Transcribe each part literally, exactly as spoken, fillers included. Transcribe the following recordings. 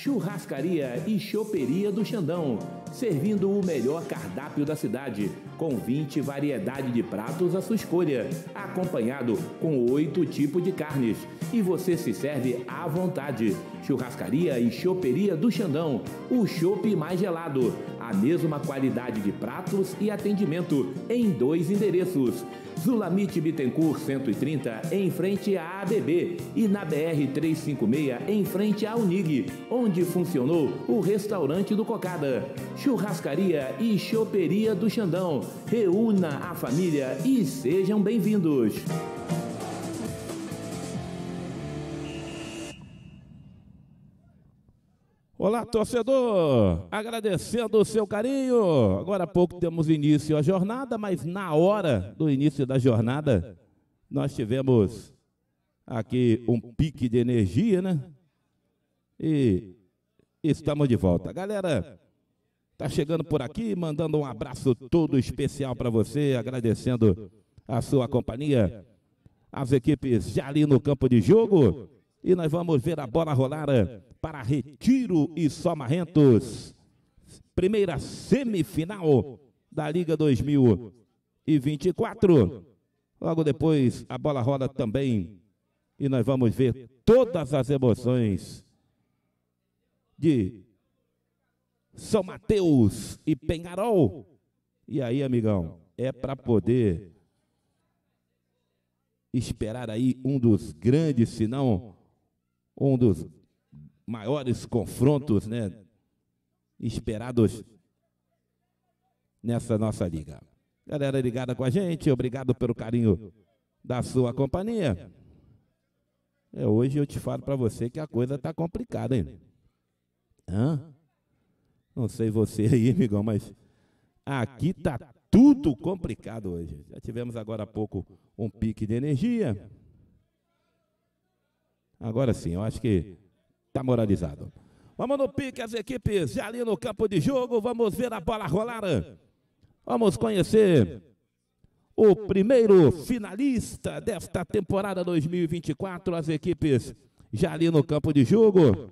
Churrascaria e Choperia do Xandão, servindo o melhor cardápio da cidade, com vinte variedades de pratos à sua escolha, acompanhado com oito tipos de carnes. E você se serve à vontade. Churrascaria e Choperia do Xandão, o chopp mais gelado, a mesma qualidade de pratos e atendimento em dois endereços. Zulamite Bittencourt cento e trinta, em frente à A B B, e na B R trezentos e cinquenta e seis, em frente à Unig, onde funcionou o restaurante do Cocada. Churrascaria e Choperia do Xandão. Reúna a família e sejam bem-vindos. Olá, torcedor! Agradecendo o seu carinho. Agora há pouco temos início à jornada, mas na hora do início da jornada, nós tivemos aqui um pique de energia, né? E estamos de volta. Galera, tá chegando por aqui, mandando um abraço todo especial para você, agradecendo a sua companhia, as equipes já ali no campo de jogo. E nós vamos ver a bola rolar para Retiro e Somarrentos. Primeira semifinal da Liga dois mil e vinte e quatro. Logo depois a bola rola também. E nós vamos ver todas as emoções de São Mateus e Penharol. E aí, amigão, é para poder esperar aí um dos grandes, se não um dos maiores confrontos, né, esperados nessa nossa liga. Galera ligada com a gente, obrigado pelo carinho da sua companhia. É, hoje eu te falo para você que a coisa tá complicada, hein? Hã? Não sei você aí, amigão, mas aqui tá tudo complicado hoje. Já tivemos agora há pouco um pique de energia. Agora sim, eu acho que está moralizado. Vamos no pique, as equipes já ali no campo de jogo. Vamos ver a bola rolar. Vamos conhecer o primeiro finalista desta temporada dois mil e vinte e quatro. As equipes já ali no campo de jogo.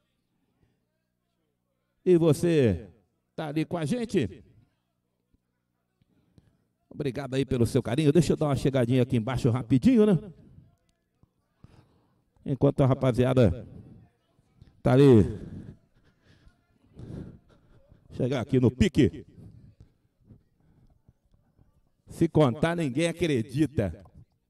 E você está ali com a gente? Obrigado aí pelo seu carinho. Deixa eu dar uma chegadinha aqui embaixo rapidinho, né? Enquanto a rapaziada tá ali, chegar aqui no pique. Se contar, ninguém acredita.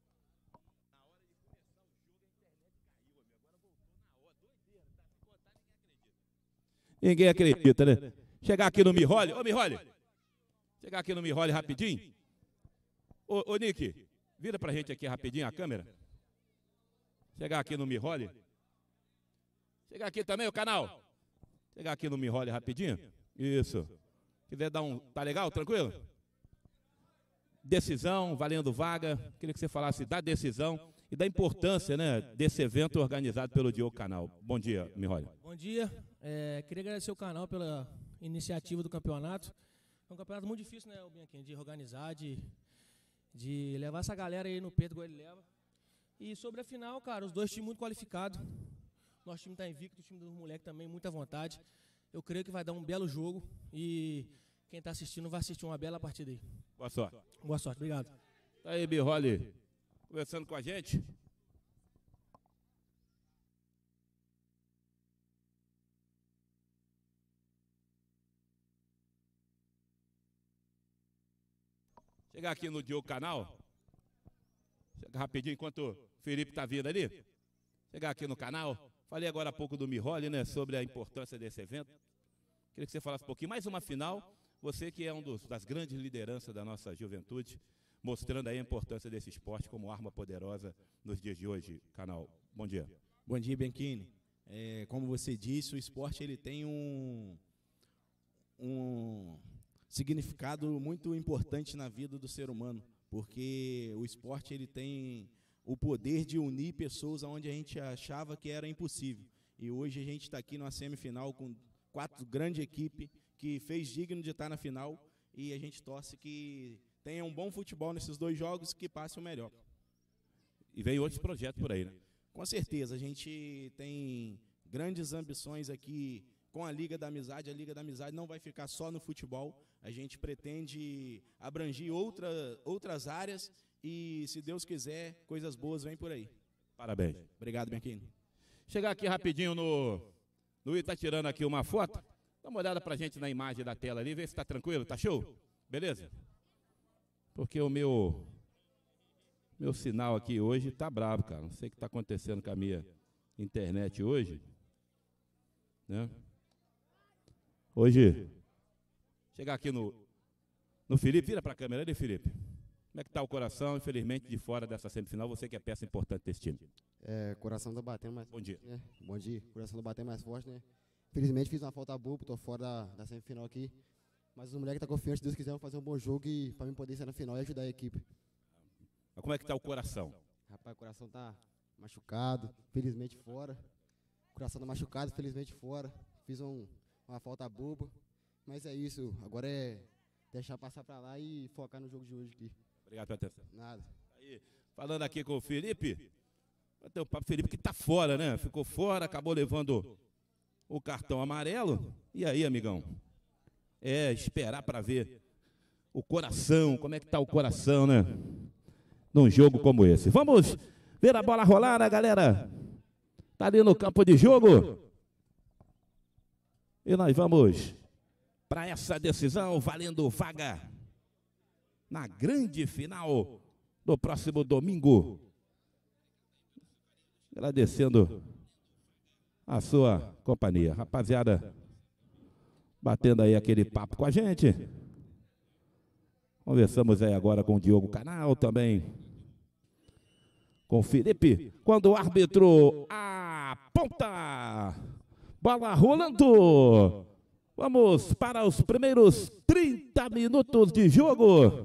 Ninguém acredita, né? Chegar aqui no Mirole. Ô, Mirole. Chegar aqui no Mirole rapidinho. Ô, ô, Nick, vira pra gente aqui rapidinho a câmera. Chegar aqui no Mirole. Chegar aqui também o canal. Chegar aqui no Mirole rapidinho. Isso. Quiser dar um... Tá legal? Tranquilo? Decisão, valendo vaga. Queria que você falasse da decisão e da importância, né, desse evento organizado pelo Diogo Canal. Bom dia, Mirole. Bom dia. É, queria agradecer o canal pela iniciativa do campeonato. É um campeonato muito difícil, né, Bianchini, de organizar, de, de levar essa galera aí no peito igual ele leva. E sobre a final, cara, os dois times muito qualificados. Nosso time está invicto, o time dos moleques também, muita vontade. Eu creio que vai dar um belo jogo e quem está assistindo vai assistir uma bela partida aí. Boa sorte. Boa sorte, obrigado. Tá aí, Mirole, conversando com a gente. Chegar aqui no Diogo Canal. Chega rapidinho enquanto o Felipe está vindo ali. Chegar aqui no canal. Falei agora há pouco do Mirole, né, sobre a importância desse evento. Queria que você falasse um pouquinho. Mais uma final. Você que é um dos, das grandes lideranças da nossa juventude, mostrando aí a importância desse esporte como arma poderosa nos dias de hoje. Canal, bom dia. Bom dia, Bianchini. É, como você disse, o esporte ele tem um, um significado muito importante na vida do ser humano, porque o esporte ele tem o poder de unir pessoas onde a gente achava que era impossível. E hoje a gente está aqui numa semifinal com quatro grandes equipes que fez digno de estar na final, e a gente torce que tenha um bom futebol nesses dois jogos, que passe o melhor. E vem outros projetos por aí, né? Com certeza, a gente tem grandes ambições aqui com a Liga da Amizade. A Liga da Amizade não vai ficar só no futebol, a gente pretende abranger outra, outras áreas e, se Deus quiser, coisas boas vêm por aí. Parabéns. Obrigado, Bianchini. Chegar aqui rapidinho no, no Ita, tá tirando aqui uma foto. Dá uma olhada pra gente na imagem da tela ali, vê se tá tranquilo, tá show? Beleza? Porque o meu, meu sinal aqui hoje tá bravo, cara. Não sei o que tá acontecendo com a minha internet hoje, né? Hoje, chegar aqui no, no Felipe, vira pra câmera ali, Felipe. Como é que tá o coração, infelizmente, de fora dessa semifinal, você que é peça importante desse time? É, coração tá batendo mais Bom dia. forte, né? Bom dia. Coração tá batendo mais forte, né? Felizmente fiz uma falta boa, tô fora da, da semifinal aqui. Mas o moleque tá confiante, se Deus quiser, vamos fazer um bom jogo e pra mim poder ser na final e ajudar a equipe. Mas como é que tá o coração? Rapaz, o coração tá machucado, felizmente fora. O coração tá machucado, felizmente fora. Fiz um, uma falta boba. Mas é isso, agora é deixar passar pra lá e focar no jogo de hoje aqui. Obrigado pela atenção. Nada. Aí, falando aqui com o Felipe, vai ter o papo Felipe que tá fora, né? Ficou fora, acabou levando o cartão amarelo. E aí, amigão? É esperar para ver o coração, como é que tá o coração, né? Num jogo como esse. Vamos ver a bola rolar, a galera tá ali no campo de jogo. E nós vamos para essa decisão, valendo vaga na grande final do próximo domingo. Agradecendo a sua companhia. Rapaziada, batendo aí aquele papo com a gente. Conversamos aí agora com o Diogo Canal, também com o Felipe. Quando o árbitro aponta, bola rolando. Vamos para os primeiros trinta minutos de jogo.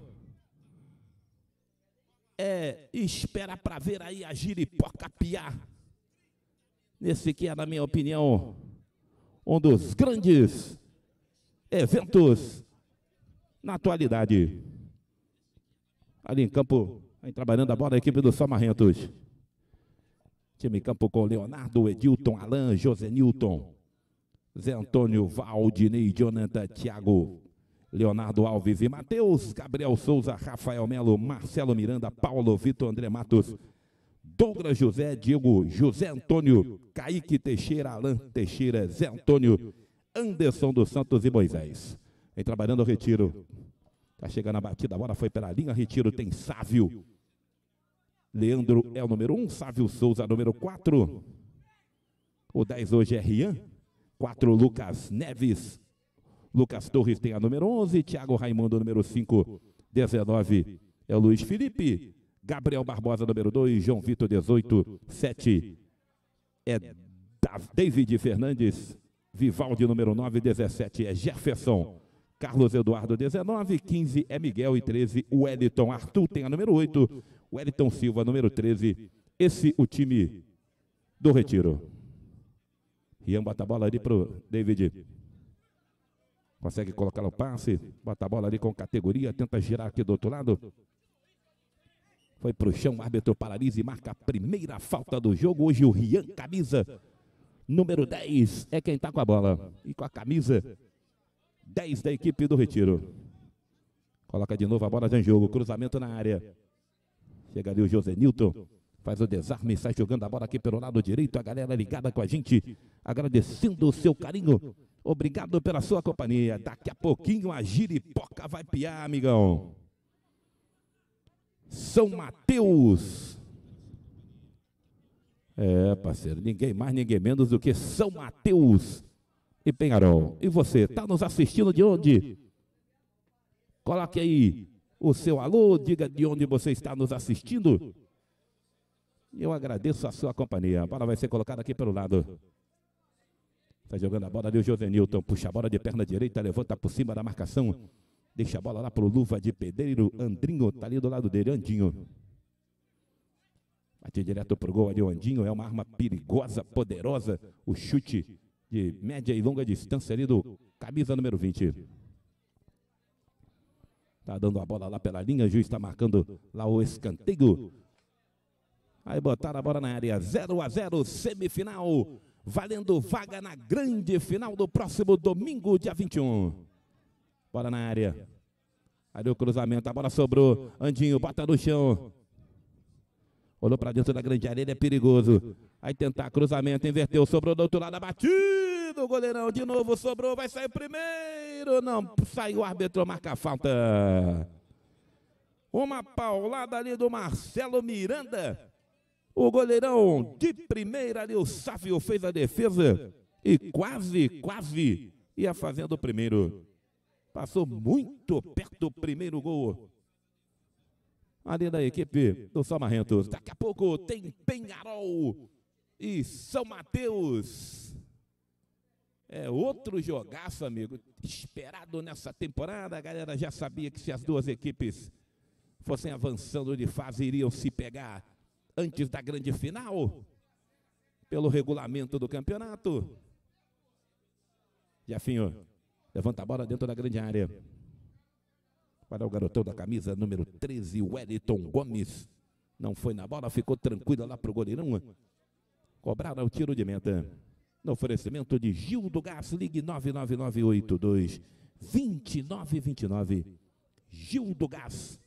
É esperar para ver aí a Giripoca piar. Nesse que é, na minha opinião, um dos grandes eventos na atualidade. Ali em campo, aí trabalhando a bola a equipe do Samarrentos. Time em campo com Leonardo, Edilton, Alan, José Nilton, Zé Antônio, Valdinei, Jonathan, Thiago, Leonardo Alves e Matheus, Gabriel Souza, Rafael Melo, Marcelo Miranda, Paulo Vitor, André Matos, Douglas José, Diego, José Antônio, Kaique Teixeira, Alan Teixeira, Zé Antônio, Anderson dos Santos e Moisés. Vem trabalhando o retiro. Tá chegando a batida, a bola foi pela linha, retiro tem Sávio. Leandro é o número um, Sávio Souza, número quatro. O dez hoje é Rian. quatro, Lucas Neves. Lucas Torres tem a número onze, Thiago Raimundo, número cinco, dezenove é o Luiz Felipe, Gabriel Barbosa, número dois, João Vitor, dezoito, sete é David Fernandes, Vivaldi, número nove, dezessete é Jefferson, Carlos Eduardo, dezenove, quinze é Miguel e treze, Wellington. Arthur tem a número oito, Wellington Silva, número treze, esse o time do Retiro. Rian bota a bola ali pro David. Consegue colocar o passe, bota a bola ali com categoria, tenta girar aqui do outro lado. Foi pro chão, o árbitro paralisa e marca a primeira falta do jogo. Hoje o Rian, camisa número dez, é quem tá com a bola. E com a camisa dez da equipe do Retiro. Coloca de novo a bola já em jogo, cruzamento na área. Chega ali o José Nilton, faz o desarme, sai jogando a bola aqui pelo lado direito. A galera ligada com a gente, agradecendo o seu carinho. Obrigado pela sua companhia. Daqui a pouquinho a Giripoca vai piar, amigão. São Mateus. É, parceiro, ninguém mais, ninguém menos do que São Mateus e Penharol. E você, está nos assistindo de onde? Coloque aí o seu alô, diga de onde você está nos assistindo. Eu agradeço a sua companhia. A bola vai ser colocada aqui pelo lado. Está jogando a bola ali o José Nilton. Puxa a bola de perna direita, levanta por cima da marcação. Deixa a bola lá para o Luva de Pedreiro. Andrinho está ali do lado dele, Andinho. Bate direto para o gol ali o Andinho. É uma arma perigosa, poderosa. O chute de média e longa distância ali do camisa número vinte. Está dando a bola lá pela linha. O juiz está marcando lá o escanteio. Aí botaram a bola na área. zero a zero, semifinal. valendo vaga na grande final do próximo domingo, dia vinte e um. Bola na área. Ali o cruzamento, a bola sobrou. Andinho, bota no chão. Olhou para dentro da grande área, ele é perigoso. Aí tentar cruzamento, inverteu, sobrou do outro lado, batido. O goleirão de novo sobrou, vai sair primeiro. Não, saiu o árbitro, marca a falta. Uma paulada ali do Marcelo Miranda. O goleirão de primeira ali, o Sávio, fez a defesa e quase, quase ia fazendo o primeiro. Passou muito perto do primeiro gol ali da equipe do São Marrentos. Daqui a pouco tem Penharol e São Mateus. É outro jogaço, amigo, esperado nessa temporada. A galera já sabia que se as duas equipes fossem avançando de fase, iriam se pegar antes da grande final, pelo regulamento do campeonato. Jefinho levanta a bola dentro da grande área. Para o garotão da camisa número treze, Wellington Gomes. Não foi na bola, ficou tranquilo lá para o goleirão. Cobraram o tiro de meta. No oferecimento de Gil do Gás, ligue nove nove nove oito dois, dois nove dois nove. Gil do Gás.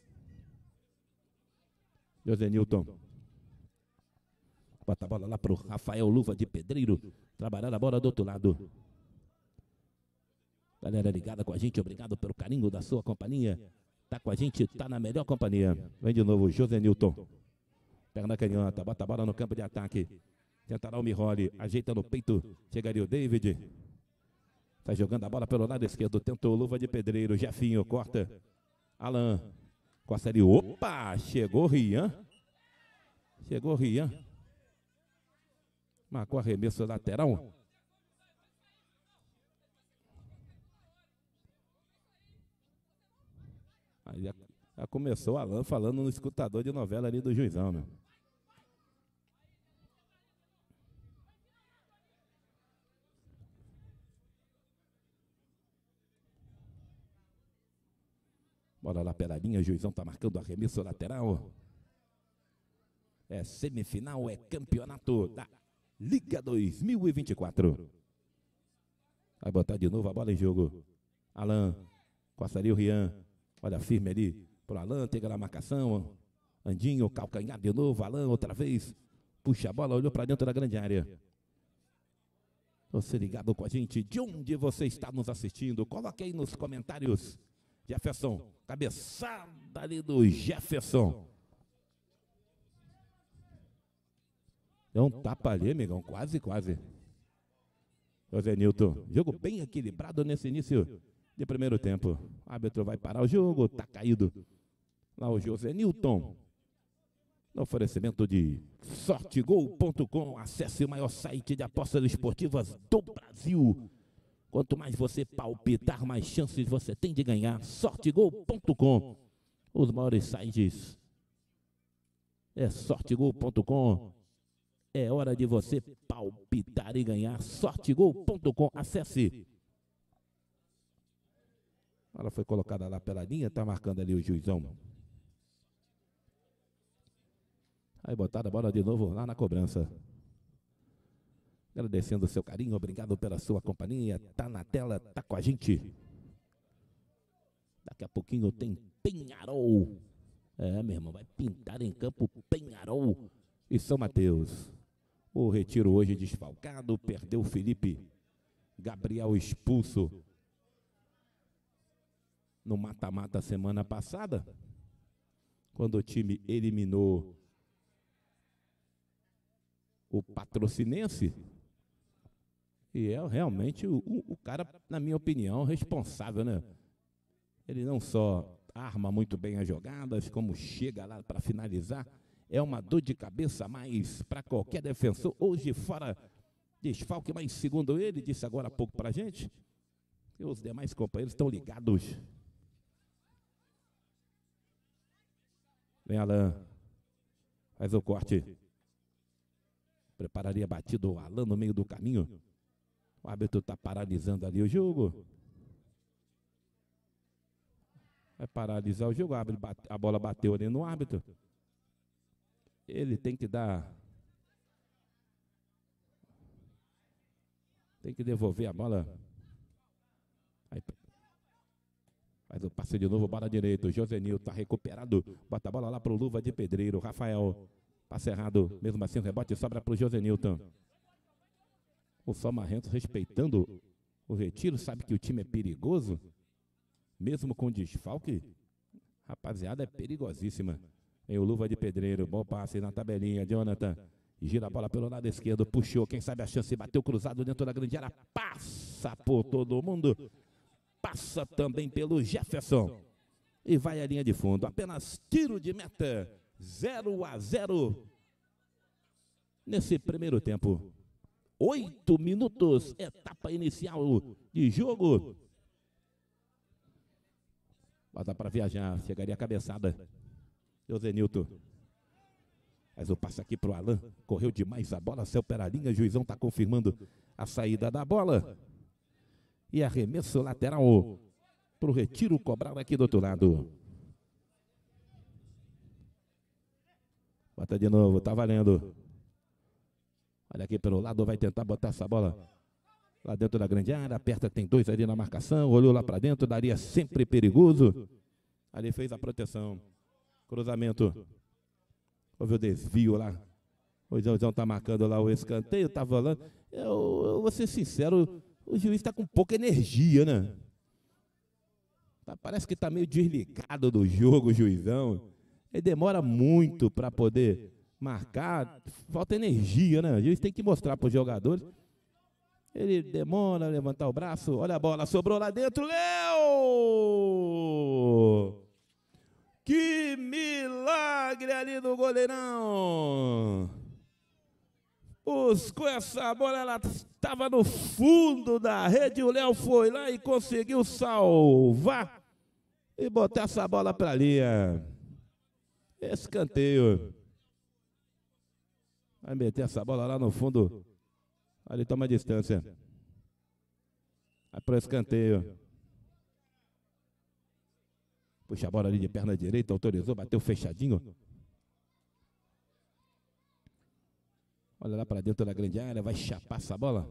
José Nilton. Bota a bola lá para o Rafael Luva de Pedreiro. Trabalhar a bola do outro lado. Galera ligada com a gente, obrigado pelo carinho da sua companhia. Tá com a gente, tá na melhor companhia. Vem de novo, José Nilton. Pega na canhota, bota a bola no campo de ataque. Tentará o Miroli, ajeita no peito. Chegaria o David. Tá jogando a bola pelo lado esquerdo. Tentou Luva de Pedreiro. Jefinho, corta. Alan. Costa ali. Opa! Chegou Rian. Chegou Rian. Marcou arremesso lateral. Aí já, já começou o Alan falando no escutador de novela ali do Juizão, meu. Bola lá peladinha, o Juizão tá marcando arremesso lateral. É semifinal, é campeonato da Liga dois mil e vinte e quatro. Vai botar de novo a bola em jogo. Alan, Costa ali o Rian. Olha firme ali pro Alan, pega na marcação. Andinho, calcanhar de novo. Alan outra vez. Puxa a bola, olhou para dentro da grande área. Você ligado com a gente, de onde você está nos assistindo? Coloque aí nos comentários. Jefferson, cabeçada ali do Jefferson. Deu um tapa ali, amigão, quase, quase. José Nilton, jogo bem equilibrado nesse início de primeiro tempo. O árbitro vai parar o jogo, tá caído. Lá o José Nilton. No oferecimento de sorte gol ponto com, acesse o maior site de apostas esportivas do Brasil. Quanto mais você palpitar, mais chances você tem de ganhar. sorte gol ponto com. Os maiores sites. É sorte gol ponto com. É hora de você palpitar e ganhar. sorte gol ponto com. Acesse. Ela foi colocada lá pela linha, tá marcando ali o Juizão. Aí botaram a bola de novo lá na cobrança. Agradecendo o seu carinho, obrigado pela sua companhia. Tá na tela, tá com a gente. Daqui a pouquinho tem Penharol. É, meu irmão, vai pintar em campo Penharol e São Mateus. O retiro hoje desfalcado, perdeu o Felipe Gabriel expulso no mata-mata semana passada, quando o time eliminou o Patrocinense. E é realmente o, o, o cara, na minha opinião, responsável, né? Ele não só arma muito bem as jogadas, como chega lá para finalizar. É uma dor de cabeça a mais para qualquer defensor. Hoje fora desfalque, mas segundo ele, disse agora há pouco para a gente, que os demais companheiros estão ligados. Vem Alan, faz o corte. Prepararia batido o Alan no meio do caminho. O árbitro está paralisando ali o jogo. Vai paralisar o jogo. A bola bateu ali no árbitro. Ele tem que dar Tem que devolver a bola. Aí, faz o passe de novo, bola direito. Josenil tá recuperado. Bota a bola lá pro Luva de Pedreiro. Rafael, passe errado. Mesmo assim, o rebote sobra pro Josenilton. O São Marrento respeitando o retiro. Sabe que o time é perigoso. Mesmo com desfalque. Rapaziada, é perigosíssima. Vem o Luva de Pedreiro. Bom passe na tabelinha. Jonathan. Gira a bola pelo lado esquerdo. Puxou. Quem sabe a chance. Bateu cruzado dentro da grande área. Passa por todo mundo. Passa também pelo Jefferson. E vai à linha de fundo. Apenas tiro de meta. zero a zero. Nesse primeiro tempo. Oito minutos. Etapa inicial de jogo. Bota para viajar. Chegaria a cabeçada. Josenilton. Faz o passe aqui para o Alan. Correu demais a bola. Saiu pela linha. O juizão está confirmando a saída da bola. E arremesso lateral para o retiro cobrado aqui do outro lado. Bota de novo. Tá valendo. Olha aqui pelo lado. Vai tentar botar essa bola lá dentro da grande área. Aperta. Tem dois ali na marcação. Olhou lá para dentro. Daria sempre perigoso. Ali fez a proteção. Cruzamento. Houve o desvio lá. O João tá marcando lá o escanteio. Tá falando. Eu, eu vou ser sincero. O juiz está com pouca energia, né? Tá, parece que tá meio desligado do jogo, o juizão. Ele demora muito para poder marcar. Falta energia, né? O juiz tem que mostrar para os jogadores. Ele demora a levantar o braço. Olha a bola, sobrou lá dentro. Léo! Que milagre ali do goleirão! Buscou essa bola, ela estava no fundo da rede. O Léo foi lá e conseguiu salvar e botar essa bola para a linha. Escanteio. Vai meter essa bola lá no fundo. Ali toma a distância. Vai para o escanteio. Puxa a bola ali de perna direita, autorizou, bateu fechadinho. Olha lá para dentro da grande área, vai chapar essa bola.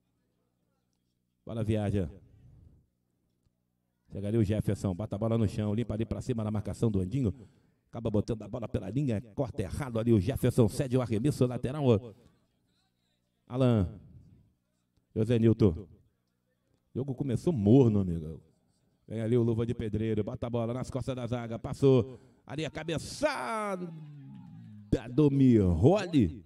Bola viaja. Chega ali o Jefferson, bota a bola no chão, limpa ali para cima na marcação do Andinho. Acaba botando a bola pela linha, corta errado ali o Jefferson, cede o arremesso lateral. Alan. Josenilton. O jogo começou morno, amigo. Vem ali o Luva de Pedreiro, bota a bola nas costas da zaga, passou. Ali a cabeçada do Miroli.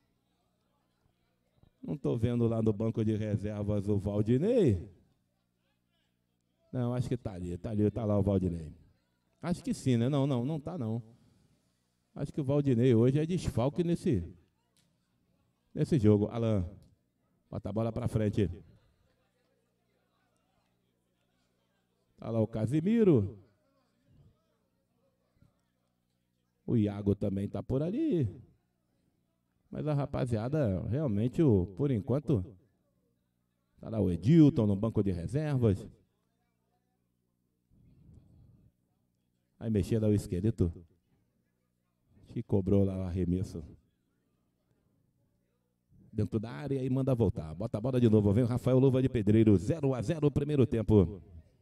Não estou vendo lá no banco de reservas o Valdinei. Não, acho que está ali, está ali, está lá o Valdinei. Acho que sim, né? Não, não, não está não. Acho que o Valdinei hoje é desfalque nesse, nesse jogo. Alan, bota a bola para frente. Está lá o Casimiro. O Iago também está por ali. Mas a rapaziada, realmente, o, por enquanto, está lá o Edilton no banco de reservas. Aí mexer lá o esqueleto. Que cobrou lá o arremesso. Dentro da área e manda voltar. Bota a bola de novo. Vem o Rafael Luva de Pedreiro. zero a zero primeiro tempo.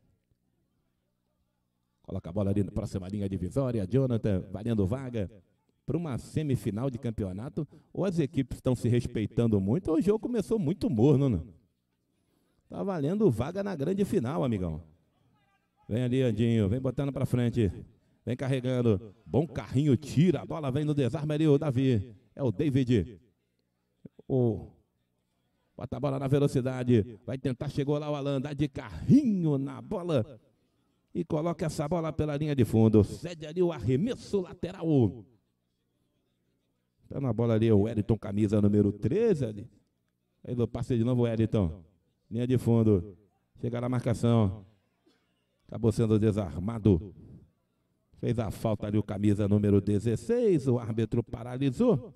Coloca a bola ali na próxima linha divisória. Jonathan valendo vaga para uma semifinal de campeonato. Ou as equipes estão se respeitando muito, ou o jogo começou muito morno, né? Tá valendo vaga na grande final, amigão. Vem ali, Andinho. Vem botando para frente. Vem carregando. Bom carrinho, tira. A bola vem no desarme ali, o Davi. É o David. O... Bota a bola na velocidade. Vai tentar, chegou lá o Alan. Dá de carrinho na bola. E coloca essa bola pela linha de fundo. Cede ali o arremesso lateral. Tá na bola ali o Wellington, camisa número treze ali. Aí do passe de novo o Wellington. Linha de fundo. Chega na marcação. Acabou sendo desarmado. Fez a falta ali o camisa número dezesseis. O árbitro paralisou.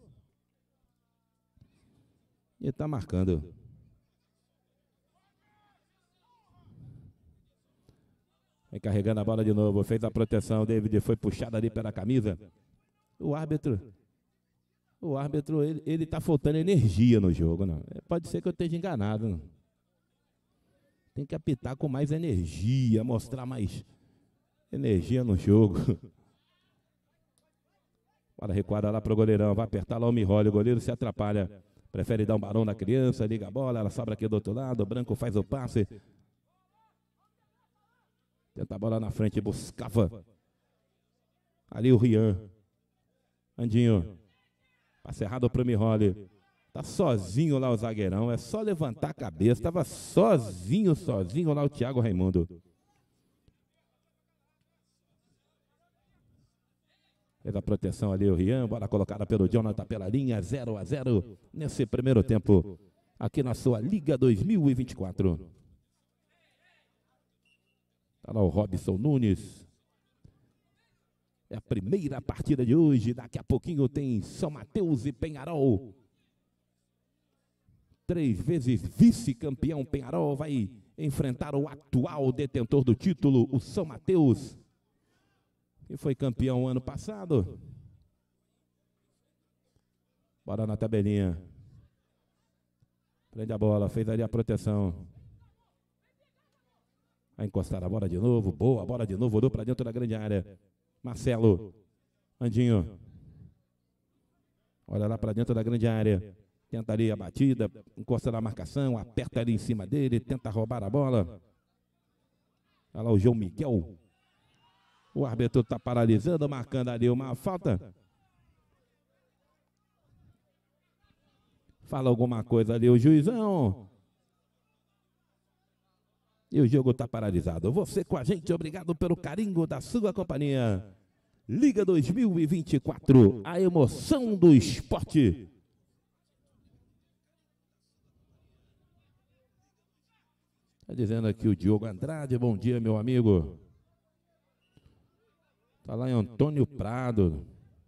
E está marcando. Vem carregando a bola de novo. Fez a proteção. David foi puxado ali pela camisa. O árbitro... O árbitro, ele, ele tá faltando energia no jogo, não. Pode ser que eu esteja enganado, não. Tem que apitar com mais energia, mostrar mais energia no jogo. Bora recuada lá pro goleirão, vai apertar lá o Miroli, o goleiro se atrapalha. Prefere dar um barão na criança, liga a bola, ela sobra aqui do outro lado, o Branco faz o passe. Tenta a bola na frente, buscava. Ali o Rian. Andinho. Passe errado pro Miroli. Tá sozinho lá o zagueirão, é só levantar a cabeça. Tava sozinho, sozinho lá o Thiago Raimundo. Fez a proteção ali o Rian, bola colocada pelo Jonathan pela linha, zero a zero nesse primeiro tempo, aqui na sua Liga dois mil e vinte e quatro. Tá lá o Robson Nunes. É a primeira partida de hoje, daqui a pouquinho tem São Mateus e Penharol. Três vezes vice-campeão Penharol vai enfrentar o atual detentor do título, o São Mateus, que foi campeão ano passado. Bora na tabelinha. Prende a bola, fez ali a proteção. Vai encostar a bola de novo, boa, bola de novo, olhou para dentro da grande área. Marcelo, Andinho. Olha lá para dentro da grande área. Tenta ali a batida, encosta na marcação, aperta ali em cima dele, tenta roubar a bola. Olha lá o João Miguel. O árbitro está paralisando, marcando ali uma falta. Fala alguma coisa ali o juizão. E o jogo está paralisado. Você com a gente, obrigado pelo carinho da sua companhia. Liga dois mil e vinte e quatro, a emoção do esporte. Está dizendo aqui o Diogo Andrade, bom dia, meu amigo. Está lá em Antônio Prado.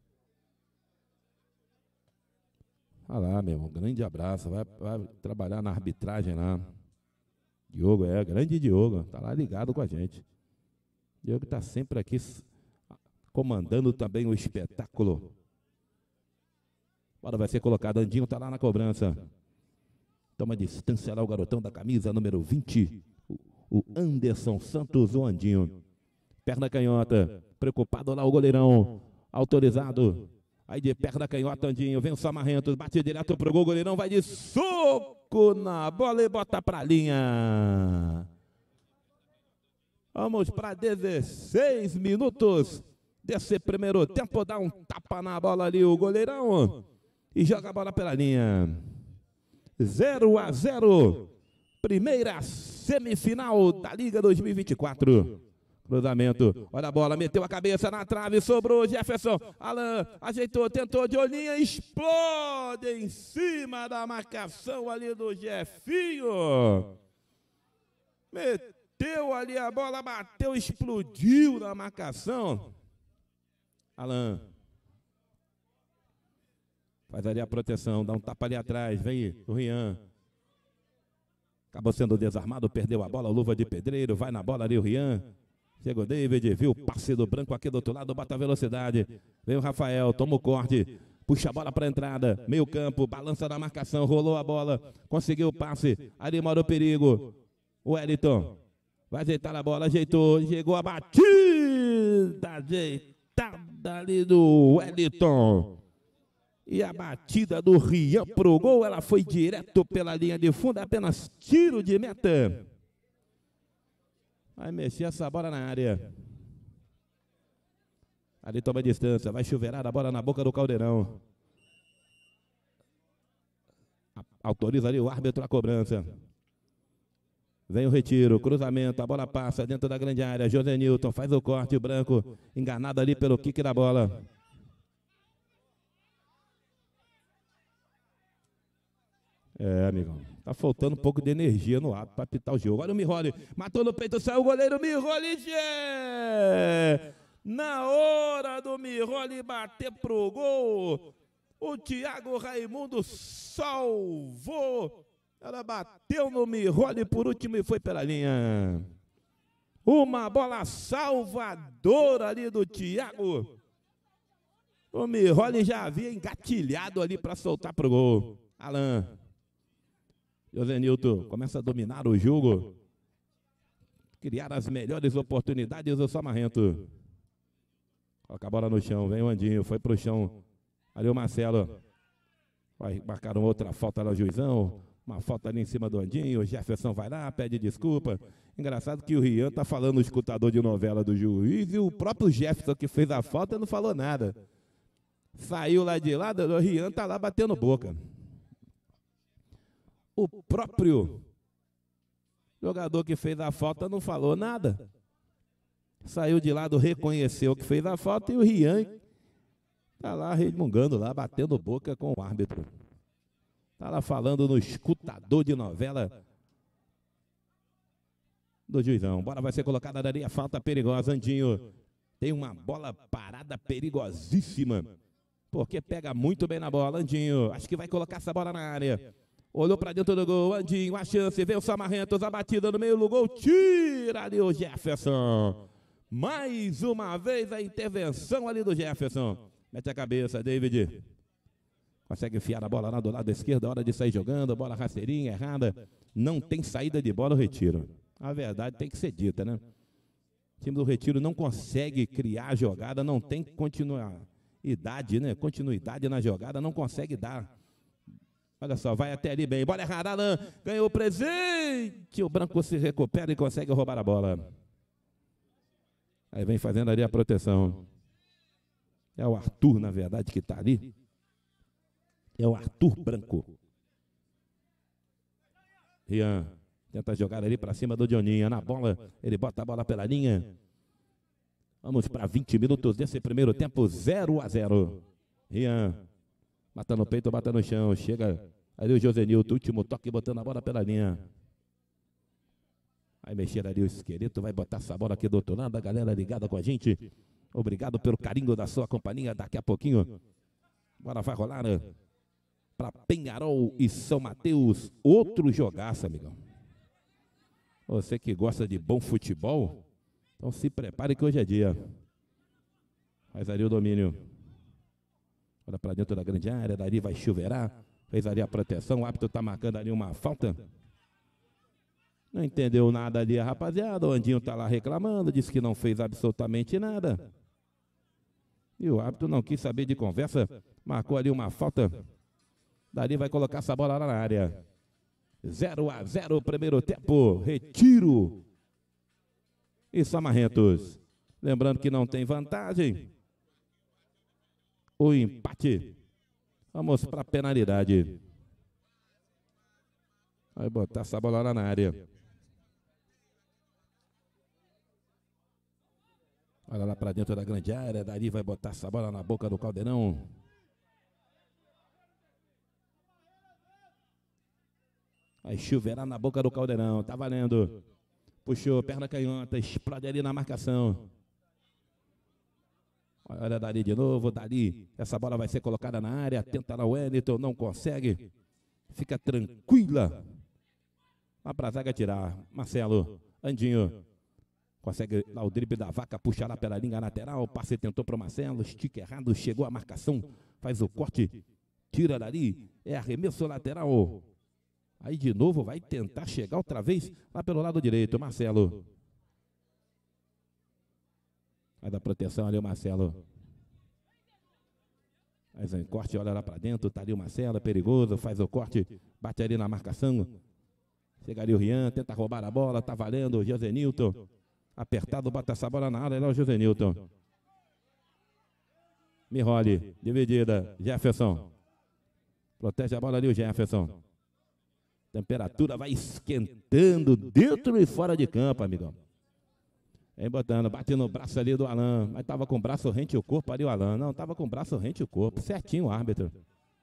Olha lá, meu irmão, grande abraço. Vai, vai trabalhar na arbitragem lá. Diogo, é, grande Diogo. Está lá ligado com a gente. Diogo está sempre aqui comandando também o espetáculo. Agora vai ser colocado. Andinho está lá na cobrança. Toma distância lá o garotão da camisa número vinte. O Anderson Santos, o Andinho. Perna canhota. Preocupado lá o goleirão. Autorizado. Aí de perna canhota, Andinho. Vem o Samarrentos. Bate direto pro gol. O goleirão vai de soco na bola e bota pra linha. Vamos para dezesseis minutos desse primeiro tempo. Dá um tapa na bola ali o goleirão. E joga a bola pela linha. zero a zero. Primeira semifinal da Liga dois mil e vinte e quatro. Cruzamento, olha a bola, meteu a cabeça na trave, sobrou Jefferson. Alan ajeitou, tentou de olhinha, explode em cima da marcação ali do Jefinho. Meteu ali a bola, bateu, explodiu na marcação. Alan faz ali a proteção, dá um tapa ali atrás, vem o Rian. Acabou sendo desarmado, perdeu a bola, luva de pedreiro, vai na bola ali o Rian. Chega o David, viu o passe do Branco aqui do outro lado, bota a velocidade. Vem o Rafael, toma o corte, puxa a bola para a entrada, meio campo, balança na marcação, rolou a bola, conseguiu o passe, ali mora o perigo. O Wellington vai ajeitar a bola, ajeitou, chegou a batida ajeitada ali do Wellington. E a batida do Rian pro gol, ela foi direto pela linha de fundo, apenas tiro de meta. Vai mexer essa bola na área. Ali toma a distância, vai chuveirar a bola na boca do Caldeirão. Autoriza ali o árbitro a cobrança. Vem o retiro, cruzamento, a bola passa dentro da grande área. José Nilton faz o corte, o Branco enganado ali pelo kick da bola. É, amigão, tá faltando um pouco de energia no ato para apitar o jogo. Olha o Miroli, matou no peito, saiu o goleiro Miroli. Gê! Na hora do Miroli bater pro gol, o Thiago Raimundo salvou. Ela bateu no Miroli por último e foi pela linha. Uma bola salvadora ali do Thiago. O Miroli já havia engatilhado ali para soltar pro gol. Alan. José Nilton começa a dominar o jogo. criar as melhores oportunidades do Samarrento. Coloca a bola no chão, vem o Andinho, foi pro chão. Ali o Marcelo. Vai marcar uma outra falta no juizão. Uma falta ali em cima do Andinho. O Jefferson vai lá, pede desculpa. Engraçado que o Rian tá falando o escutador de novela do juiz e o próprio Jefferson que fez a falta não falou nada. Saiu lá de lá, o Rian tá lá batendo boca. O próprio jogador que fez a falta não falou nada. Saiu de lado, reconheceu que fez a falta e o Rian tá lá resmungando lá, batendo boca com o árbitro. Tá lá falando no escutador de novela do juizão. Bola vai ser colocada ali, a falta perigosa. Andinho tem uma bola parada perigosíssima, porque pega muito bem na bola. Andinho, acho que vai colocar essa bola na área. Olhou para dentro do gol, Andinho, a chance, veio o Samarrentos, a batida no meio do gol, tira ali o Jefferson. Mais uma vez a intervenção ali do Jefferson. Mete a cabeça, David. Consegue enfiar a bola lá do lado esquerdo, hora de sair jogando, bola rasteirinha, errada. Não tem saída de bola, o Retiro. A verdade tem que ser dita, né? O time do Retiro não consegue criar a jogada, não tem continuidade, né? Continuidade na jogada, não consegue dar. Olha só, vai até ali bem. Bola errada, Alan. Ganhou o presente. O Branco se recupera e consegue roubar a bola. Aí vem fazendo ali a proteção. É o Arthur, na verdade, que está ali. É o Arthur Branco. Rian tenta jogar ali para cima do Dioninha. Na bola, ele bota a bola pela linha. Vamos para vinte minutos desse primeiro tempo, zero a zero. Rian, mata no peito, bata no chão. Chega ali o Josenilton, último toque, botando a bola pela linha. Vai mexer ali o esqueleto, vai botar essa bola aqui do outro lado. A galera ligada com a gente. Obrigado pelo carinho da sua companhia. Daqui a pouquinho, bola vai rolar, né? Para Penharol e São Mateus. Outro jogaço, amigão. Você que gosta de bom futebol, então se prepare que hoje é dia. Faz ali o domínio. Olha para dentro da grande área, dali vai chuveirar. Fez ali a proteção, o árbitro está marcando ali uma falta. Não entendeu nada ali a rapaziada, o Andinho está lá reclamando, disse que não fez absolutamente nada. E o árbitro não quis saber de conversa, marcou ali uma falta. Dali vai colocar essa bola lá na área. zero a zero, primeiro tempo, Retiro e Samarrentos. Lembrando que não tem vantagem. O empate. Vamos para a penalidade. Vai botar essa bola lá na área. Olha lá para dentro da grande área. Dali vai botar essa bola na boca do Caldeirão. Vai chuveirar na boca do Caldeirão. Tá valendo. Puxou, perna canhota. Explode ali na marcação. Olha dali de novo. Dali. Essa bola vai ser colocada na área. Tenta na Wellington. Não consegue. Fica tranquila. Lá para a zaga tirar. Marcelo. Andinho. Consegue lá o drible da vaca. Puxa lá pela linha lateral. Passe tentou para o Marcelo. Estica errado. Chegou a marcação. Faz o corte. Tira dali. É arremesso lateral. Aí de novo vai tentar chegar outra vez lá pelo lado direito. Marcelo. Vai dar proteção ali o Marcelo. Faz um corte, olha lá para dentro. Tá ali o Marcelo, é perigoso. Faz o corte, bate ali na marcação. Chega ali o Rian, tenta roubar a bola. Tá valendo o Josenilton. Apertado, bota essa bola na área. Olha o Josenilton. Miroli, dividida. Jefferson. Protege a bola ali o Jefferson. Temperatura vai esquentando dentro e fora de campo, amigão. Vem botando, bate no braço ali do Alan. Mas tava com o braço rente o corpo ali o Alan. Não, tava com o braço rente o corpo. Certinho o árbitro.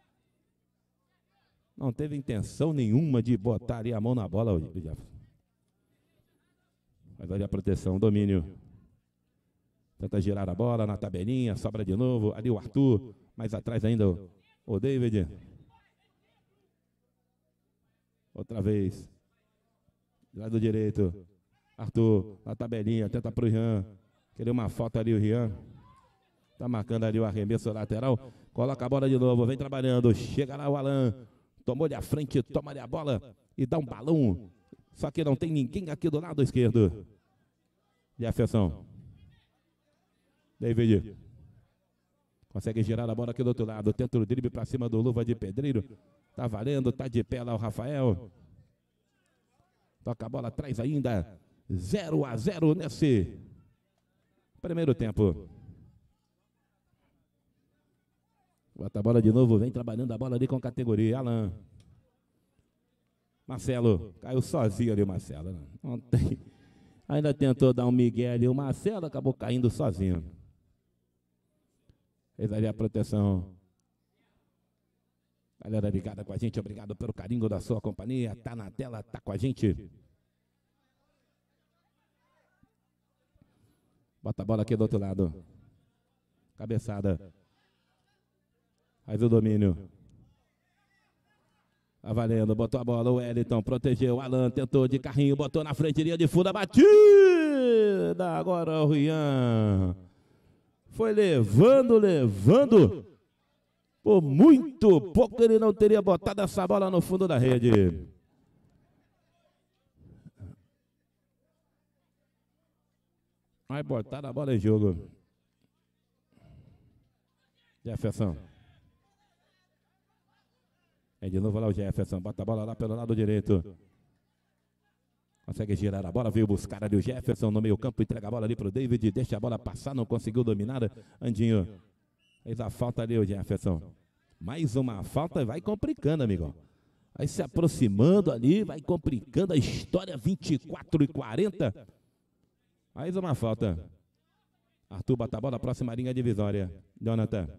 Não teve intenção nenhuma de botar ali a mão na bola. Mas olha a proteção, domínio. Tenta girar a bola na tabelinha, sobra de novo. Ali o Arthur, mais atrás ainda o, o David. Outra vez. Do lado direito. Arthur, na tabelinha, tenta pro Rian. Queria uma falta ali o Rian. Tá marcando ali o arremesso lateral. Coloca a bola de novo, vem trabalhando. Chega lá o Alan. Tomou-lhe a frente, toma-lhe a bola e dá um balão. Só que não tem ninguém aqui do lado esquerdo. Jefferson. David. Consegue girar a bola aqui do outro lado. Tenta o drible para cima do Luva de Pedreiro. Tá valendo, tá de pé lá o Rafael. Toca a bola atrás ainda. zero a zero nesse primeiro tempo. Bota a bola de novo, vem trabalhando a bola ali com categoria. Alan. Marcelo, caiu sozinho ali o Marcelo. Não tem. Ainda tentou dar um migué ali, o Marcelo acabou caindo sozinho. Fez ali a proteção. Galera ligada com a gente, obrigado pelo carinho da sua companhia. Tá na tela, tá com a gente. Bota a bola aqui do outro lado. Cabeçada. Faz o domínio. Tá valendo, botou a bola, o Wellington protegeu, Alan tentou de carrinho, botou na frente, linha de fundo, a batida, agora o Rian foi levando, levando, por muito pouco ele não teria botado essa bola no fundo da rede. Vai botar a bola em jogo. Jefferson. É de novo lá o Jefferson, bota a bola lá pelo lado direito. Consegue girar a bola, veio buscar ali o Jefferson no meio campo, entrega a bola ali para o David, deixa a bola passar, não conseguiu dominar. Andinho, fez a falta ali o Jefferson. Mais uma falta, vai complicando, amigão. Vai se aproximando ali, vai complicando a história, vinte e quatro e quarenta. Mais uma falta. Arthur bota a bola, próxima linha divisória. Jonathan.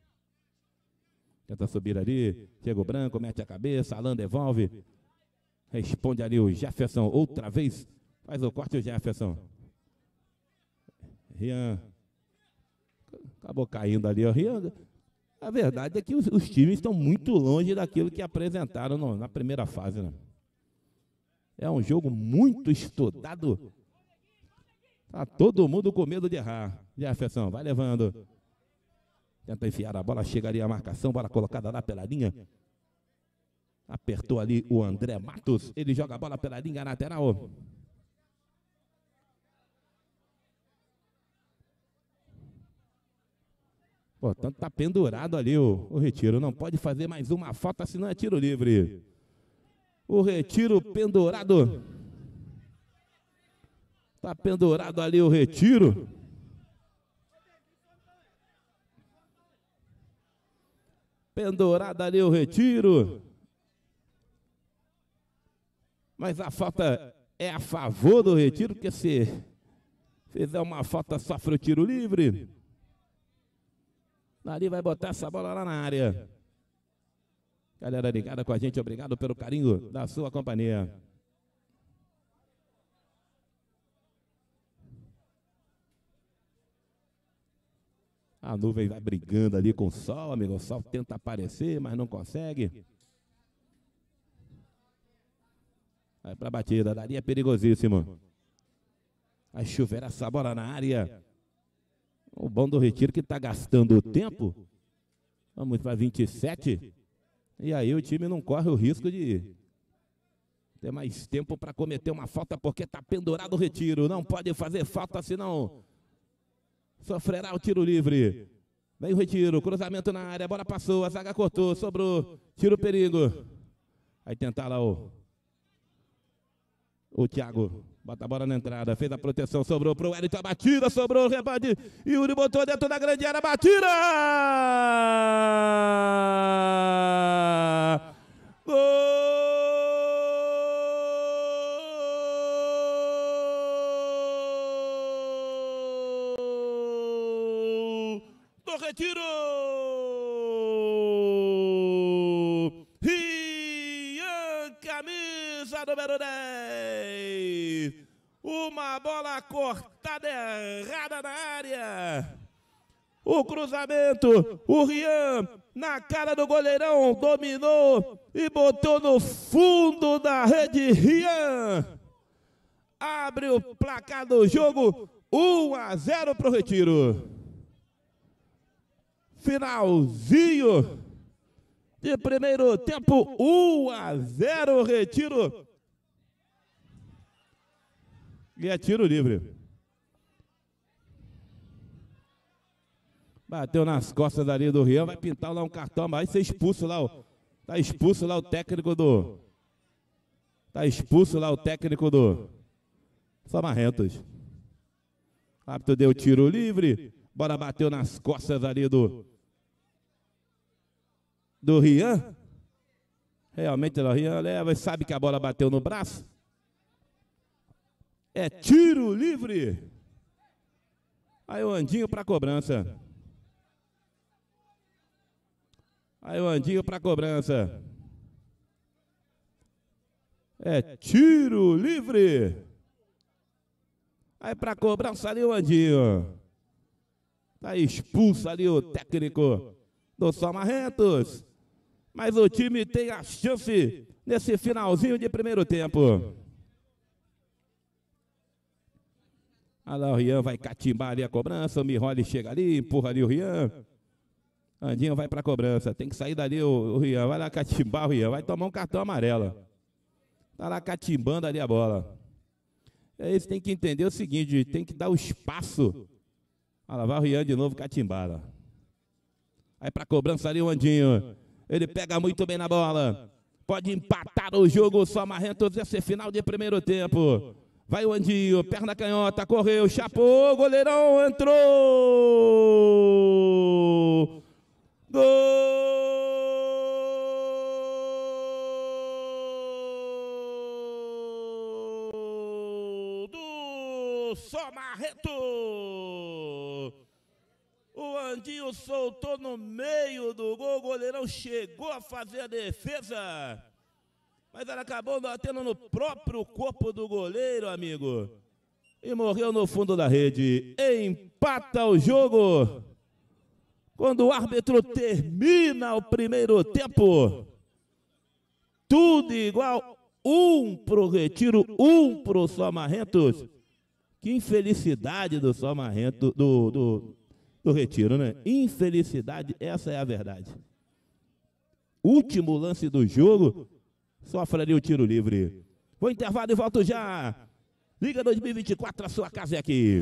Tenta subir ali, chega o Branco, mete a cabeça, Alan devolve. Responde ali o Jefferson, outra vez. Faz o corte o Jefferson. Rian. Acabou caindo ali, o Rian. A verdade é que os, os times estão muito longe daquilo que apresentaram no, na primeira fase, né? É um jogo muito estudado. Tá todo mundo com medo de errar. Jefferson, vai levando. Tenta enfiar a bola, chegaria a marcação, bola colocada lá pela linha. Apertou ali o André Matos, ele joga a bola pela linha lateral. Portanto, tá pendurado ali o, o Retiro, não pode fazer mais uma falta, senão é tiro livre. O Retiro pendurado. Tá pendurado ali o Retiro. Pendurado ali o Retiro. Mas a falta é a favor do Retiro, porque se fizer uma falta, sofre o tiro livre. Ali vai botar essa bola lá na área. Galera ligada com a gente, obrigado pelo carinho da sua companhia. A nuvem vai brigando ali com o sol, amigo. O sol tenta aparecer, mas não consegue. Vai para a batida, dali é perigosíssimo. Vai chover essa bola na área. O bom do Retiro que está gastando tempo. Vamos para vinte e sete. E aí o time não corre o risco de ter mais tempo para cometer uma falta, porque está pendurado o Retiro. Não pode fazer falta, senão sofrerá o tiro livre. Vem o Retiro, cruzamento na área, a bola passou, a zaga cortou, sobrou, tiro perigo. Vai tentar lá o, o Thiago, bota a bola na entrada, fez a proteção, sobrou pro Wellington, a batida, sobrou o rebate, Yuri botou dentro da grande área, batida! Gol! Retiro! Rian, camisa número dez. Uma bola cortada errada na área. O cruzamento, o Rian na cara do goleirão, dominou e botou no fundo da rede. Rian abre o placar do jogo, um a zero para o Retiro. Finalzinho de primeiro tempo, um a zero, Retiro. E é tiro livre. Bateu nas costas ali do Rian, vai pintar lá um cartão, vai ser expulso lá. O, tá expulso lá o técnico do... Tá expulso lá o técnico do... Só Marrentos. O árbitro deu tiro livre. Bola bateu nas costas ali do... Do Rian. Realmente o Rian leva e sabe que a bola bateu no braço. É tiro livre. Aí o Andinho para cobrança. Aí o Andinho para cobrança. É tiro livre. Aí para cobrança ali o Andinho. Tá expulso ali o técnico do São Marrentos. Mas o time tem a chance nesse finalzinho de primeiro tempo. Olha lá, o Rian vai catimbar ali a cobrança. O Miroli chega ali, empurra ali o Rian. Andinho vai para a cobrança. Tem que sair dali o, o Rian. Vai lá catimbar o Rian. Vai tomar um cartão amarelo. Tá lá catimbando ali a bola. É isso, tem que entender o seguinte, tem que dar o espaço. Olha lá, vai o Rian de novo catimbada. Aí para a cobrança ali o Andinho. Ele pega muito bem na bola. Pode empatar o jogo. Só Marrentos esse final de primeiro tempo. Vai o Andinho, perna canhota, correu, chapou, goleirão, entrou! Gol do São Marrentos! O Andinho soltou no meio do gol, o goleirão chegou a fazer a defesa. Mas ela acabou batendo no próprio corpo do goleiro, amigo. E morreu no fundo da rede. Empata o jogo. Quando o árbitro termina o primeiro tempo. Tudo igual. Um pro Retiro, um pro São Marrentos. Que infelicidade do São Marrentos, do, do, do Retiro, né? Infelicidade, essa é a verdade. Último lance do jogo. Sofre ali o tiro livre. Vou intervalo e volto já. Liga dois mil e vinte e quatro, a sua casa é aqui.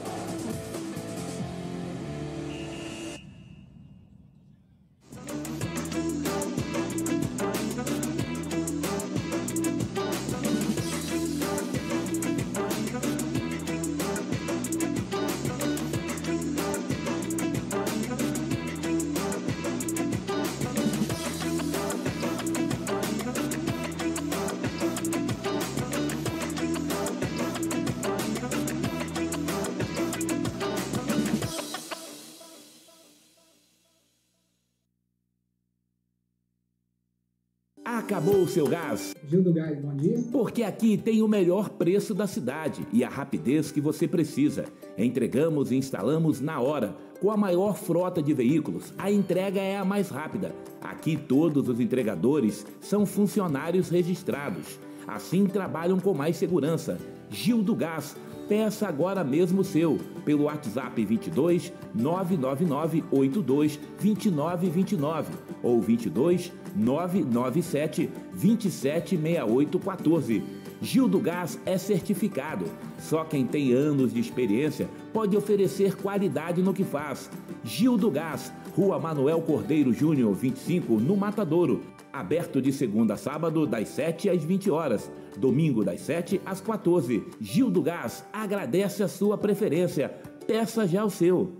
Acabou o seu gás? Gil do Gás, bom dia. Porque aqui tem o melhor preço da cidade e a rapidez que você precisa. Entregamos e instalamos na hora. Com a maior frota de veículos, a entrega é a mais rápida. Aqui todos os entregadores são funcionários registrados. Assim trabalham com mais segurança. Gil do Gás. Peça agora mesmo o seu, pelo WhatsApp vinte e dois, nove nove nove, oito dois, dois nove dois nove ou vinte e dois, nove nove sete, vinte e sete, sessenta e oito, quatorze. Gil do Gás é certificado. Só quem tem anos de experiência pode oferecer qualidade no que faz. Gil do Gás, Rua Manuel Cordeiro Júnior, vinte e cinco, no Matadouro. Aberto de segunda a sábado, das sete às vinte horas. Domingo, das sete às quatorze. Gil do Gás agradece a sua preferência. Peça já o seu.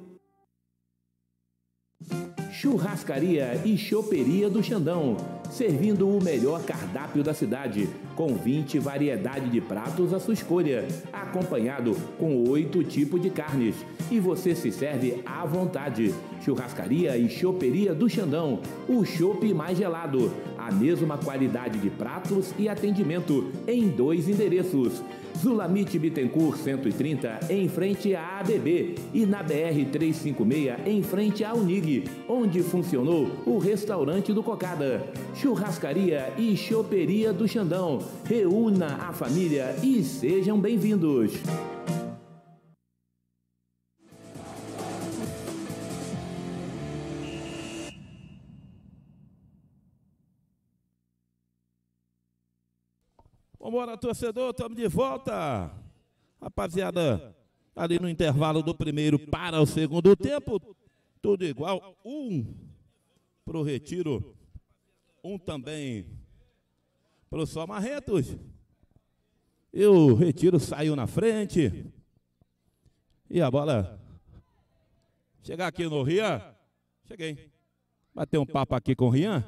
Churrascaria e Choperia do Xandão. Servindo o melhor cardápio da cidade, com vinte variedades de pratos à sua escolha, acompanhado com oito tipos de carnes. E você se serve à vontade. Churrascaria e Choperia do Xandão, o chopp mais gelado. A mesma qualidade de pratos e atendimento em dois endereços. Zulamite Bittencourt cento e trinta, em frente à A B B, e na B R trezentos e cinquenta e seis, em frente à Unig, onde funcionou o restaurante do Cocada. Churrascaria e Choperia do Xandão. Reúna a família e sejam bem-vindos. Vambora, torcedor, estamos de volta. Rapaziada, ali no intervalo do primeiro para o segundo tempo, Tudo igual. Um para o Retiro. Um também para o Só Marretos. E o Retiro saiu na frente. E a bola... Chegar aqui no Rian. Cheguei. Bater um papo aqui com o Rian.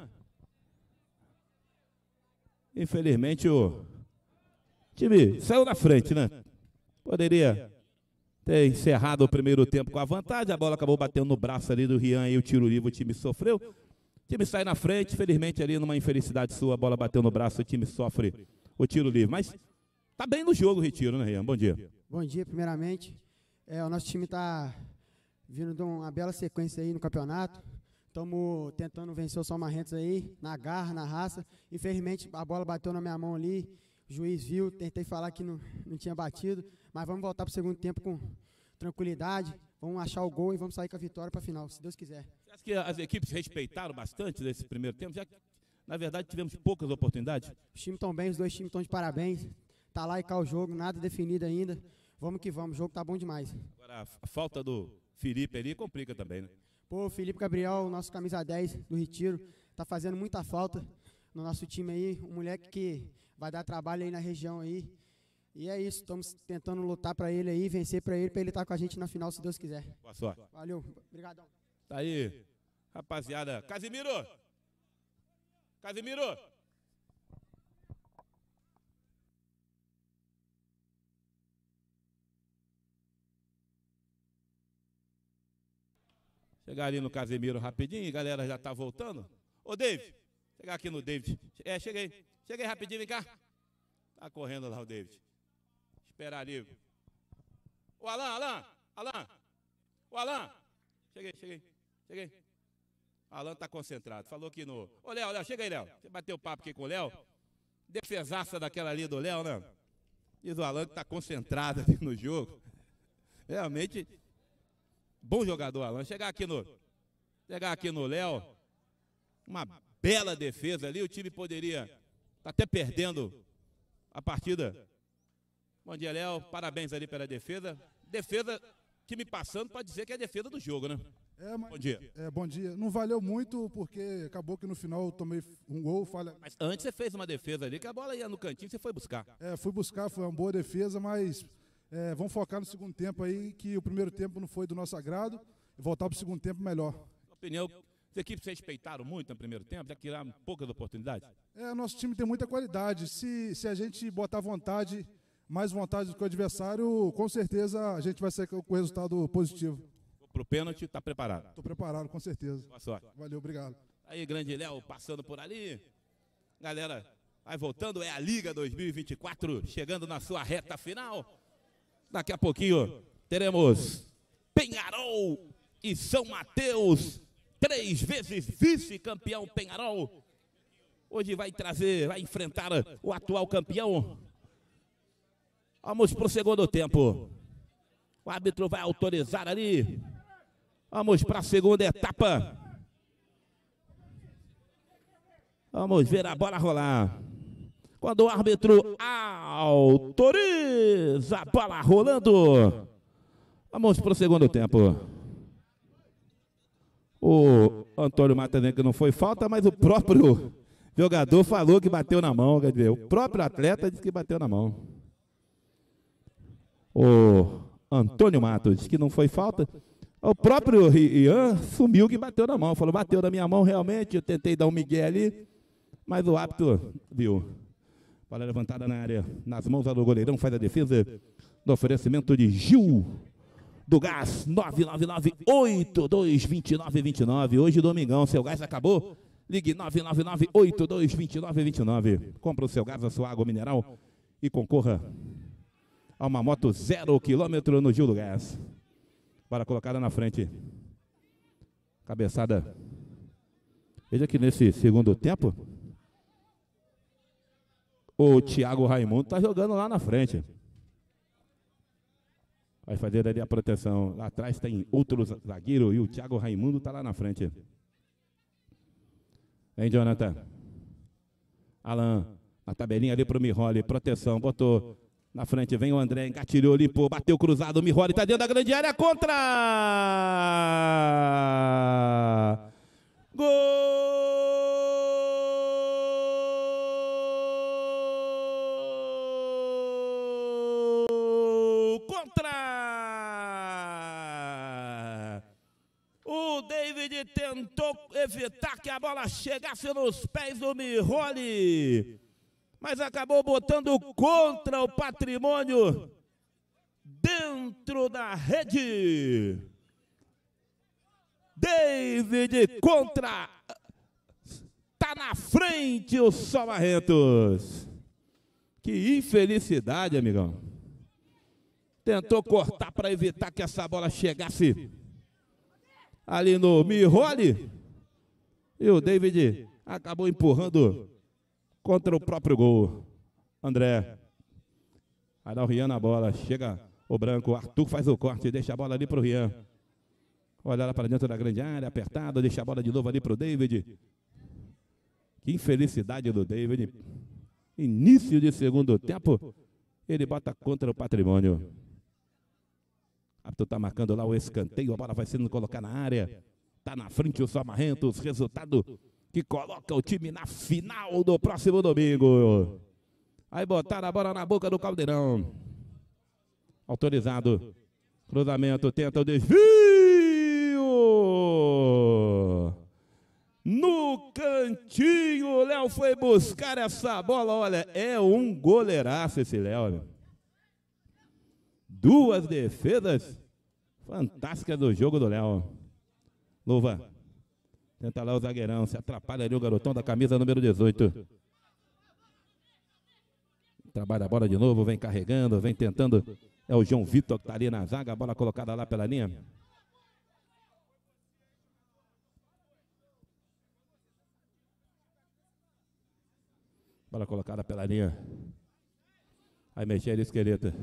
Infelizmente o time saiu na frente, né? Poderia ter encerrado o primeiro tempo com a vantagem. A bola acabou batendo no braço ali do Rian e o tiro livre, o time sofreu. O time sai na frente, felizmente ali numa infelicidade sua, a bola bateu no braço, o time sofre o tiro livre. Mas tá bem no jogo o Retiro, né, Rian? Bom dia. Bom dia, primeiramente. É, o nosso time está vindo de uma bela sequência aí no campeonato. Estamos tentando vencer o São Marrentos aí, na garra, na raça. Infelizmente, a bola bateu na minha mão ali, o juiz viu, tentei falar que não, não tinha batido, mas vamos voltar para o segundo tempo com tranquilidade, vamos achar o gol e vamos sair com a vitória para a final, se Deus quiser. Você acha que as equipes respeitaram bastante nesse primeiro tempo? Já que, na verdade, tivemos poucas oportunidades? Os times estão bem, os dois times estão de parabéns. Tá lá e cá o jogo, nada definido ainda. Vamos que vamos, o jogo tá bom demais. Agora, a falta do Felipe ali complica também, né? Pô, o Felipe Gabriel, nosso camisa dez do Retiro, tá fazendo muita falta no nosso time aí. Um moleque que vai dar trabalho aí na região aí. E é isso, estamos tentando lutar para ele aí, vencer para ele, para ele estar com a gente na final, se Deus quiser. Boa sorte. Valeu, obrigadão. Tá aí, rapaziada. Casimiro! Casimiro! Chegar ali no Casemiro rapidinho, a galera já tá voltando. Ô, David, chegar aqui no David. É, cheguei. Cheguei rapidinho, vem cá. Tá correndo lá o David. Esperar ali. Ô, Alan, Alan, Alan. Ô, Alan. Cheguei, cheguei, cheguei. Alan tá concentrado. Falou que no... Ô, Léo, Léo, chega aí, Léo. Você bateu papo aqui com o Léo. Defesaça daquela ali do Léo, né? Diz o Alan que tá concentrado ali no jogo. Realmente... Bom jogador, Alan. Chegar aqui no chegar aqui no Léo, uma bela defesa ali, o time poderia estar até perdendo a partida. Bom dia, Léo. Parabéns ali pela defesa. Defesa que me passando pode dizer que é a defesa do jogo, né? É, mas, bom dia. É, bom dia. Não valeu muito porque acabou que no final eu tomei um gol, falha. Mas antes você fez uma defesa ali que a bola ia no cantinho, você foi buscar. É, fui buscar, foi uma boa defesa, mas É, vamos focar no segundo tempo aí, que o primeiro tempo não foi do nosso agrado, e voltar para o segundo tempo melhor. Na opinião, as equipes respeitaram muito no primeiro tempo, já criaram poucas oportunidades? É, nosso time tem muita qualidade. Se, se a gente botar vontade, mais vontade do que o adversário, com certeza a gente vai sair com o resultado positivo. Para o pênalti, está preparado? Estou preparado, com certeza. Boa sorte. Valeu, obrigado. Aí, grande Léo, passando por ali. Galera, vai voltando, é a Liga dois mil e vinte e quatro, chegando na sua reta final. Daqui a pouquinho teremos Penharol e São Mateus, três vezes vice-campeão Penharol. Hoje vai trazer, vai enfrentar o atual campeão. Vamos para o segundo tempo. O árbitro vai autorizar ali. Vamos para a segunda etapa. Vamos ver a bola rolar. Quando o árbitro autoriza a bola rolando. Vamos para o segundo tempo. O Antônio Mata que não foi falta, mas o próprio jogador falou que bateu na mão. Quer dizer, o próprio atleta disse que bateu na mão. O Antônio Matos disse que não foi falta. O próprio Ian sumiu que bateu na mão. Falou, bateu na minha mão realmente. Eu tentei dar um migué ali, mas o árbitro viu. Bola levantada na área, nas mãos do goleirão, faz a defesa do oferecimento de Gil do Gás, nove nove nove, oito dois dois nove, dois nove. Hoje, domingão, seu gás acabou. Ligue nove nove nove, oito dois dois nove, dois nove. Compre o seu gás, a sua água mineral e concorra a uma moto zero quilômetro no Gil do Gás. Bola colocada na frente. Cabeçada. Veja que nesse segundo tempo, o Thiago Raimundo está jogando lá na frente. Vai fazer ali a proteção. Lá atrás tem outro zagueiro e o Thiago Raimundo está lá na frente. Vem, Jonathan. Alan, a tabelinha ali para o Miroli. Proteção, botou Na frente vem o André, engatilhou, limpou, bateu cruzado, o Miroli tá dentro da grande área, contra! Gol! Contra! O David tentou evitar que a bola chegasse nos pés do Miroli, mas acabou botando contra o Patrimônio dentro da rede. David contra, tá na frente o Somarrentos. Que infelicidade, amigão. Tentou cortar para evitar que essa bola chegasse ali no Miroli, e o David acabou empurrando contra o próprio gol. André. Vai dar o Rian na bola. Chega o branco. Arthur faz o corte. Deixa a bola ali para o Rian. Olha lá para dentro da grande área. Apertado. Deixa a bola de novo ali para o David. Que infelicidade do David. Início de segundo tempo. Ele bota contra o Patrimônio. Arthur está marcando lá o escanteio. A bola vai sendo colocada na área. Está na frente o Somarrentos. Resultado que coloca o time na final do próximo domingo. Aí botaram a bola na boca do Caldeirão. Autorizado. Cruzamento, tenta o desvio. No cantinho, o Léo foi buscar essa bola. Olha, é um goleiraço esse Léo. Duas defesas fantásticas do jogo do Léo. Luva. Tenta lá o zagueirão, se atrapalha ali o garotão da camisa número dezoito. Trabalha a bola de novo, vem carregando, vem tentando. É o João Vitor que está ali na zaga, a bola colocada lá pela linha. Bola colocada pela linha. Aí mexer ali, Esqueleto.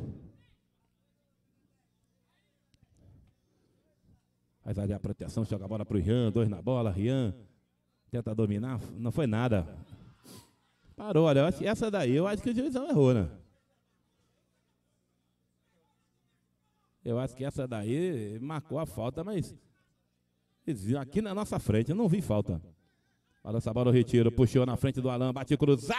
Faz ali a proteção, joga a bola para o Rian, dois na bola, Rian tenta dominar, não foi nada. Parou, olha, eu acho que essa daí, eu acho que o juizão errou, né? Eu acho que essa daí marcou a falta, mas aqui na nossa frente, eu não vi falta. Olha essa bola, o retiro, puxou na frente do Alan, bate cruzado,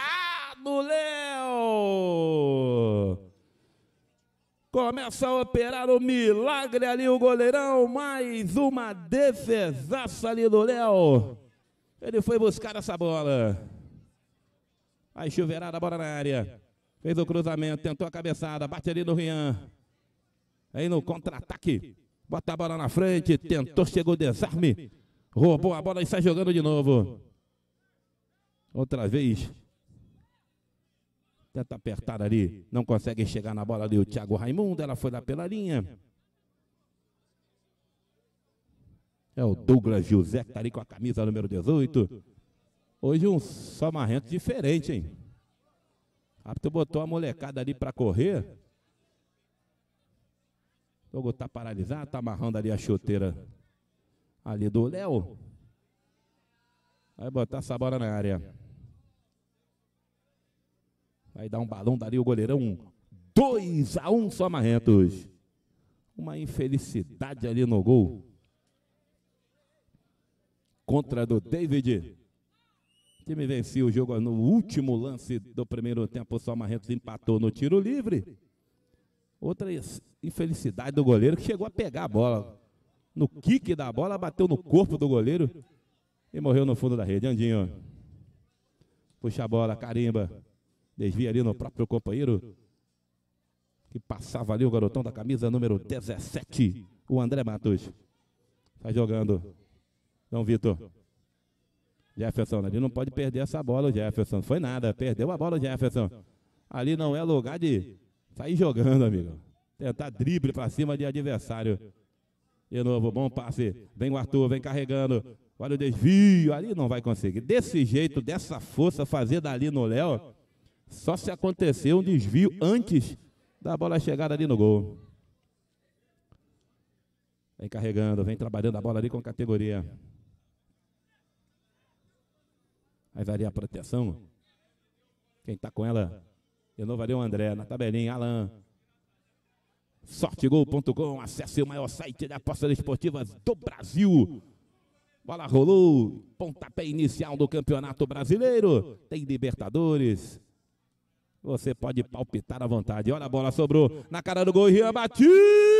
Léo! Começa a operar o milagre ali o goleirão, mais uma defesaça ali do Léo. Ele foi buscar essa bola. Aí chuveirada a bola na área. Fez o cruzamento, tentou a cabeçada, bate ali no Rian. Aí no contra-ataque, bota a bola na frente, tentou, chegou o desarme. Roubou a bola e sai jogando de novo. Outra vez. Tenta apertar ali, não consegue chegar na bola ali o Thiago Raimundo, ela foi lá pela linha. É o Douglas José que está ali com a camisa número dezoito. Hoje um Somarrento diferente, hein? O árbitro botou a molecada ali para correr. O jogo está paralisado, está amarrando ali a chuteira ali do Léo. Vai botar essa bola na área. Vai dar um balão dali o goleirão. dois a um Somarrentos. Uma infelicidade ali no gol. Contra do David. O time venceu o jogo no último lance do primeiro tempo. O Somarrentos empatou no tiro livre. Outra infelicidade do goleiro que chegou a pegar a bola. No kick da bola, bateu no corpo do goleiro e morreu no fundo da rede. Andinho. Puxa a bola, carimba. Desvia ali no próprio companheiro, que passava ali o garotão da camisa número dezessete, o André Matos. Vai jogando. João Vitor. Jefferson, ali não pode perder essa bola, o Jefferson. Foi nada, perdeu a bola, o Jefferson. Ali não é lugar de sair jogando, amigo. Tentar drible para cima de adversário. De novo, bom passe. Vem o Arthur, vem carregando. Olha o desvio, ali não vai conseguir. Desse jeito, dessa força, fazer dali no Léo. Só se acontecer um desvio antes da bola chegar ali no gol. Vem carregando, vem trabalhando a bola ali com categoria. Mas ali a proteção. Quem está com ela De novo ali o André, na tabelinha, Alan. Sortegol ponto com, acesse o maior site de apostas esportivas do Brasil. Bola rolou, pontapé inicial do Campeonato Brasileiro. Tem Libertadores. Você pode palpitar à vontade. Olha, a bola sobrou na cara do gol. Rian, batida,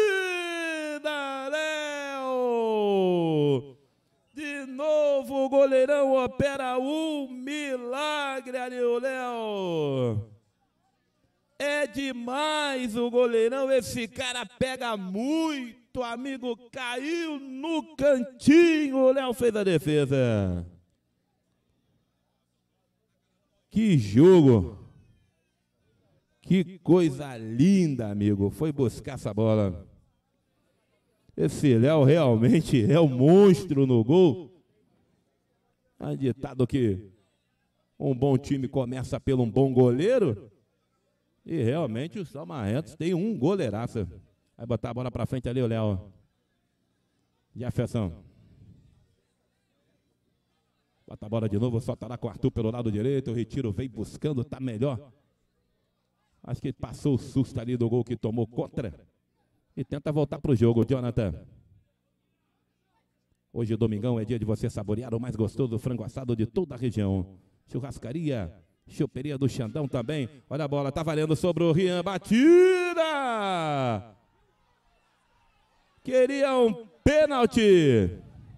Léo! De novo o goleirão opera um milagre ali, o Léo. É demais o goleirão, esse cara pega muito, amigo. Caiu no cantinho, o Léo fez a defesa. Que jogo. Que coisa linda, amigo. Foi buscar essa bola. Esse Léo realmente é um monstro no gol. É ditado que um bom time começa pelo um bom goleiro. E realmente os Salmarrentos tem um goleiraço. Vai botar a bola pra frente ali o Léo. Jefferson. Bota a bola de novo, solta lá com o Arthur pelo lado direito. O Retiro vem buscando, tá melhor. Acho que passou o susto ali do gol que tomou contra. E tenta voltar pro jogo, Jonathan. Hoje, domingão, é dia de você saborear o mais gostoso frango assado de toda a região. Churrascaria, choperia do Xandão também. Olha a bola, tá valendo sobre o Rian. Batida! Queria um pênalti.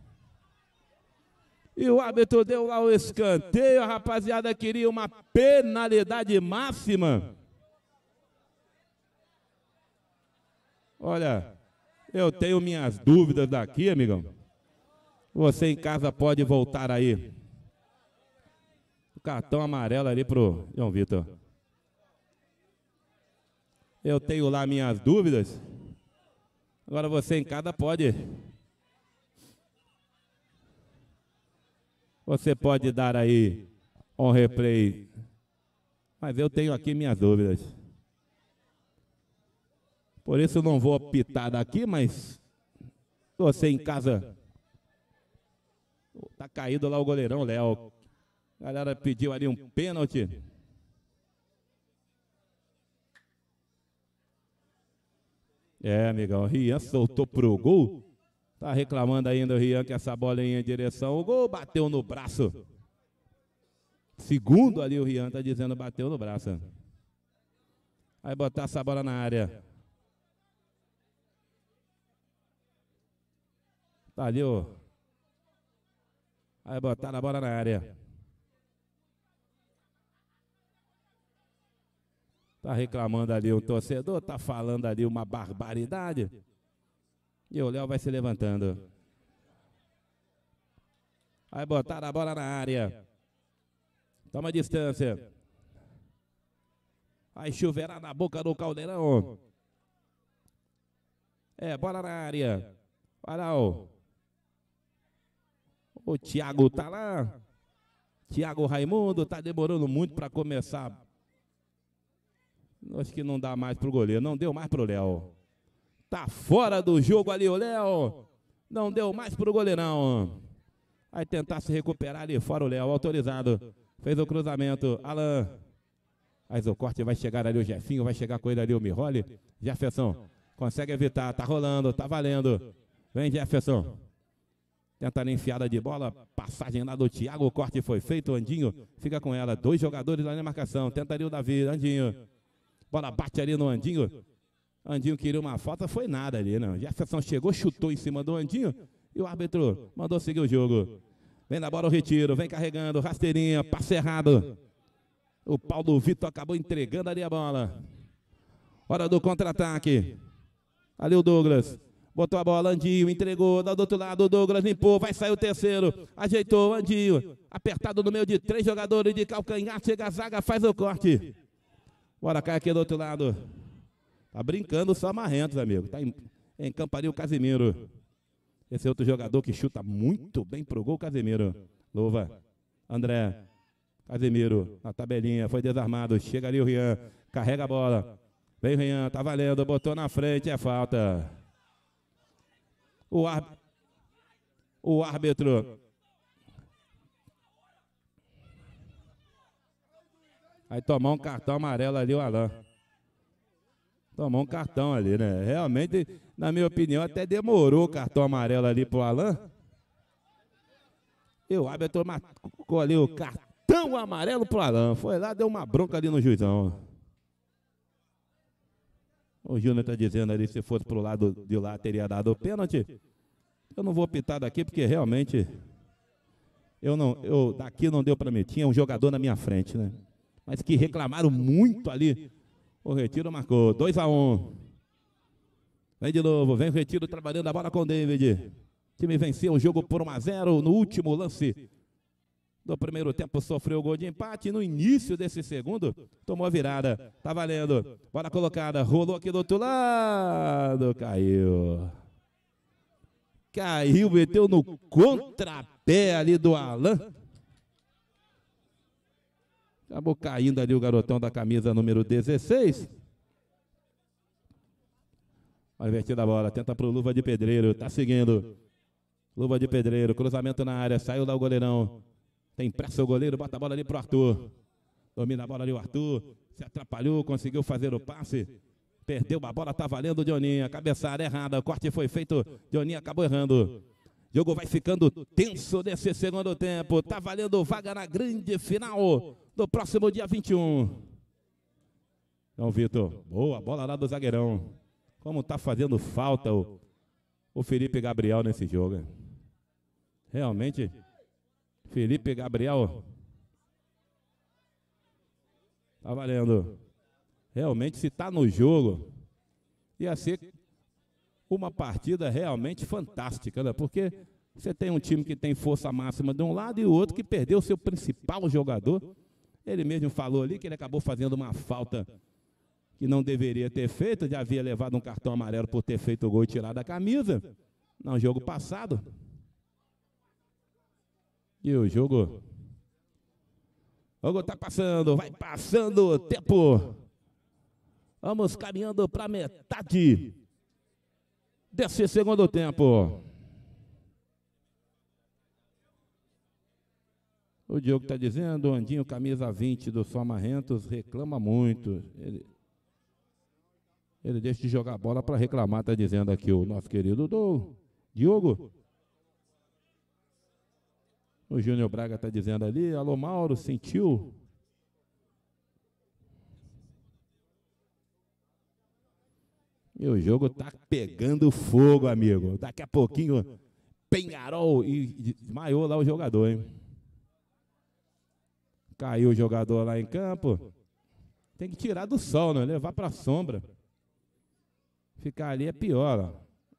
E o árbitro deu lá o escanteio. A rapaziada queria uma penalidade máxima. Olha, eu tenho minhas dúvidas daqui, amigão. Você em casa pode voltar aí. O cartão amarelo ali pro João Vitor. Eu tenho lá minhas dúvidas. Agora você em casa pode. Você pode dar aí um replay. Mas eu tenho aqui minhas dúvidas. Por isso não vou apitar daqui, mas você em casa. Tá caído lá o goleirão, Léo. A galera pediu ali um pênalti. É, amigão, o Rian soltou pro gol. Tá reclamando ainda o Rian que essa bola ia em direção. O gol bateu no braço. Segundo ali o Rian tá dizendo bateu no braço. Vai botar essa bola na área. Tá ali o... Vai botar a bola na área. Tá reclamando ali o torcedor, tá falando ali uma barbaridade. E o Léo vai se levantando. Vai botar a bola na área. Toma a distância. Vai chuveirar na boca do Caldeirão. É, bola na área. Olha o... O Thiago tá lá. Thiago Raimundo tá demorando muito para começar. Acho que não dá mais pro goleiro. Não deu mais pro Léo. Tá fora do jogo ali o Léo. Não deu mais pro goleirão. Vai tentar se recuperar ali fora o Léo. Autorizado. Fez o cruzamento. Alan. Mas o corte vai chegar ali o Jefinho. Vai chegar com ele ali o Miroli. Jefferson. Consegue evitar. Tá rolando. Tá valendo. Vem Jefferson. Tenta a enfiada de bola, passagem lá do Thiago, o corte foi feito, o Andinho fica com ela, dois jogadores lá na marcação, tenta ali o Davi, Andinho, bola bate ali no Andinho, Andinho queria uma falta, foi nada ali, não, Jefferson chegou, chutou em cima do Andinho e o árbitro mandou seguir o jogo, vem na bola o Retiro, vem carregando, rasteirinha, passe errado, o Paulo Vitor acabou entregando ali a bola, hora do contra-ataque, ali o Douglas, botou a bola, Andinho, entregou, do outro lado, o Douglas limpou, vai sair o terceiro, ajeitou, Andinho, apertado no meio de três jogadores de calcanhar, chega a zaga, faz o corte. Bora, cai aqui do outro lado. Tá brincando só Marrentos, amigo. Tá em, em campo ali o Casimiro. Esse outro jogador que chuta muito bem pro gol, Casimiro. Louva, André, Casimiro, na tabelinha, foi desarmado, chega ali o Rian, carrega a bola. Vem Rian, tá valendo, botou na frente, é falta. O, ár... o árbitro. Vai tomar um cartão amarelo ali o Alan. Tomou um cartão ali, né? Realmente, na minha opinião, até demorou o cartão amarelo ali pro Alan. E o árbitro marcou ali o cartão amarelo pro Alan. Foi lá, deu uma bronca ali no juizão. O Júnior tá dizendo ali, se fosse pro lado de lá, teria dado o pênalti. Eu não vou pitar daqui, porque realmente, eu não, eu, daqui não deu para mim. Tinha um jogador na minha frente, né? Mas que reclamaram muito ali. O Retiro marcou, dois a um. Vem de novo, vem o Retiro trabalhando a bola com o David. O time venceu o jogo por um a zero no último lance do primeiro tempo, sofreu o gol de empate. No início desse segundo, tomou a virada. Tá valendo, bola colocada, rolou aqui do outro lado, caiu. Caiu, meteu no contrapé ali do Alan. Acabou caindo ali o garotão da camisa número dezesseis. Vai invertir a bola, tenta pro Luva de Pedreiro, tá seguindo. Luva de Pedreiro, cruzamento na área, saiu lá o goleirão. Tem pressa o goleiro, bota a bola ali pro Arthur. Domina a bola ali o Arthur, se atrapalhou, conseguiu fazer o passe. Perdeu a bola, tá valendo o Dioninha, cabeçada errada, o corte foi feito, Dioninha acabou errando. O jogo vai ficando tenso nesse segundo tempo, tá valendo vaga na grande final do próximo dia vinte e um. Então, Vitor, boa bola lá do zagueirão. Como tá fazendo falta o, o Felipe Gabriel nesse jogo. Hein? Realmente, Felipe Gabriel tá valendo. Realmente, se tá no jogo, ia ser uma partida realmente fantástica, né? Porque você tem um time que tem força máxima de um lado e o outro que perdeu o seu principal jogador. Ele mesmo falou ali que ele acabou fazendo uma falta que não deveria ter feito, já havia levado um cartão amarelo por ter feito o gol e tirado a camisa no jogo passado. E o jogo... O jogo tá passando, vai passando o tempo. Vamos caminhando para metade desse segundo tempo. O Diogo está dizendo, o Andinho, camisa vinte do Somarrentos, reclama muito. Ele, ele deixa de jogar bola para reclamar, está dizendo aqui o nosso querido do, Diogo. O Júnior Braga está dizendo ali, alô Mauro, sentiu? E o jogo tá pegando fogo, amigo. Daqui a pouquinho, Penharol e desmaiou lá o jogador, hein? Caiu o jogador lá em campo. Tem que tirar do sol, né? Levar para a sombra. Ficar ali é pior, ó.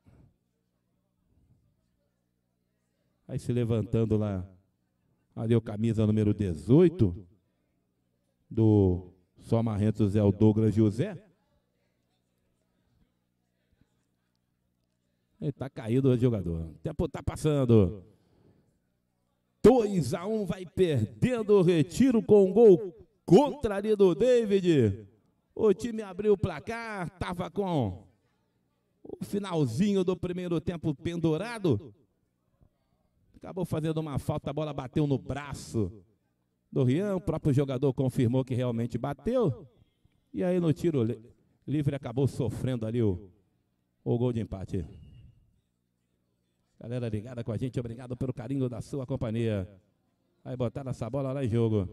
Aí se levantando lá. Ali o camisa número dezoito do Somarrentos é o Douglas José. Ele tá caído o jogador. O tempo tá passando. dois a um, vai perdendo o Retiro com um gol contra ali do David. O time abriu o placar, tava com o finalzinho do primeiro tempo pendurado. Acabou fazendo uma falta, a bola bateu no braço do Rian. O próprio jogador confirmou que realmente bateu. E aí no tiro livre acabou sofrendo ali o, o gol de empate. Galera ligada com a gente, obrigado pelo carinho da sua companhia. Vai botar essa bola lá em jogo.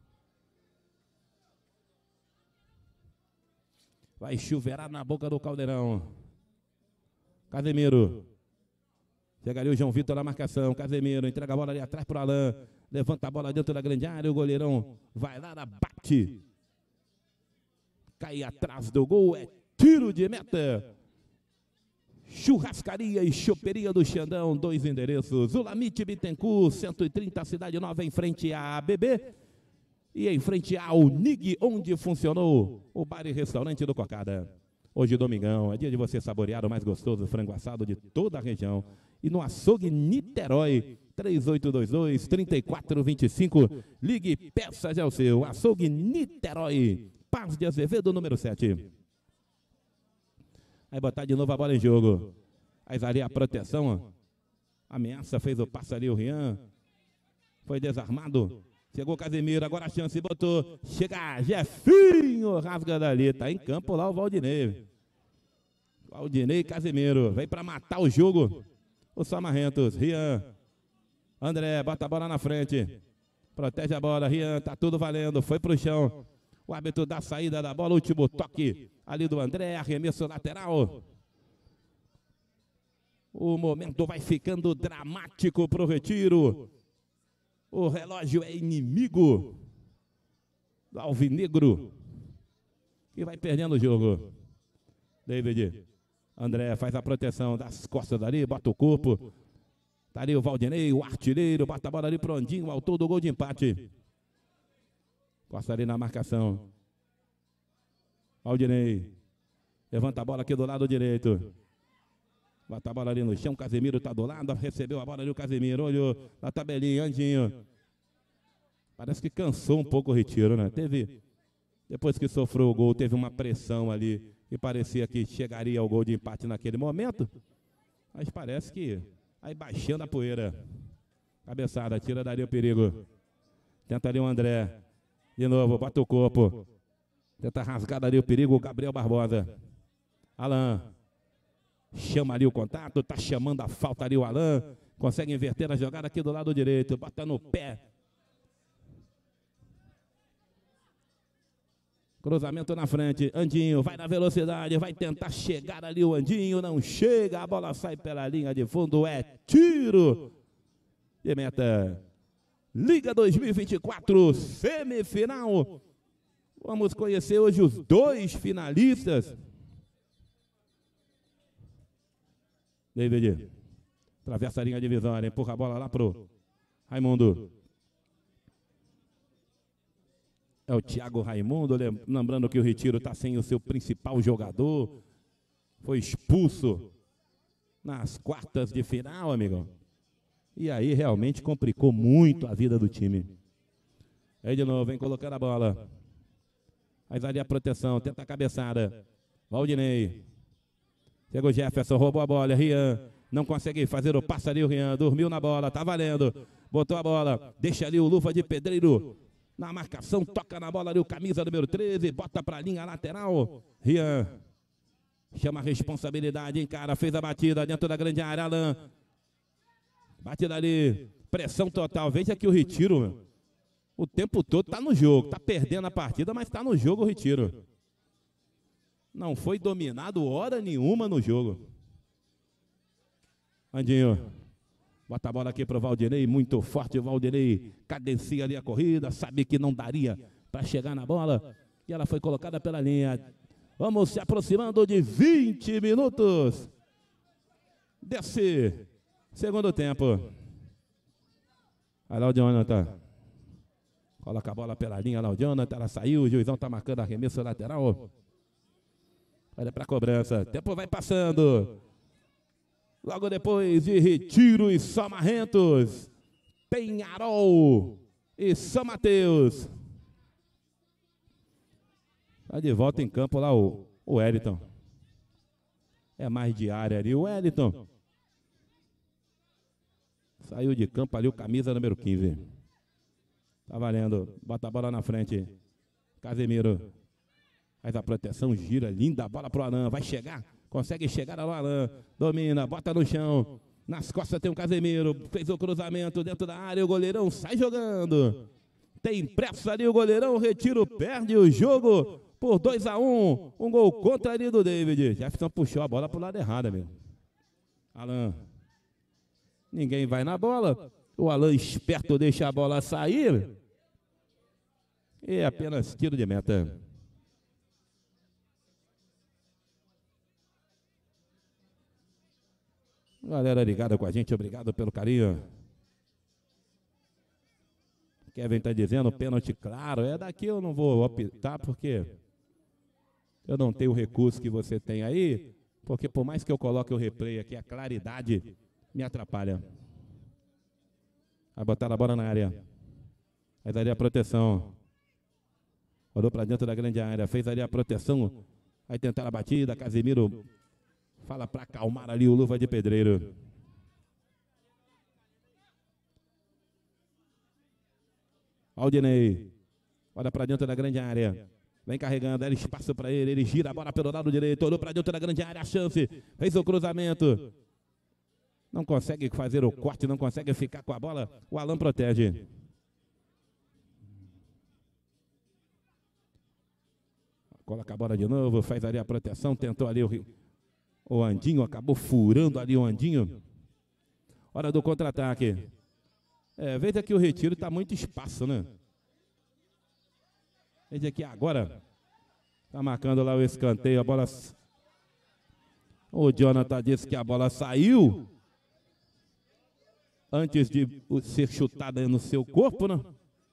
Vai chuveirar na boca do Caldeirão. Casemiro. Chega ali o João Vitor na marcação. Casemiro entrega a bola ali atrás para o Alan. Levanta a bola dentro da grande área. O goleirão vai lá, bate. Cai atrás do gol. É tiro de meta. Churrascaria e Choperia do Xandão, dois endereços. Ulamite Bittencourt, cento e trinta, Cidade Nova, em frente à A B B. E em frente ao Nig, onde funcionou o bar e restaurante do Cocada. Hoje, domingão, é dia de você saborear o mais gostoso frango assado de toda a região. E no Açougue Niterói, três oito dois dois, três quatro dois cinco. Ligue, peça já o seu. Açougue Niterói, Paz de Azevedo, número sete. Aí botar de novo a bola em jogo. Aí ali a proteção. Ó. Ameaça, fez o passe ali o Rian. Foi desarmado. Chegou o Casemiro, agora a chance, botou. Chega Jefinho, rasga dali. Tá em campo lá o Valdinei. Valdinei e Casemiro. Vem para matar o jogo. O Samarrentos, Rian. André, bota a bola na frente. Protege a bola, Rian, tá tudo valendo. Foi pro chão. O árbitro dá a saída da bola, último toque ali do André, arremesso lateral. O momento vai ficando dramático pro Retiro. O relógio é inimigo do Alvinegro, que vai perdendo o jogo. David, André faz a proteção das costas dali, bota o corpo. Tá ali o Valdinei, o artilheiro, bota a bola ali pro Andinho, o autor do gol de empate. Costa ali na marcação. Valdinei, levanta a bola aqui do lado direito. Bota a bola ali no chão, Casemiro tá do lado, recebeu a bola ali o Casemiro, olhou na tabelinha, Andinho. Parece que cansou um pouco o Retiro, né? Teve, depois que sofreu o gol, teve uma pressão ali e parecia que chegaria ao gol de empate naquele momento. Mas parece que aí baixando a poeira. Cabeçada, tira dali o perigo. Tenta ali o André. De novo, bota o corpo. Tenta rasgar dali o perigo, o Gabriel Barbosa. Alan. Chama ali o contato, tá chamando a falta ali o Alan. Consegue inverter a jogada aqui do lado direito. Bota no pé. Cruzamento na frente. Andinho vai na velocidade. Vai tentar chegar ali o Andinho. Não chega. A bola sai pela linha de fundo. É tiro de meta. Liga dois mil e vinte e quatro, semifinal. Vamos conhecer hoje os dois finalistas. David, atravessa a linha divisória, empurra a bola lá pro Raimundo. É o Thiago Raimundo, lembrando que o Retiro está sem o seu principal jogador. Foi expulso nas quartas de final, amigo. E aí realmente complicou muito a vida do time. Aí de novo, vem colocando a bola. Faz ali a proteção, tenta a cabeçada. Valdinei. Chega o Jefferson, roubou a bola, Rian, não consegue fazer o passe ali, o Rian, dormiu na bola, tá valendo, botou a bola, deixa ali o Luva de Pedreiro, na marcação, toca na bola ali o camisa número treze, bota pra linha lateral, Rian, chama a responsabilidade, hein, cara, fez a batida dentro da grande área, Alan, batida ali, pressão total, veja que o Retiro, meu, o tempo todo tá no jogo, tá perdendo a partida, mas tá no jogo o Retiro. Não foi dominado hora nenhuma no jogo. Andinho. Bota a bola aqui para o Valdinei. Muito forte o Valdinei. Cadencia ali a corrida. Sabe que não daria para chegar na bola. E ela foi colocada pela linha. Vamos se aproximando de vinte minutos desse segundo tempo. Olha lá o Jonathan. Coloca a bola pela linha lá o Jonathan. Ela saiu. O juizão está marcando arremesso lateral. Olha para a cobrança. Tempo vai passando. Logo depois de Retiro e Samarrentos, Penharol e São Mateus. Está de volta em campo lá o, o Wellington. É mais de área ali. O Wellington. Saiu de campo ali o camisa número quinze. Tá valendo. Bota a bola na frente. Casemiro. Faz a proteção, gira, linda, bola pro Alan, vai chegar, consegue chegar ao Alan, domina, bota no chão, nas costas tem um Casemiro, fez o cruzamento dentro da área, o goleirão sai jogando, tem pressa ali o goleirão, o Retiro perde o jogo por dois a um, um gol contra ali do David, Jefferson puxou a bola pro lado errado, amigo. Alan, ninguém vai na bola, o Alan esperto deixa a bola sair, e é apenas tiro de meta. Galera ligada com a gente, obrigado pelo carinho. Kevin está dizendo, pênalti claro. É daqui eu não vou optar, porque eu não tenho o recurso que você tem aí, porque por mais que eu coloque o replay aqui, a claridade me atrapalha. Vai botar a bola na área. Faz ali a proteção. Olhou para dentro da grande área, fez ali a proteção. Vai tentar a batida, Casemiro fala para acalmar ali o Luva de Valdinei. Olha para dentro da grande área. Vem carregando, era espaço para ele. Ele gira a bola pelo lado direito. Olhou para dentro da grande área. A chance. Fez o cruzamento. Não consegue fazer o corte. Não consegue ficar com a bola. O Alan protege. Coloca a bola de novo. Faz ali a proteção. Tentou ali o, o Andinho. Acabou furando ali o Andinho. Hora do contra-ataque. É, veja que o Retiro está muito espaço, né? Veja aqui agora. Está marcando lá o escanteio. A bola. O Jonathan disse que a bola saiu antes de ser chutada no seu corpo, né?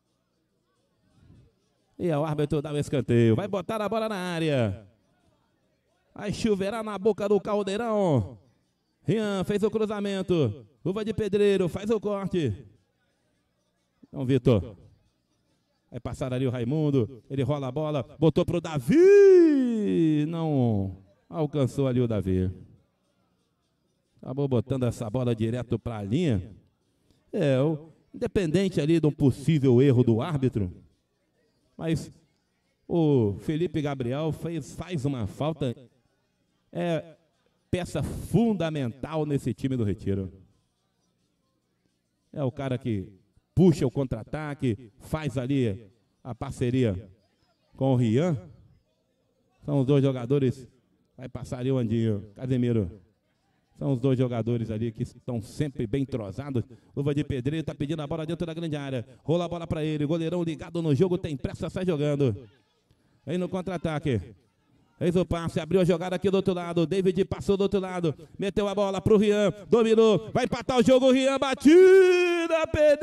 E o árbitro dá o escanteio. Vai botar a bola na área. Vai chuveirar na boca do Caldeirão. Rian fez o cruzamento. Luva de pedreiro, faz o corte. Então, Vitor. Vai passar ali o Raimundo. Ele rola a bola. Botou para o Davi. Não alcançou ali o Davi. Acabou botando essa bola direto para a linha. É, o, independente ali de um possível erro do árbitro. Mas o Felipe Gabriel fez, faz uma falta. É peça fundamental nesse time do Retiro. É o cara que puxa o contra-ataque, faz ali a parceria com o Rian. São os dois jogadores. Vai passar ali o Andinho, Casemiro. São os dois jogadores ali que estão sempre bem entrosados. Luva de pedreiro, está pedindo a bola dentro da grande área. Rola a bola para ele. Goleirão ligado no jogo, tem pressa, sai jogando. Aí no contra-ataque. Fez o passe, abriu a jogada aqui do outro lado. David passou do outro lado. Meteu a bola para o Rian. Dominou. Vai empatar o jogo. O Rian batida.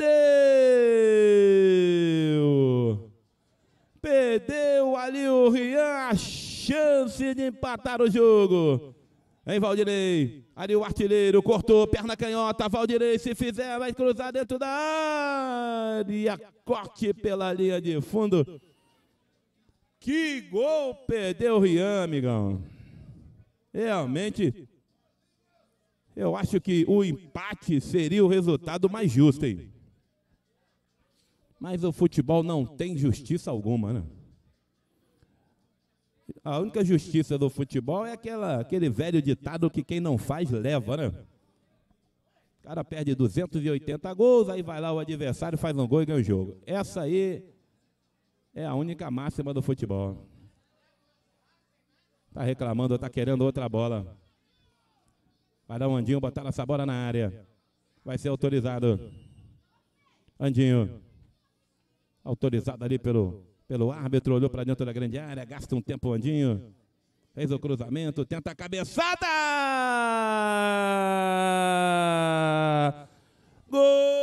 Perdeu. Perdeu ali o Rian a chance de empatar o jogo. Vem Valdinei. Ali o artilheiro cortou. Perna canhota. Valdinei se fizer vai cruzar dentro da área. Corte pela linha de fundo. Que gol perdeu o Rian, amigão. Realmente, eu acho que o empate seria o resultado mais justo, hein? Mas o futebol não tem justiça alguma, né? A única justiça do futebol é aquela, aquele velho ditado que quem não faz, leva, né? O cara perde duzentos e oitenta gols, aí vai lá o adversário, faz um gol e ganha o jogo. Essa aí é a única máxima do futebol. Tá reclamando, tá querendo outra bola. Vai dar um Andinho, botar essa bola na área. Vai ser autorizado. Andinho. Autorizado ali pelo, pelo árbitro, olhou para dentro da grande área, gasta um tempo o Andinho. Fez o cruzamento, tenta a cabeçada! Gol!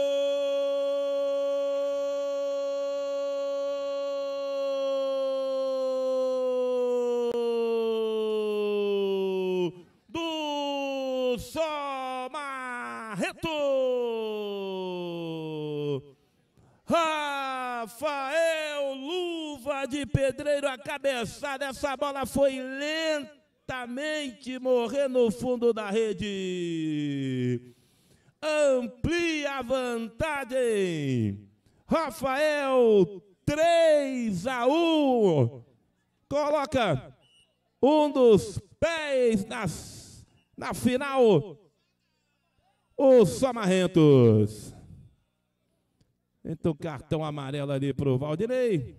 Rafael Luva de Pedreiro, a cabeçada, essa bola foi lentamente morrer no fundo da rede. Amplia a vantagem. Rafael, três a um. Coloca um dos pés nas, na final. Os Somarrentos. Então, cartão amarelo ali para o Valdinei.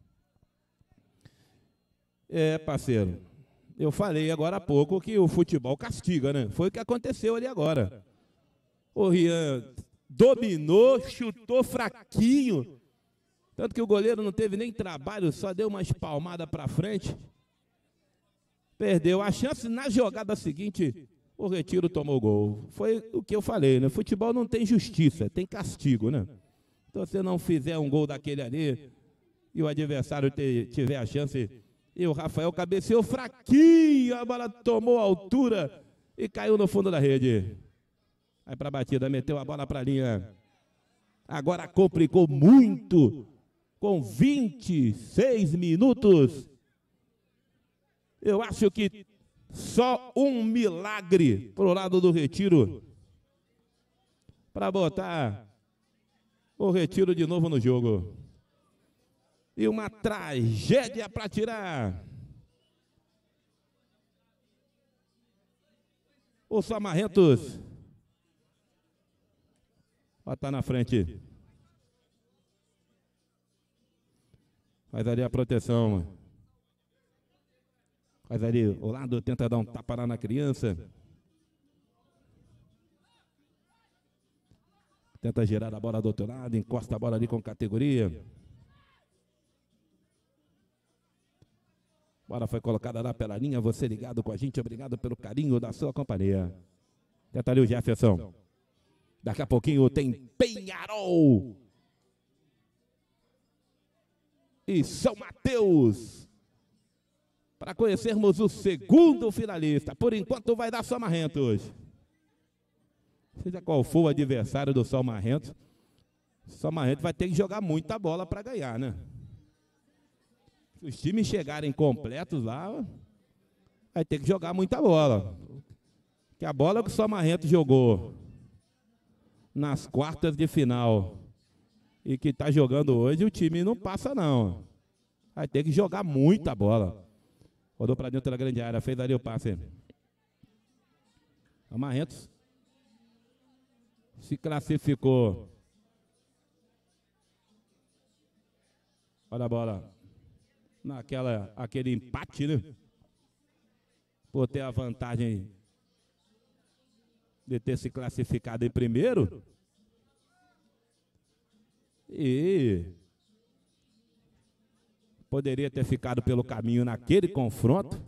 É, parceiro, eu falei agora há pouco que o futebol castiga, né? Foi o que aconteceu ali agora. O Rian dominou, chutou fraquinho. Tanto que o goleiro não teve nem trabalho, só deu uma espalmada para frente. Perdeu a chance. Na jogada seguinte, o Retiro tomou gol. Foi o que eu falei, né? Futebol não tem justiça, tem castigo, né? Então, se você não fizer um gol daquele ali e o adversário ter, tiver a chance, e o Rafael cabeceou fraquinho, a bola tomou altura e caiu no fundo da rede. Vai para a batida, meteu a bola para a linha. Agora complicou muito, com vinte e seis minutos. Eu acho que só um milagre para o lado do Retiro para botar o Retiro de novo no jogo. E uma tragédia para tirar. O Samarrentos. Ó, tá na frente. Faz ali a proteção. Faz ali o lado, tenta dar um tapa lá na criança. Tenta girar a bola do outro lado, encosta a bola ali com categoria. Bola foi colocada lá pela linha, você ligado com a gente, obrigado pelo carinho da sua companhia. Tenta ali o Jefferson. Daqui a pouquinho tem Penharol e São Mateus, para conhecermos o segundo finalista. Por enquanto vai dar Samarrentos. Seja qual for o adversário do Samarrentos, o Samarrentos vai ter que jogar muita bola para ganhar, né? Se os times chegarem completos lá, vai ter que jogar muita bola. Que a bola que o Samarrentos jogou nas quartas de final e que está jogando hoje, o time não passa não. Vai ter que jogar muita bola. Rodou para dentro da grande área, fez ali o passe. Samarrentos se classificou. Olha a bola. Naquela, aquele empate, né? Por ter a vantagem de ter se classificado em primeiro. E poderia ter ficado pelo caminho naquele confronto.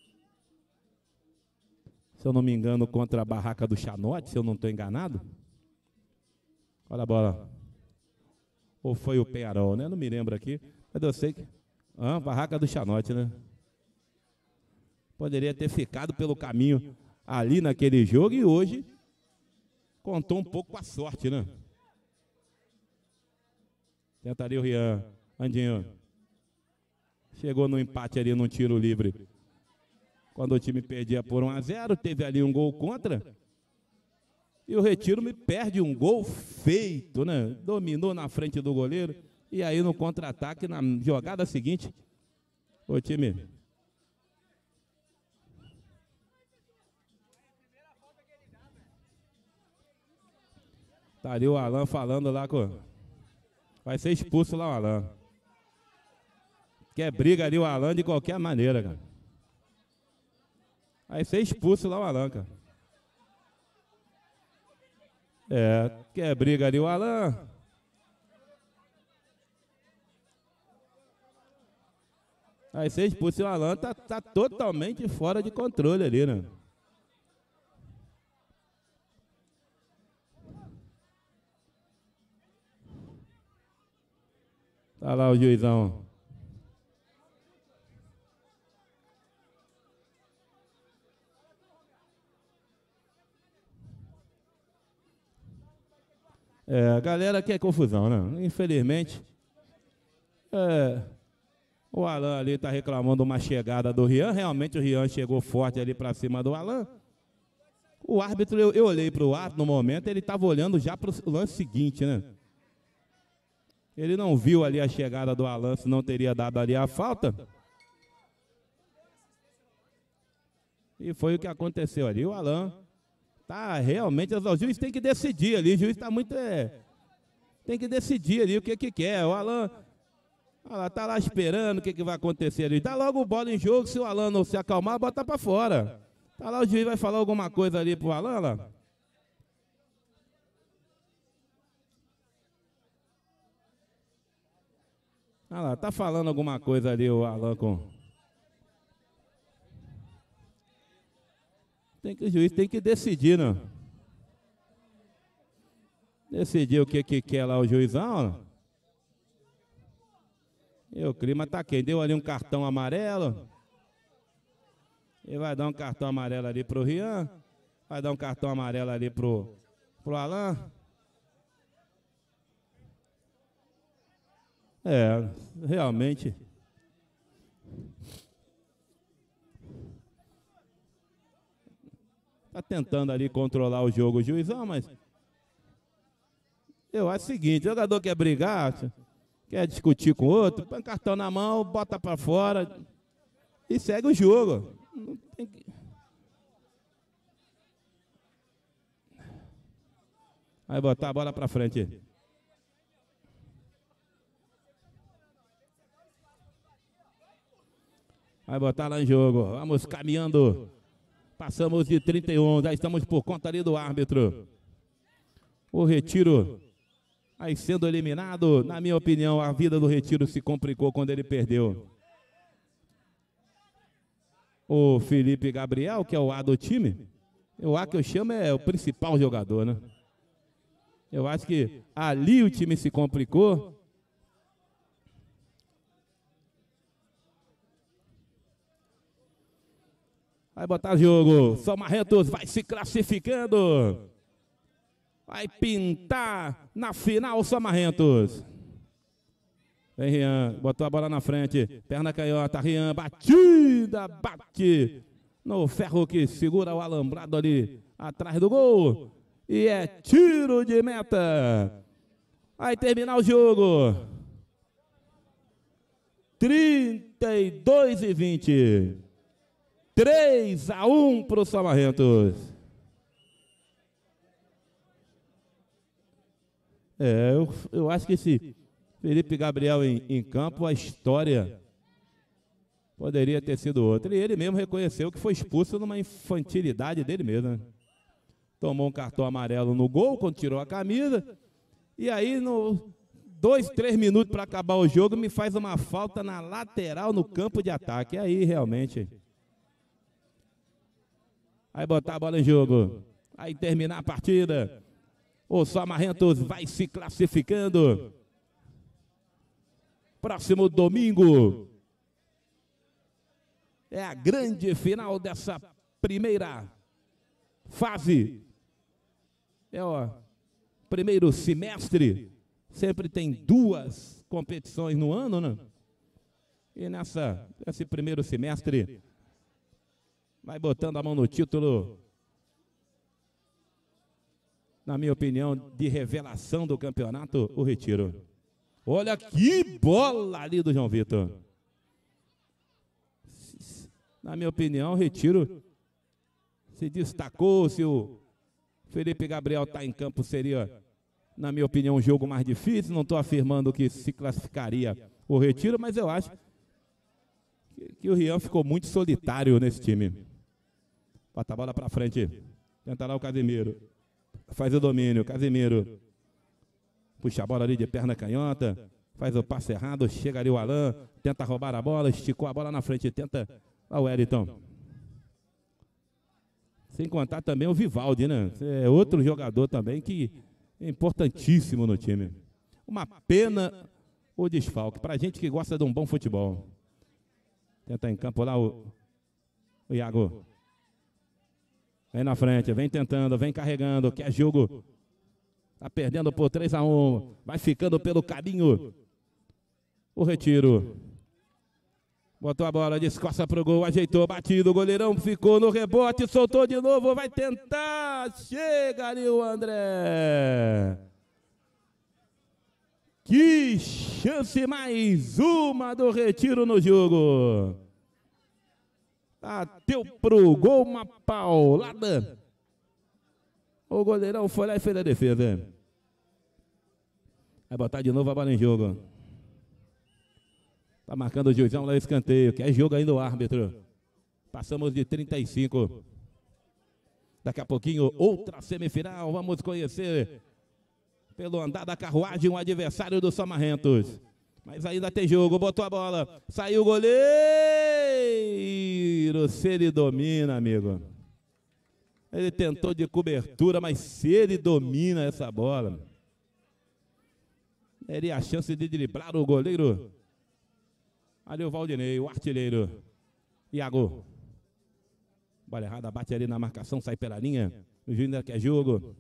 Se eu não me engano, contra a barraca do Chanote, se eu não estou enganado. Olha a bola. Ou foi o Penharol, né? Não me lembro aqui. Mas eu sei que... Ah, barraca do Chanote, né? Poderia ter ficado pelo caminho ali naquele jogo e hoje contou um pouco com a sorte, né? Tenta ali o Rian. Andinho. Chegou no empate ali num tiro livre. Quando o time perdia por um a zero, teve ali um gol contra. E o Retiro me perde um gol feito, né? Dominou na frente do goleiro. E aí no contra-ataque, na jogada seguinte, o time... Tá ali o Alan falando lá com... Vai ser expulso lá o Alan. Quer briga ali o Alan de qualquer maneira, cara. Vai ser expulso lá o Alan, cara. É, quer briga ali o Alan... Aí você expulso, o Alan tá, tá totalmente fora de controle ali, né? Tá lá o juizão. É, a galera quer confusão, né? Infelizmente. É... O Alan ali está reclamando uma chegada do Rian. Realmente o Rian chegou forte ali para cima do Alan. O árbitro, eu, eu olhei para o árbitro no momento, ele estava olhando já para o lance seguinte, né? Ele não viu ali a chegada do Alan, se não teria dado ali a falta. E foi o que aconteceu ali. O Alan tá realmente... O juiz tem que decidir ali. O juiz está muito... É, tem que decidir ali o que que quer. O Alan... Olha lá, tá lá esperando o que, que vai acontecer ali. Dá logo o bola em jogo, se o Alan não se acalmar, bota para fora. Tá lá, o juiz vai falar alguma coisa ali pro Alan, lá. Olha lá, tá falando alguma coisa ali o Alan com... Tem que, o juiz tem que decidir, né? Decidir o que que quer lá o juizão, né? E o clima tá quente. Deu ali um cartão amarelo. Ele vai dar um cartão amarelo ali pro Rian. Vai dar um cartão amarelo ali pro, pro Alan. É, realmente. Tá tentando ali controlar o jogo o juizão, mas... Eu acho o seguinte, o jogador quer brigar... quer discutir com o outro, põe cartão na mão, bota para fora e segue o jogo. Não tem que... Vai botar a bola para frente. Vai botar lá em jogo. Vamos caminhando. Passamos de trinta e um. Já estamos por conta ali do árbitro. O Retiro aí sendo eliminado. Na minha opinião, a vida do Retiro se complicou quando ele perdeu. O Felipe Gabriel, que é o A do time. O A que eu chamo é o principal jogador, né? Eu acho que ali o time se complicou. Vai botar jogo. São Marrentos vai se classificando. Vai pintar na final São Marrentos. Vem Rian, botou a bola na frente. Perna canhota, Rian, batida, bate no ferro que segura o alambrado ali atrás do gol. E é tiro de meta. Vai terminar o jogo. trinta e dois e vinte. três a um para o São Marrentos. É, eu, eu acho que esse Felipe Gabriel em, em campo, a história poderia ter sido outra. E ele mesmo reconheceu que foi expulso numa infantilidade dele mesmo, né? Tomou um cartão amarelo no gol, quando tirou a camisa. E aí, no dois, três minutos para acabar o jogo, me faz uma falta na lateral, no campo de ataque. E aí, realmente... Aí botar a bola em jogo. Aí terminar a partida. O São Marrentos vai se classificando. Próximo domingo é a grande final dessa primeira fase. É o primeiro semestre. Sempre tem duas competições no ano, né? E nessa, nesse primeiro semestre... vai botando a mão no título, na minha opinião, de revelação do campeonato, o Retiro. Olha que bola ali do João Vitor. Na minha opinião, o Retiro se destacou. Se o Felipe Gabriel está em campo, seria, na minha opinião, um jogo mais difícil. Não estou afirmando que se classificaria o Retiro, mas eu acho que, que o Rian ficou muito solitário nesse time. Bota a bola para frente. Tenta lá o Casimiro. Faz o domínio. Casimiro. Puxa a bola ali de perna canhota. Faz o passe errado. Chega ali o Alain. Tenta roubar a bola. Esticou a bola na frente. Tenta lá o Wellington. Sem contar também o Vivaldi, né? É outro jogador também que é importantíssimo no time. Uma pena o desfalque. Para gente que gosta de um bom futebol. Tenta em campo lá o, o Iago. Vem na frente, vem tentando, vem carregando, quer jogo. Está perdendo por três a um. Vai ficando pelo caminho. O Retiro. Botou a bola, descosta para o gol, ajeitou, batido. O goleirão ficou no rebote, soltou de novo, vai tentar. Chega ali o André. Que chance, mais uma do Retiro no jogo. Bateu pro gol, uma paulada. O goleirão foi lá e fez a defesa. Vai botar de novo a bola em jogo. Tá marcando o juizão lá o escanteio. Que é jogo ainda o árbitro. Passamos de trinta e cinco. Daqui a pouquinho, outra semifinal. Vamos conhecer, pelo andar da carruagem, um adversário do São Marrentos. Mas ainda tem jogo, botou a bola, saiu o goleiro, se ele domina, amigo. Ele tentou de cobertura, mas se ele domina essa bola, teria a chance de driblar o goleiro. Ali o Valdinei, o artilheiro. Iago. Bola errada, bate ali na marcação, sai pela linha. O Júnior quer jogo.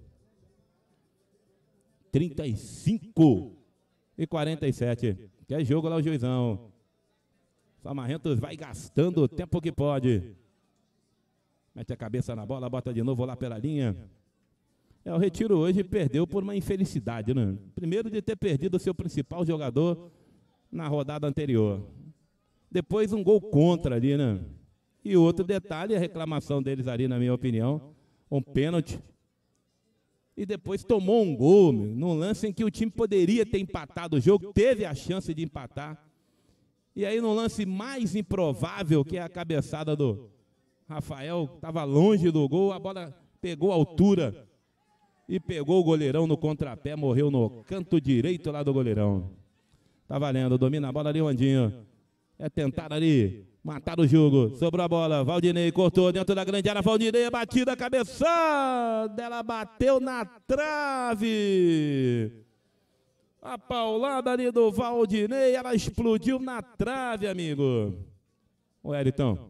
trinta e cinco e quarenta e sete. Quer jogo lá o juizão. São Marrentos vai gastando o tempo que pode. Mete a cabeça na bola, bota de novo lá pela linha. É, o Retiro hoje perdeu por uma infelicidade, né? Primeiro de ter perdido o seu principal jogador na rodada anterior. Depois um gol contra ali, né? E outro detalhe, a reclamação deles ali, na minha opinião, um pênalti. E depois tomou um gol, meu, num lance em que o time poderia ter empatado o jogo, teve a chance de empatar. E aí, no lance mais improvável, que é a cabeçada do Rafael, estava longe do gol, a bola pegou a altura e pegou o goleirão no contrapé, morreu no canto direito lá do goleirão. Tá valendo, domina a bola ali, o Andinho. É tentar ali, matar o jogo. Sobrou a bola, Valdinei cortou dentro da grande área, Valdinei, a batida, cabeçada, ela bateu na trave. A paulada ali do Valdinei, ela explodiu na trave, amigo. Ô, Eritão.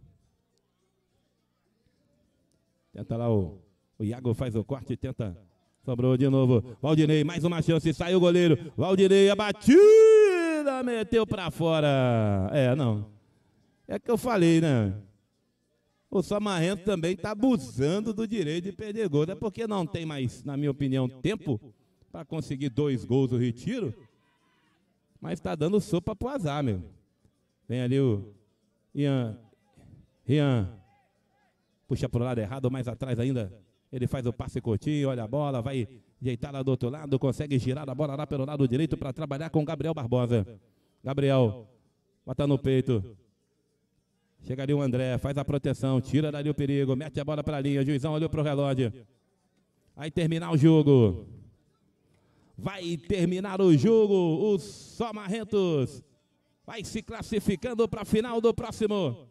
Tenta lá o, o Iago faz o corte, tenta. Sobrou de novo. Valdinei, mais uma chance, saiu o goleiro. Valdinei, a batida, meteu pra fora. É, não. É que eu falei, né? O Samarrento também tá abusando do direito de perder gol. É porque não tem mais, na minha opinião, tempo para conseguir dois gols no Retiro. Mas tá dando sopa pro azar, meu. Vem ali o Ian. Ian. Puxa pro lado errado, mais atrás ainda. Ele faz o passe curtinho, olha a bola, vai ajeitar lá do outro lado, consegue girar a bola lá pelo lado direito para trabalhar com Gabriel Barbosa. Gabriel, bota no peito. Chega ali o André, faz a proteção, tira dali o perigo, mete a bola para a linha, o juizão olhou pro relógio. Vai terminar o jogo. Vai terminar o jogo, os Somarrentos vai se classificando para a final do próximo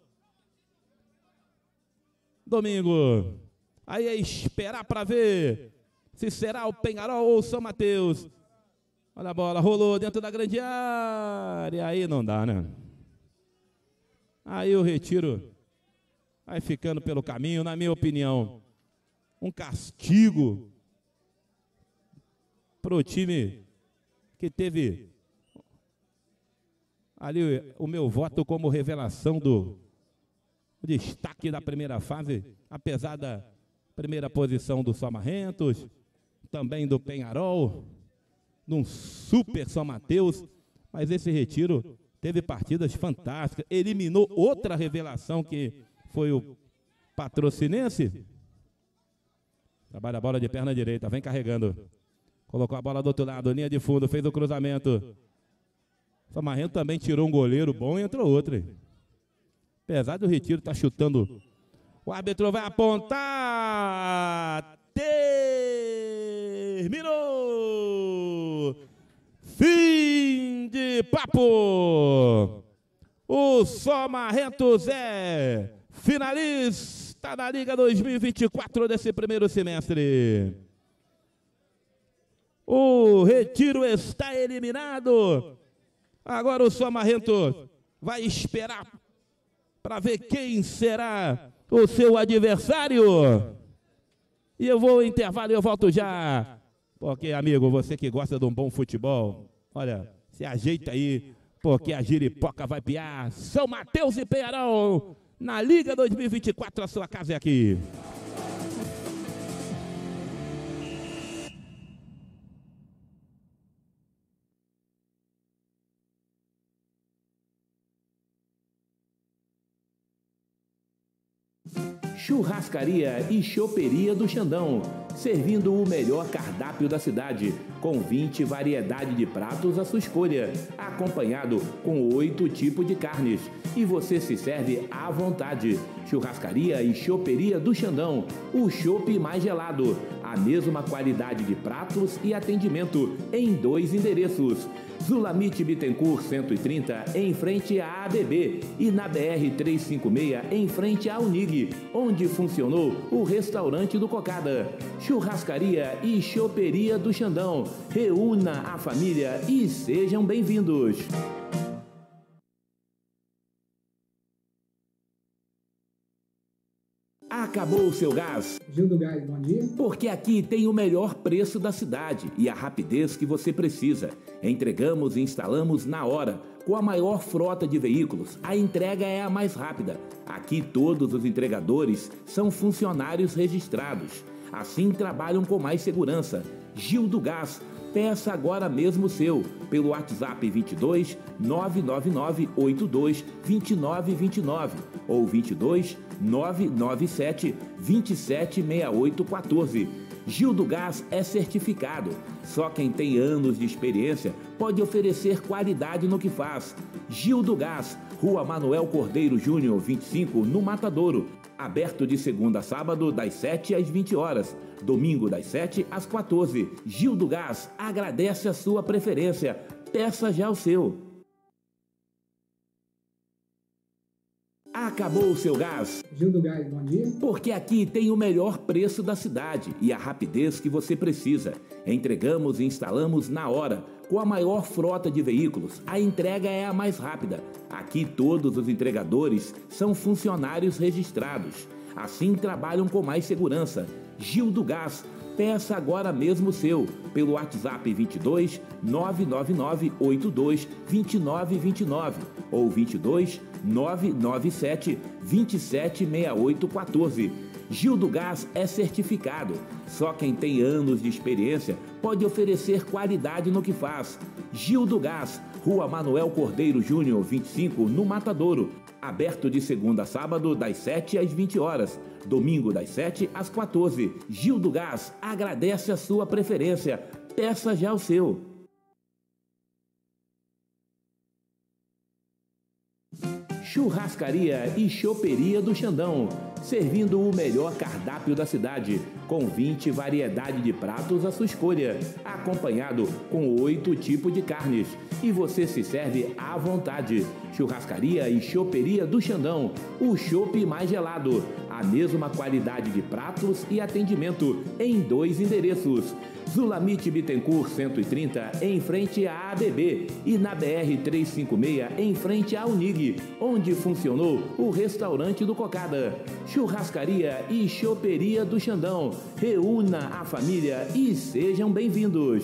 domingo. Aí é esperar para ver se será o Penharol ou o São Mateus. Olha a bola, rolou dentro da grande área. Aí não dá, né? Aí o Retiro vai ficando pelo caminho, na minha opinião. Um castigo para o time que teve ali o meu voto como revelação do destaque da primeira fase, apesar da primeira posição do Somarrentos, também do Penharol, num super São Mateus, mas esse Retiro teve partidas fantásticas, eliminou outra revelação que foi o Patrocinense. Trabalha a bola de perna direita, vem carregando, colocou a bola do outro lado, linha de fundo, fez o cruzamento. O Somarrento também tirou um goleiro bom e entrou outro, hein? Apesar do Retiro estar tá chutando, o árbitro vai apontar. Terminou! Fim de papo! O Somarrentos é finalista da Liga dois mil e vinte e quatro desse primeiro semestre. O Retiro está eliminado. Agora o Somarrentos vai esperar para ver quem será o seu adversário. E eu vou ao intervalo e eu volto já. Porque, amigo, você que gosta de um bom futebol, olha, se ajeita aí, porque a giripoca vai piar. São Mateus e Penharol, na Liga dois mil e vinte e quatro, a sua casa é aqui. Churrascaria e Choperia do Xandão, servindo o melhor cardápio da cidade, com vinte variedades de pratos à sua escolha, acompanhado com oito tipos de carnes. E você se serve à vontade. Churrascaria e Choperia do Xandão, o chopp mais gelado, a mesma qualidade de pratos e atendimento em dois endereços. Zulamite Bittencourt cento e trinta, em frente à A B B, e na B R trezentos e cinquenta e seis, em frente à Unig, onde funcionou o restaurante do Cocada. Churrascaria e Choperia do Xandão. Reúna a família e sejam bem-vindos. Acabou o seu gás? Gil do Gás, bom dia. Porque aqui tem o melhor preço da cidade e a rapidez que você precisa. Entregamos e instalamos na hora, com a maior frota de veículos. A entrega é a mais rápida. Aqui todos os entregadores são funcionários registrados. Assim trabalham com mais segurança. Gil do Gás. Peça agora mesmo o seu, pelo WhatsApp vinte e dois, nove nove nove, oito dois, vinte e nove vinte e nove ou vinte e dois, nove nove sete, vinte e sete, sessenta e oito quatorze. Gil do Gás é certificado. Só quem tem anos de experiência pode oferecer qualidade no que faz. Gil do Gás, Rua Manuel Cordeiro Júnior, vinte e cinco, no Matadouro. Aberto de segunda a sábado, das sete às vinte horas. Domingo, das sete às quatorze. Gil do Gás agradece a sua preferência. Peça já o seu. Acabou o seu gás? Gil do Gás, bom dia. Porque aqui tem o melhor preço da cidade e a rapidez que você precisa. Entregamos e instalamos na hora. Com a maior frota de veículos, a entrega é a mais rápida. Aqui todos os entregadores são funcionários registrados. Assim trabalham com mais segurança. Gil do Gás. Peça agora mesmo o seu, pelo WhatsApp vinte e dois, nove nove nove, oito dois, vinte e nove vinte e nove ou vinte e dois, nove nove sete, vinte e sete, sessenta e oito quatorze. Gil do Gás é certificado. Só quem tem anos de experiência pode oferecer qualidade no que faz. Gil do Gás, Rua Manuel Cordeiro Júnior, vinte e cinco, no Matadouro. Aberto de segunda a sábado, das sete às vinte horas. Domingo, das sete às quatorze. Gil do Gás agradece a sua preferência. Peça já o seu. Churrascaria e Choperia do Xandão, servindo o melhor cardápio da cidade, com vinte variedades de pratos à sua escolha, acompanhado com oito tipos de carnes. E você se serve à vontade. Churrascaria e Choperia do Xandão, o chopp mais gelado. A mesma qualidade de pratos e atendimento em dois endereços. Zulamite Bittencourt cento e trinta, em frente à A B B, e na B R trezentos e cinquenta e seis, em frente à Unig, onde funcionou o restaurante do Cocada. Churrascaria e Choperia do Xandão. Reúna a família e sejam bem-vindos.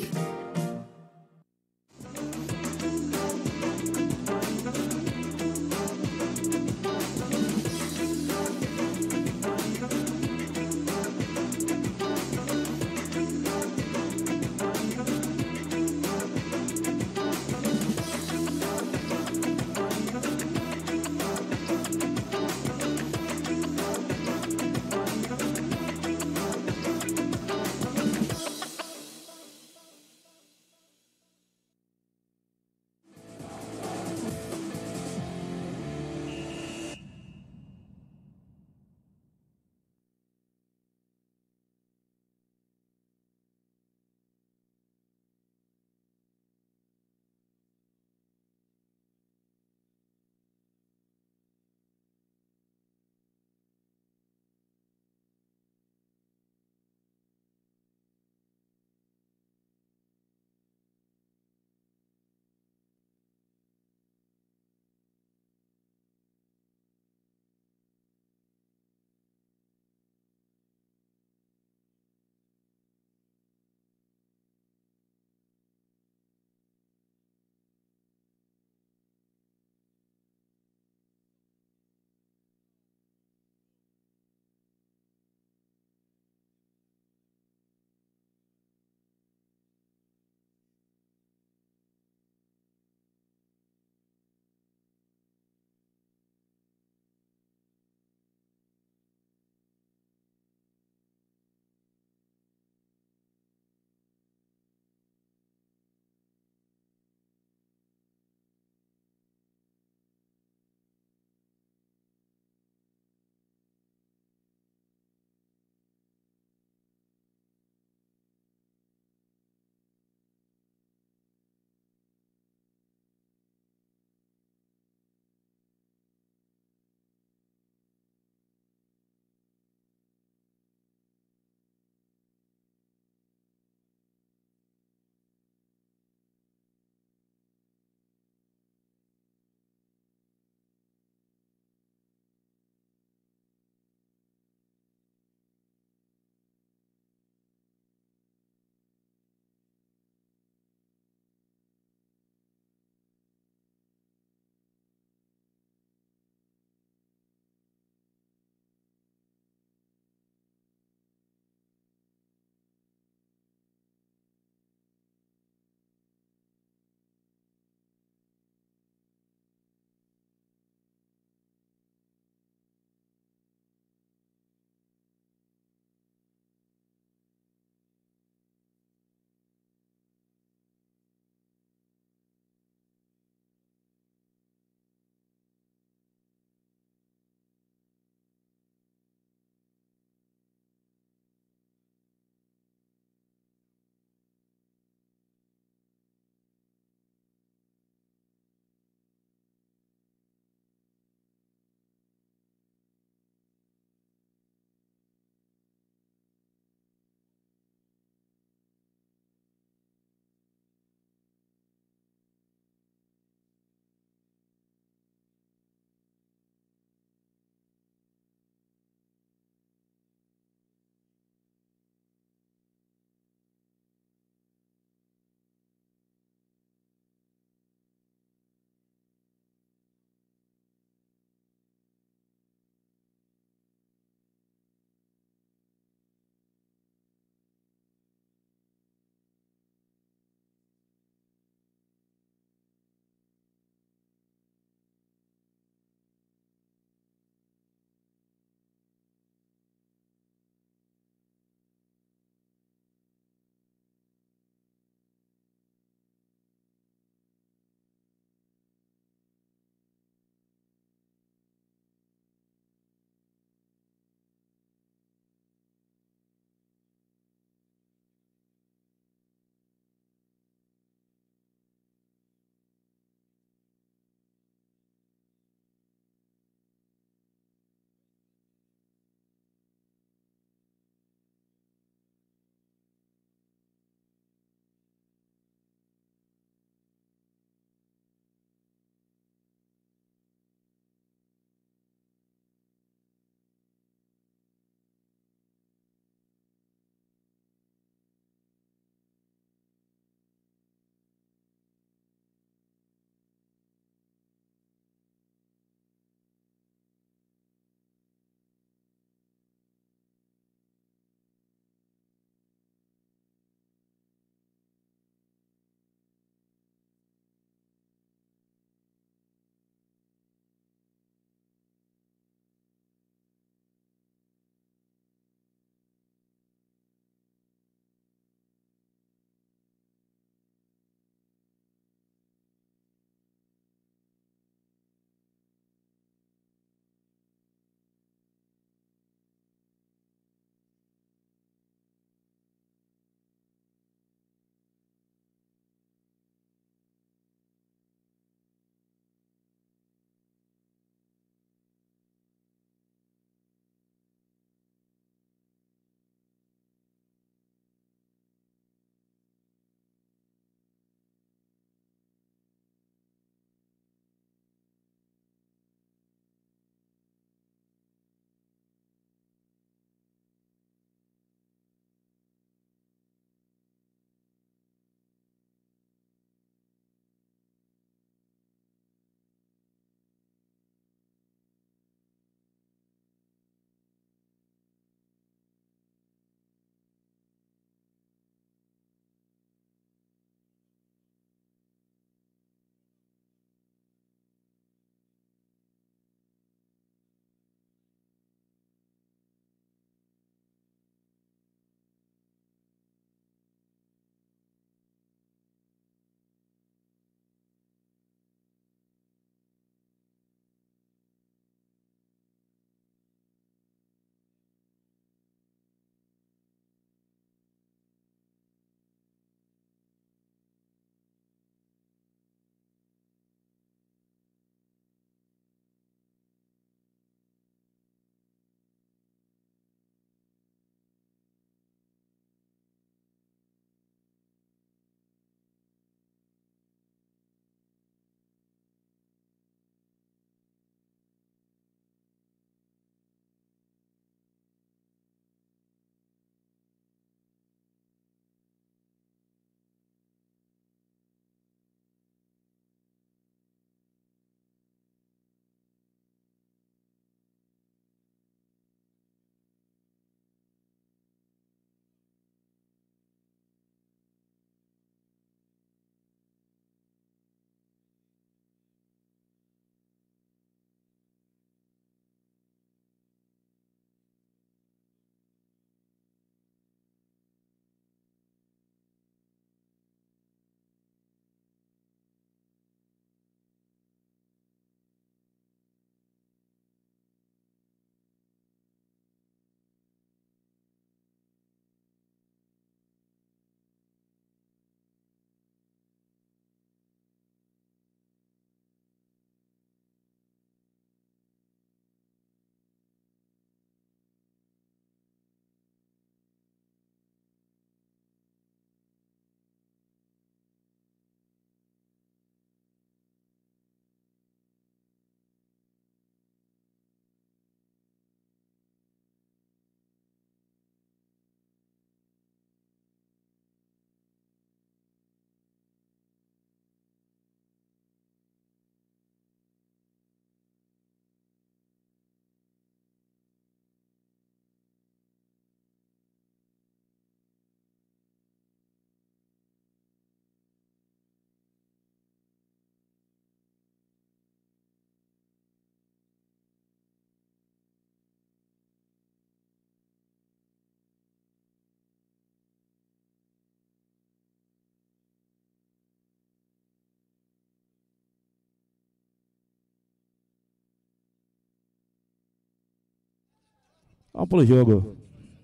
Vamos pro jogo.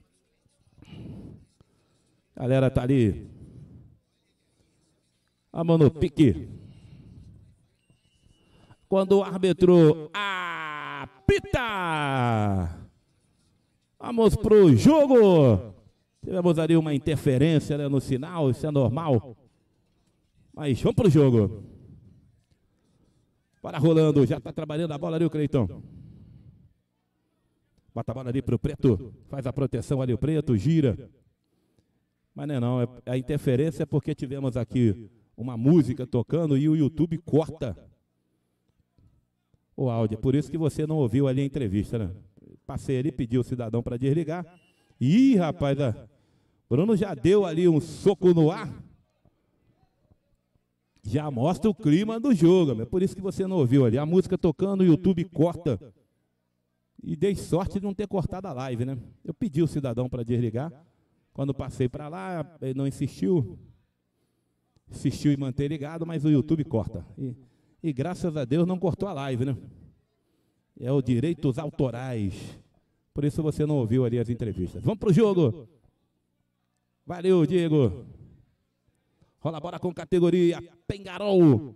Galera tá ali. Vamos no pique. Quando o árbitro apita. Vamos pro jogo. Tivemos ali uma interferência, né, no sinal, isso é normal. Mas vamos pro jogo. Bora rolando, já tá trabalhando a bola ali o Cleiton. Bota a bola ali pro Preto. Faz a proteção ali o Preto, gira. Mas não é não, é, a interferência é porque tivemos aqui uma música tocando e o YouTube corta o áudio. Por isso que você não ouviu ali a entrevista, né? Passei ali, pedi o cidadão para desligar. Ih, rapaz, a Bruno já deu ali um soco no ar. Já mostra o clima do jogo. É por isso que você não ouviu ali. A música tocando, o YouTube corta. E dei sorte de não ter cortado a live, né? Eu pedi o cidadão para desligar. Quando passei para lá, ele não insistiu. Insistiu em manter ligado, mas o YouTube corta. E, e graças a Deus não cortou a live, né? É o direitos autorais. Por isso você não ouviu ali as entrevistas. Vamos pro jogo. Valeu, Diego. Rola a bola com categoria Penharol.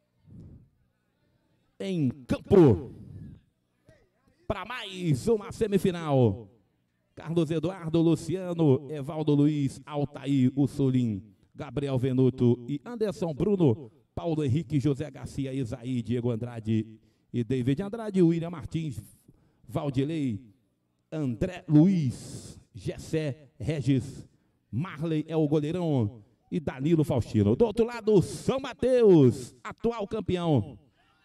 Em campo. Para mais uma semifinal. Carlos Eduardo, Luciano, Evaldo Luiz, Altair, Ussolim, Gabriel Venuto e Anderson Bruno, Paulo Henrique, José Garcia, Isaí, Diego Andrade e David Andrade, William Martins, Valdilei, André Luiz, Gessé, Regis, Marley é o goleirão e Danilo Faustino. Do outro lado, São Mateus, atual campeão.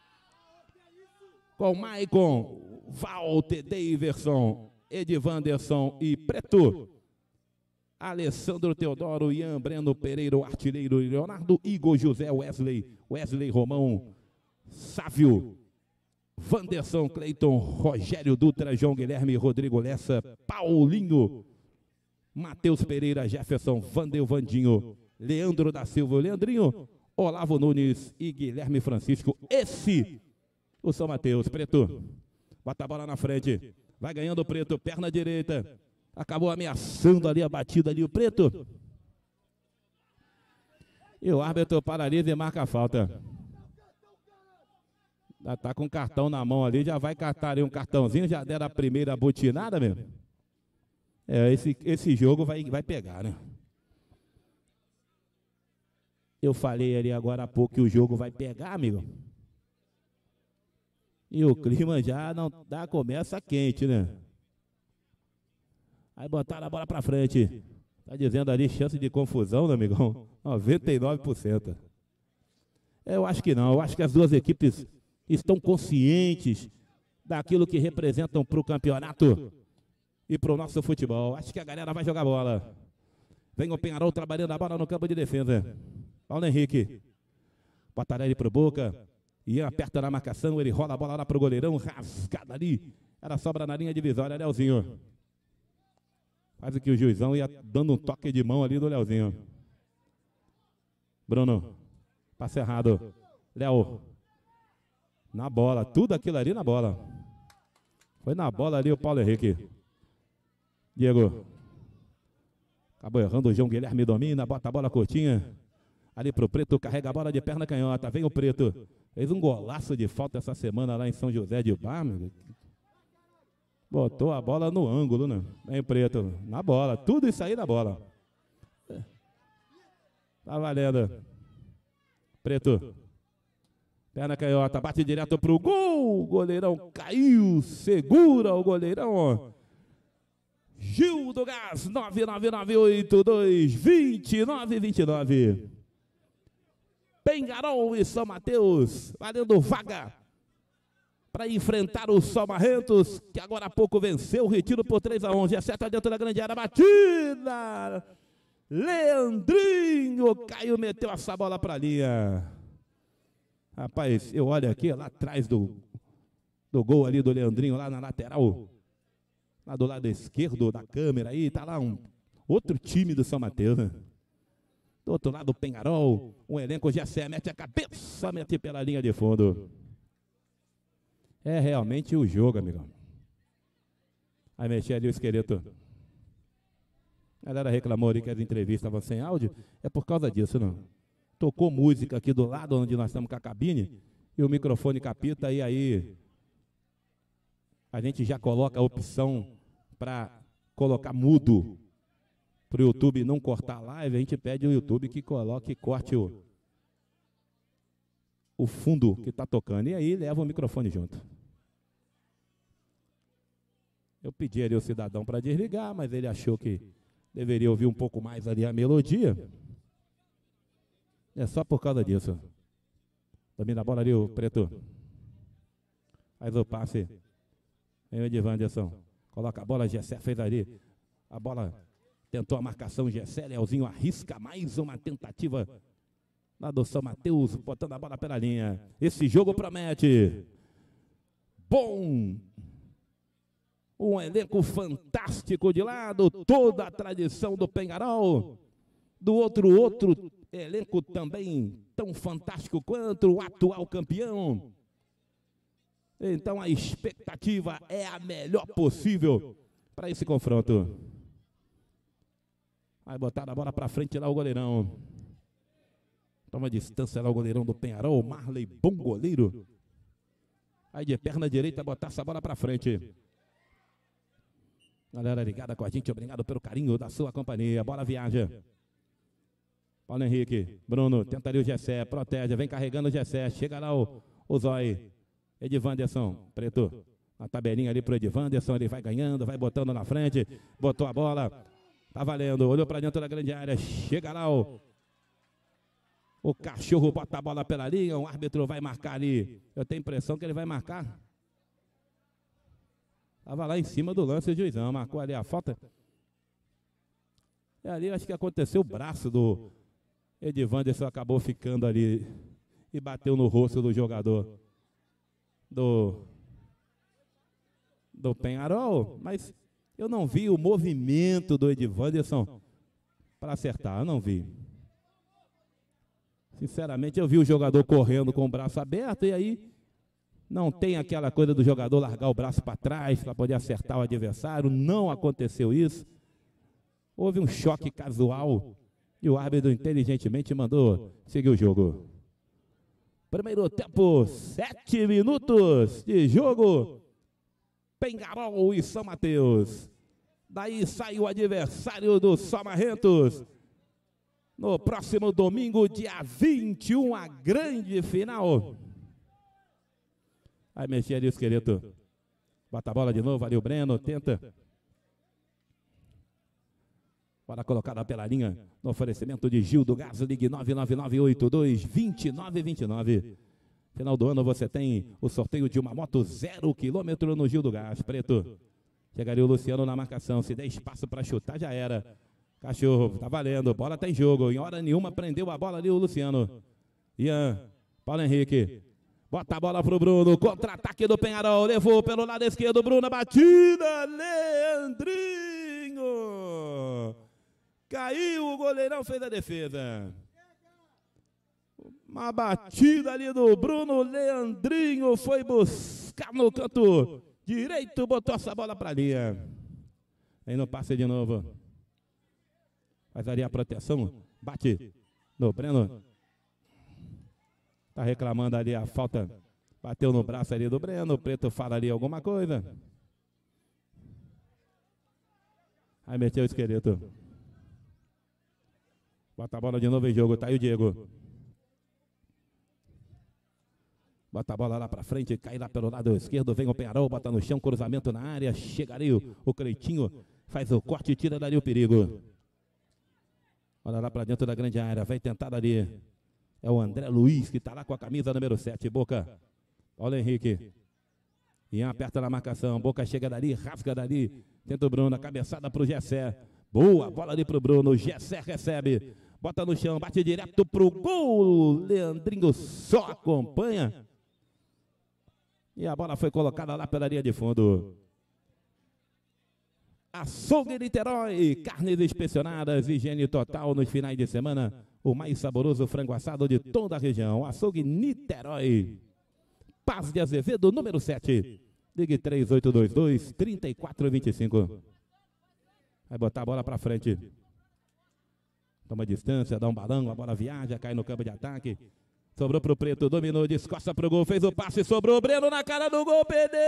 Com Maicon, Walter Daverson, Edivanderson e Preto, Alessandro Teodoro, Ian Breno Pereira, artilheiro, Leonardo, Igor José, Wesley, Wesley Romão, Sávio, Vanderson, Cleiton, Rogério Dutra, João Guilherme, Rodrigo Lessa, Paulinho, Matheus Pereira, Jefferson, Vandeu Vandinho, Leandro da Silva, Leandrinho, Olavo Nunes e Guilherme Francisco. Esse, o São Mateus. Preto, bota a bola na frente. Vai ganhando o Preto, perna direita. Acabou ameaçando ali a batida ali o Preto. E o árbitro paralisa e marca a falta. Já tá com o cartão na mão ali, já vai catar ali um cartãozinho, já deram a primeira butinada mesmo. É, esse, esse jogo vai, vai pegar, né? Eu falei ali agora há pouco que o jogo vai pegar, amigo. E o clima já não dá, começa quente, né? Aí botaram a bola pra frente. Tá dizendo ali chance de confusão, né, amigão? noventa e nove por cento. Eu acho que não. Eu acho que as duas equipes estão conscientes daquilo que representam para o campeonato e para o nosso futebol. Acho que a galera vai jogar bola. Vem o Penharol trabalhando a bola no campo de defesa. Paulo Henrique. Botaram ele pro Boca. Ian aperta na marcação, ele rola a bola lá pro goleirão, rasgada ali. Era sobra na linha divisória, Leozinho. Faz o que o juizão ia dando um toque de mão ali do Leozinho. Bruno, passe errado. Léo, na bola, tudo aquilo ali na bola. Foi na bola ali o Paulo Henrique. Diego. Acabou errando, o João Guilherme domina, bota a bola curtinha. Ali pro Preto, carrega a bola de perna canhota. Vem o Preto. Fez um golaço de falta essa semana lá em São José de Bar. Botou a bola no ângulo, né? Vem o Preto. Na bola. Tudo isso aí na bola. Tá valendo. Preto. Perna canhota. Bate direto pro gol. O goleirão caiu. Segura o goleirão. Gil do Gás. nove nove nove oito dois dois nove dois nove. Penharol e São Mateus, valendo vaga para enfrentar o Salmarrentos, que agora há pouco venceu o Retiro por três a um. Acerta dentro da grande área, batida. Leandrinho caiu, meteu essa bola para a linha. Rapaz, eu olho aqui, lá atrás do, do gol ali do Leandrinho, lá na lateral, lá do lado esquerdo da câmera aí, tá lá um outro time do São Mateus, né? Do outro lado, o Penharol, um elenco já se mete a cabeça, mete pela linha de fundo. É realmente o jogo, amigão. Aí mexer ali o esqueleto. A galera reclamou ali que as entrevistas estavam sem áudio. É por causa disso, não. Tocou música aqui do lado onde nós estamos com a cabine e o microfone capita, e aí a gente já coloca a opção para colocar mudo para o YouTube não cortar a live. A gente pede ao YouTube que coloque, corte o, o fundo que está tocando, e aí leva o microfone junto. Eu pedi ali ao cidadão para desligar, mas ele achou que deveria ouvir um pouco mais ali a melodia. É só por causa disso. Domina a bola ali o Preto. Faz o passe. Vem o Edivanderson. Coloca a bola, Gessé fez ali. A bola tentou a marcação, Gessé, Leozinho arrisca mais uma tentativa lá do São Mateus, botando a bola pela linha. Esse jogo promete. Bom. Um elenco fantástico de lado, toda a tradição do Penharol. Do outro, outro elenco também tão fantástico quanto o atual campeão. Então a expectativa é a melhor possível para esse confronto. Vai botar a bola para frente lá o goleirão. Toma distância lá o goleirão do Penharol, Marley, bom goleiro. Aí de perna direita botar essa bola para frente. Galera ligada com a gente, obrigado pelo carinho da sua companhia. Bola viaja. Paulo Henrique, Bruno, tenta ali o Gessé, protege, vem carregando o Gessé, chega lá o, o Zói. Edivanderson, Preto, a tabelinha ali pro Edivanderson, ele vai ganhando, vai botando na frente, botou a bola, tá valendo, olhou para dentro da grande área, chega lá o, o cachorro, bota a bola pela linha, o árbitro vai marcar ali, eu tenho a impressão que ele vai marcar. Estava lá em cima do lance o juizão, marcou ali a falta. E ali acho que aconteceu o braço do Edivanderson, acabou ficando ali e bateu no rosto do jogador do, do Penharol. Mas eu não vi o movimento do Edivanderson para acertar, eu não vi. Sinceramente, eu vi o jogador correndo com o braço aberto e aí não tem aquela coisa do jogador largar o braço para trás para poder acertar o adversário. Não aconteceu isso. Houve um choque casual e o árbitro inteligentemente mandou seguir o jogo. Primeiro tempo, sete minutos de jogo. Penharol e São Mateus. Daí sai o adversário do Somarrentos. No próximo domingo, dia vinte e um, a grande final. Aí mexer ali o esqueleto. Bota a bola de novo, ali o Breno, tenta. Bola colocada pela linha, no oferecimento de Gil do Gás, ligue nove nove nove oito dois, dois nove dois nove. Final do ano você tem o sorteio de uma moto zero quilômetro no Gil do Gás, Preto. Chegaria o Luciano na marcação, se der espaço para chutar já era. Cachorro, tá valendo, bola tá em jogo, em hora nenhuma prendeu a bola ali o Luciano. Ian, Paulo Henrique. Bota a bola pro Bruno, contra-ataque do Penharol, levou pelo lado esquerdo, Bruno, batida, Leandrinho. Caiu, o goleirão fez a defesa. Uma batida ali do Bruno, Leandrinho foi buscar no canto direito, botou essa bola pra linha. Aí no passe de novo. Faz ali a proteção, bate no Breno. Tá reclamando ali a falta, bateu no braço ali do Breno, o Preto fala ali alguma coisa. Aí meteu o esqueleto. Bota a bola de novo em jogo, tá aí o Diego. Bota a bola lá pra frente, cai lá pelo lado esquerdo, vem o Penharol, bota no chão, cruzamento na área, chega ali o, o Cleitinho, faz o corte e tira dali o perigo. Olha lá pra dentro da grande área, vai tentar ali. É o André Luiz que está lá com a camisa número sete. Boca, Paulo Henrique. Ian aperta na marcação. Boca chega dali, rasga dali. Tenta o Bruno, a cabeçada para o Gessé. Boa bola ali para o Bruno. Gessé recebe. Bota no chão, bate direto para o gol. Leandrinho só acompanha. E a bola foi colocada lá pela linha de fundo. Açougue Niterói, carnes inspecionadas, higiene total nos finais de semana. O mais saboroso frango assado de toda a região. Açougue Niterói. Paz de Azevedo, número sete. Ligue três oito dois dois, três quatro dois cinco. Vai botar a bola pra frente. Toma distância, dá um balão, a bola viaja, cai no campo de ataque. Sobrou pro Preto, dominou, descosta pro gol, fez o passe, sobrou, Breno na cara do gol, perdeu!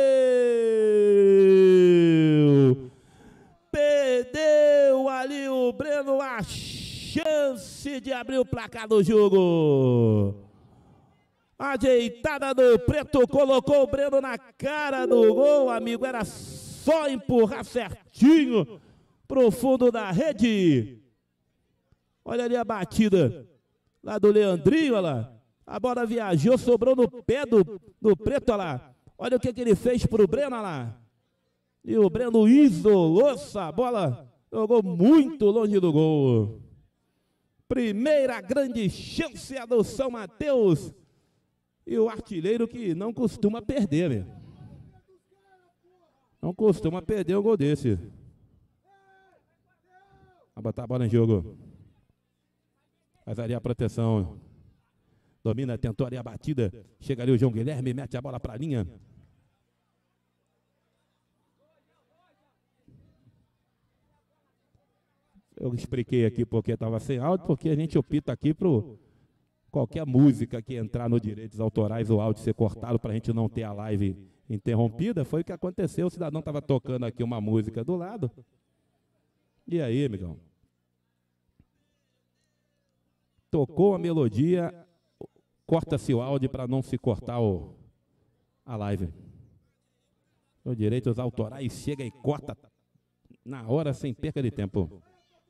Perdeu ali o Breno a chance de abrir o placar do jogo. Ajeitada do Preto, colocou o Breno na cara do gol, amigo, era só empurrar certinho pro fundo da rede. Olha ali a batida lá do Leandrinho, olha lá. A bola viajou, sobrou no pé do, do Preto, olha lá. Olha o que, que ele fez pro Breno, olha lá. E o Breno isolou essa bola, jogou muito longe do gol. Primeira grande chance a do São Mateus. E o artilheiro que não costuma perder, meu. Não costuma perder um gol desse. Vai botar a bola em jogo. Faz ali a proteção. Domina, tentou ali a batida. Chega ali o João Guilherme, mete a bola para a linha. Eu expliquei aqui porque estava sem áudio, porque a gente opta aqui para qualquer música que entrar no direitos autorais, o áudio ser cortado para a gente não ter a live interrompida. Foi o que aconteceu, o cidadão estava tocando aqui uma música do lado. E aí, amigão? Tocou a melodia, corta-se o áudio para não se cortar o, a live. Os direitos autorais chega e corta na hora, sem perca de tempo.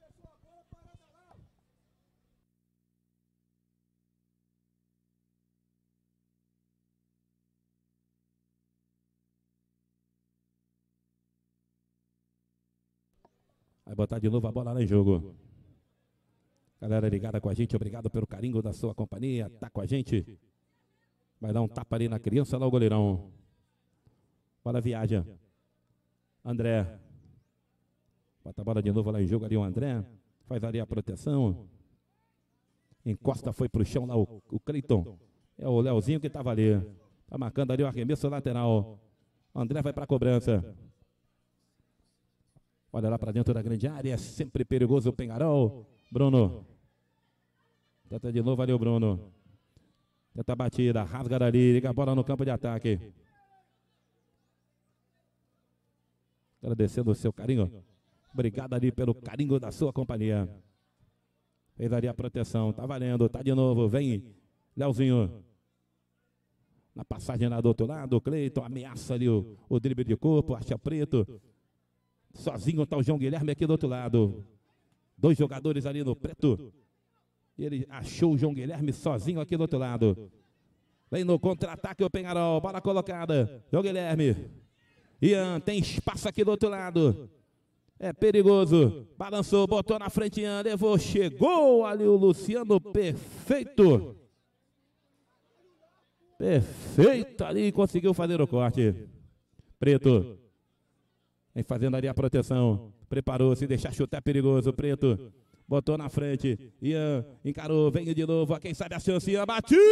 Vai botar de novo a bola lá em jogo. Galera ligada com a gente, obrigado pelo carinho da sua companhia, tá com a gente. Vai dar um tapa ali na criança, lá o goleirão. Bola viaja. André. Bota a bola de novo lá em jogo ali o André. Faz ali a proteção. Encosta, foi pro chão lá o, o Cleiton. É o Leozinho que tava ali. Tá marcando ali o arremesso lateral. André vai pra cobrança. Olha lá pra dentro da grande área, é sempre perigoso o Penharol. Bruno. Tenta de novo ali o Bruno. Tenta a batida, rasga dali, liga a bola no campo de ataque. Agradecendo o seu carinho. Obrigado ali pelo carinho da sua companhia. Fez ali a proteção, tá valendo, tá de novo, vem Leozinho. Na passagem lá do outro lado, o Cleiton ameaça ali o, o drible de corpo, acha Preto. Sozinho tá o João Guilherme aqui do outro lado. Dois jogadores ali no Preto. E ele achou o João Guilherme sozinho aqui do outro lado. Vem no contra-ataque o Penharol. Bola colocada. João Guilherme. Ian tem espaço aqui do outro lado. É perigoso. Balançou, botou na frente Ian. Levou, chegou ali o Luciano. Perfeito. Perfeito ali. Conseguiu fazer o corte. Preto. Vem fazendo ali a proteção. Preparou, se deixar chutar é perigoso. Preto botou na frente. Ian encarou, vem de novo. Quem sabe a chance. Ian, batida!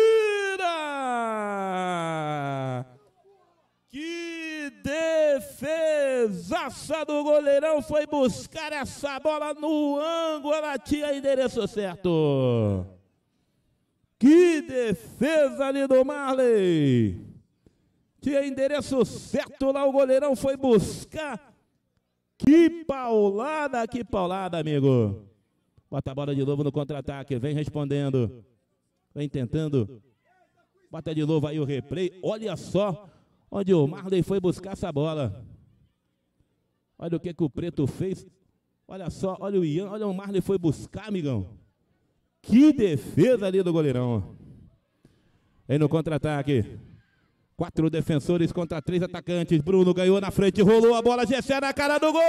Que defesaça do goleirão. Foi buscar essa bola no ângulo. Ela tinha endereço certo. Que defesa ali do Marley. Tinha endereço certo lá. O goleirão foi buscar. Que paulada, que paulada, amigo. Bota a bola de novo no contra-ataque. Vem respondendo. Vem tentando. Bota de novo aí o replay. Olha só onde o Marley foi buscar essa bola. Olha o que, que o Preto fez. Olha só, olha o Ian. Olha o Marley foi buscar, amigão. Que defesa ali do goleirão. Vem no contra-ataque. Quatro defensores contra três atacantes. Bruno ganhou na frente, rolou a bola. Gessé na cara do gol!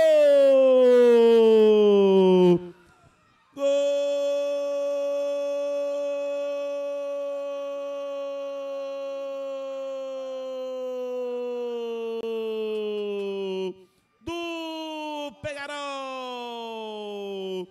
Gol! Do Penharol!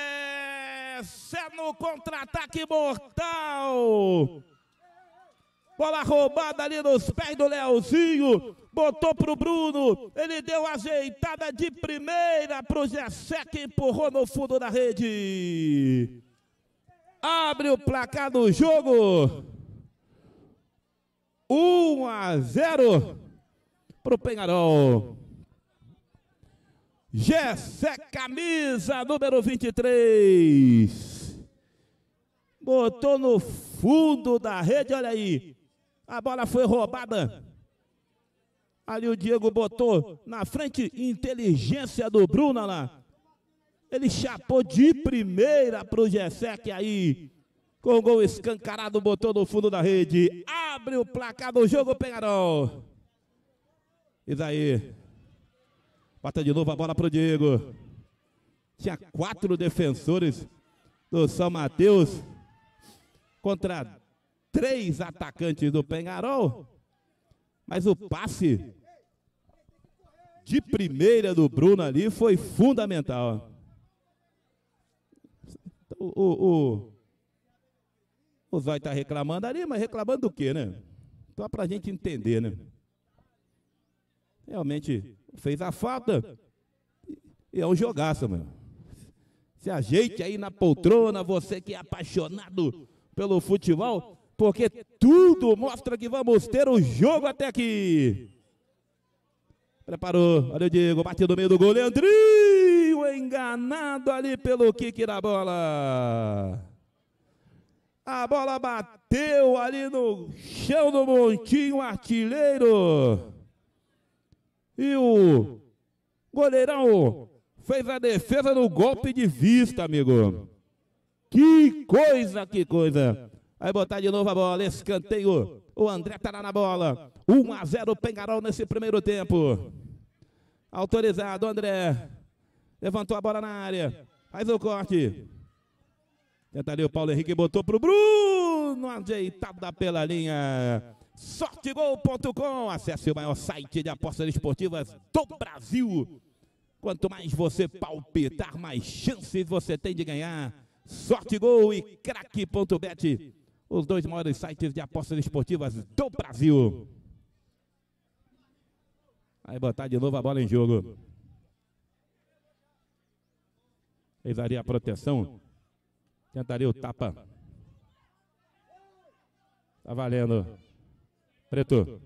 Gessé no contra-ataque mortal! Bola roubada ali nos pés do Leozinho. Botou pro Bruno. Ele deu ajeitada de primeira pro Gessé, que empurrou no fundo da rede. Abre o placar do jogo. um a zero pro Penharol. Gessé, camisa número vinte e três. Botou no fundo da rede, olha aí. A bola foi roubada. Ali o Diego botou na frente, inteligência do Bruno lá. Ele chapou de primeira pro Gessé, que aí, com o gol escancarado, botou no fundo da rede. Abre o placar do jogo, Penharol. Isso aí. Bota de novo a bola pro Diego. Tinha quatro defensores do São Mateus contra três atacantes do Penharol. Mas o passe de primeira do Bruno ali foi fundamental. O, o, o, o Zóio tá reclamando ali, mas reclamando do quê, né? Só pra gente entender, né? Realmente fez a falta e é um jogaço, mano. Se ajeite aí na poltrona, você que é apaixonado pelo futebol, porque tudo mostra que vamos ter o jogo até aqui. Preparou, olha o Diego, bateu no meio do gol, Leandrinho, enganado ali pelo kick da bola. A bola bateu ali no chão do montinho, artilheiro. E o goleirão fez a defesa no golpe de vista, amigo. Que coisa, que coisa. Vai botar de novo a bola, escanteio. O André tá lá na bola. um a zero Penharol nesse primeiro tempo. Autorizado, André. Levantou a bola na área. Faz o corte. Tenta ali o Paulo Henrique, botou pro Bruno. Ajeitada pela linha. Sortegol ponto com. Acesse o maior site de apostas esportivas do Brasil. Quanto mais você palpitar, mais chances você tem de ganhar. Sortegol e craque ponto bet, os dois maiores sites de apostas esportivas do Brasil. Vai botar de novo a bola em jogo. Fez ali a proteção. Tentaria o tapa. Tá valendo. Preto.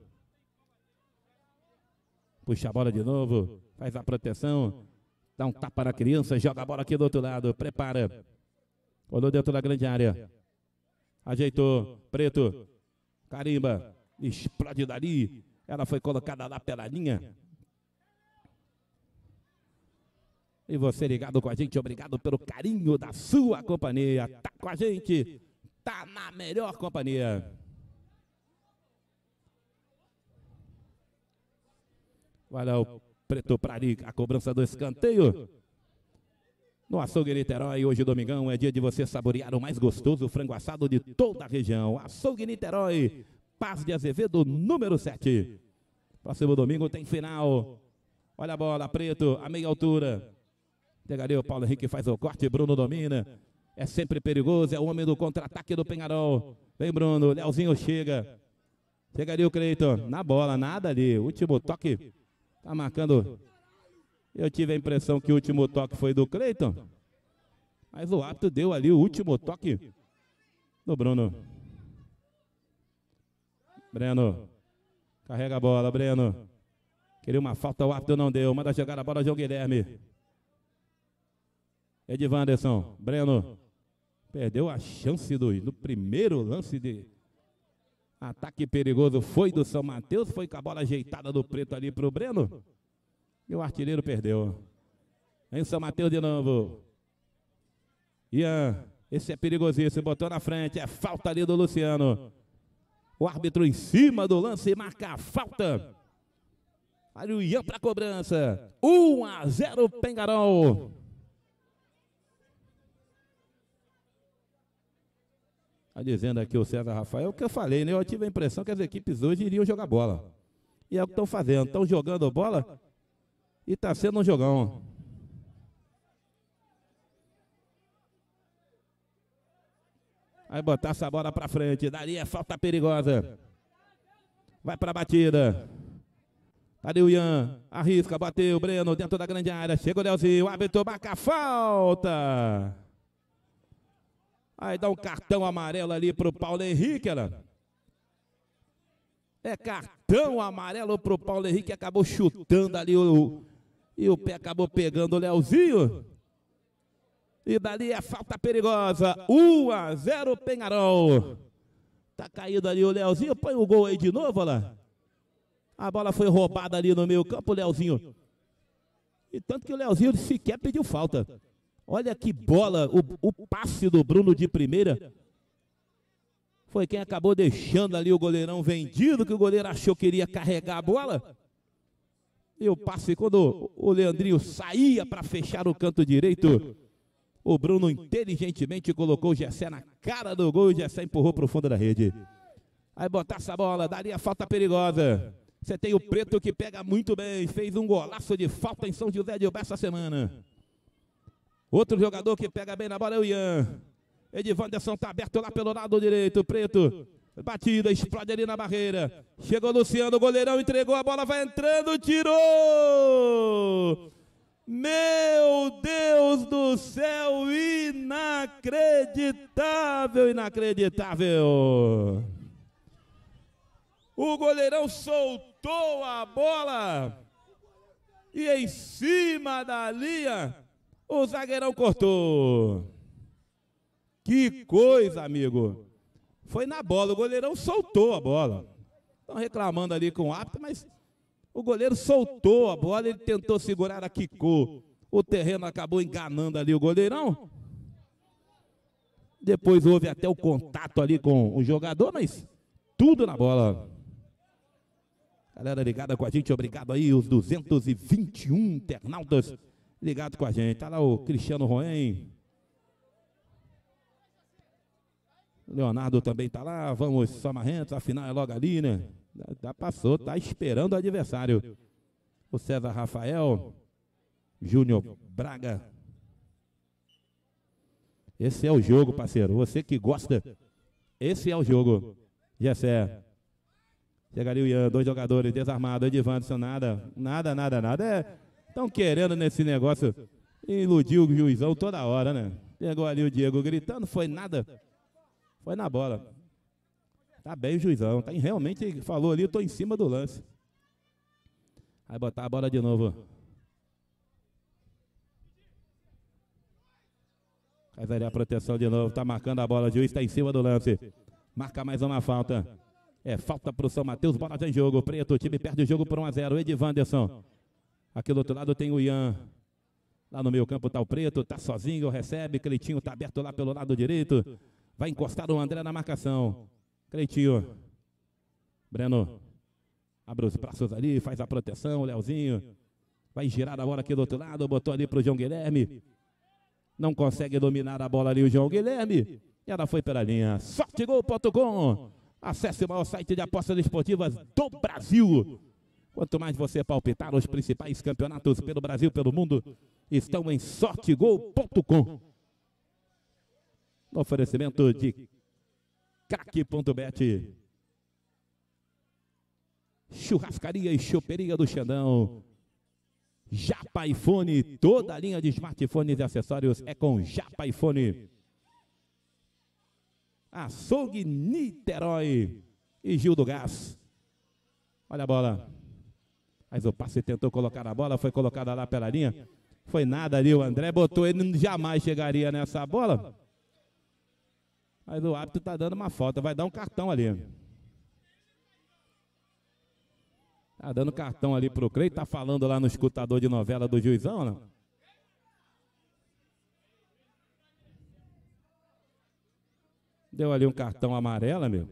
Puxa a bola de novo. Faz a proteção. Dá um tapa na criança. Joga a bola aqui do outro lado. Prepara. Olhou dentro da grande área. Ajeitou. Preto. Carimba. Explode dali. Ela foi colocada lá pela linha. E você ligado com a gente. Obrigado pelo carinho da sua companhia. Tá com a gente. Tá na melhor companhia. Olha o Preto para ali, a cobrança do escanteio. No Açougue Niterói, hoje domingão, é dia de você saborear o mais gostoso frango assado de toda a região. Açougue Niterói, Paz de Azevedo, número sete. Próximo domingo tem final. Olha a bola, Preto, a meia altura. Pegaria o Paulo Henrique, faz o corte, Bruno domina. É sempre perigoso, é o homem do contra-ataque do Penharol. Vem Bruno, Leozinho chega. Chegaria o Cleiton, na bola, nada ali. Último toque. Tá marcando. Eu tive a impressão que o último toque foi do Cleiton. Mas o árbitro deu ali o último toque do Bruno. Breno. Carrega a bola, Breno. Queria uma falta, o árbitro não deu. Manda jogar a bola, João Guilherme. Edivanderson. Breno. Perdeu a chance do, do primeiro lance de ataque perigoso. Foi do São Mateus. Foi com a bola ajeitada do Preto ali pro Breno. E o artilheiro perdeu. Vem o São Mateus de novo. Ian. Esse é perigosíssimo. Botou na frente. É falta ali do Luciano. O árbitro em cima do lance marca a falta. Olha o Ian para a cobrança. um a zero Penharol. Está dizendo aqui o César Rafael o que eu falei, né? Eu tive a impressão que as equipes hoje iriam jogar bola. E é o que estão fazendo. Estão jogando bola e está sendo um jogão. Aí botar essa bola para frente. Dali é falta perigosa. Vai para a batida. Ali o Ian, arrisca, bateu, Breno dentro da grande área. Chega o Leozinho, o árbitro marca a falta. Aí dá um cartão amarelo ali pro Paulo Henrique, ela. É cartão amarelo pro Paulo Henrique, acabou chutando ali o, e o pé acabou pegando o Leozinho. E dali é falta perigosa. um a zero Penharol. Tá caído ali o Leozinho, põe o gol aí de novo, olha lá. A bola foi roubada ali no meio campo, o Leozinho. E tanto que o Leozinho sequer pediu falta. Olha que bola, o, o passe do Bruno de primeira. Foi quem acabou deixando ali o goleirão vendido, que o goleiro achou que iria carregar a bola. E o passe, quando o Leandrinho saía para fechar o canto direito, o Bruno inteligentemente colocou o Gessé na cara do gol e o Gessé empurrou para o fundo da rede. Aí botar essa bola, daria falta perigosa. Você tem o Preto que pega muito bem, fez um golaço de falta em São José de Ubá essa semana. Outro jogador que pega bem na bola é o Ian. Edivanderson está aberto lá pelo lado direito, Preto. Batida, explode ali na barreira. Chegou o Luciano, o goleirão entregou, a bola vai entrando, tirou! Meu Deus do céu, inacreditável, inacreditável. O goleirão soltou a bola e em cima da linha o zagueirão cortou. Que coisa, amigo. Foi na bola, o goleirão soltou a bola. Estão reclamando ali com o árbitro, mas o goleiro soltou a bola, ele tentou segurar a quicou. O terreno acabou enganando ali o goleirão. Depois houve até o contato ali com o jogador, mas tudo na bola. Galera ligada com a gente, obrigado aí, os duzentos e vinte e um internautas ligados com a gente. Tá lá o Cristiano Roen. Leonardo também tá lá, vamos Samarrentos, afinal é logo ali, né? Já passou, tá esperando o adversário. O César Rafael, Júnior Braga. Esse é o jogo, parceiro. Você que gosta, esse é o jogo. Gessé. Chega ali o Ian, dois jogadores desarmados, Edivanderson, nada, nada, nada, nada. Estão é, querendo nesse negócio iludir o juizão toda hora, né? Pegou ali o Diego gritando, foi nada. Foi na bola. Tá bem o juizão, tá, realmente falou ali, eu tô em cima do lance. Vai botar a bola de novo. Faz ali a proteção de novo, tá marcando a bola, o juiz tá em cima do lance. Marca mais uma falta. É falta pro São Mateus, bola já em jogo. Preto, o time perde o jogo por um a zero. Edivanderson. Aqui do outro lado tem o Ian. Lá no meio campo tá o Preto, tá sozinho, recebe. Cleitinho tá aberto lá pelo lado direito. Vai encostar o André na marcação. Cleitinho. Breno. Abre os braços ali, faz a proteção. O Leozinho. Vai girar a bola aqui do outro lado. Botou ali pro João Guilherme. Não consegue dominar a bola ali o João Guilherme. E ela foi pela linha. Sortegol ponto com. Acesse o maior site de apostas esportivas do Brasil. Quanto mais você palpitar, os principais campeonatos pelo Brasil, pelo mundo, estão em sortegol ponto com. No oferecimento de craque ponto bet. Churrascaria e choperia do Xandão. Japa iPhone, toda a linha de smartphones e acessórios é com Japa iPhone. Açougue Niterói e Gil do Gás. Olha a bola. Mas o passe tentou colocar a bola, foi colocada lá pela linha. Foi nada ali, o André botou, ele jamais chegaria nessa bola. Mas o árbitro está dando uma falta, vai dar um cartão ali. Está dando cartão ali pro Creio, está falando lá no escutador de novela do juizão, né? Deu ali um cartão amarelo, meu.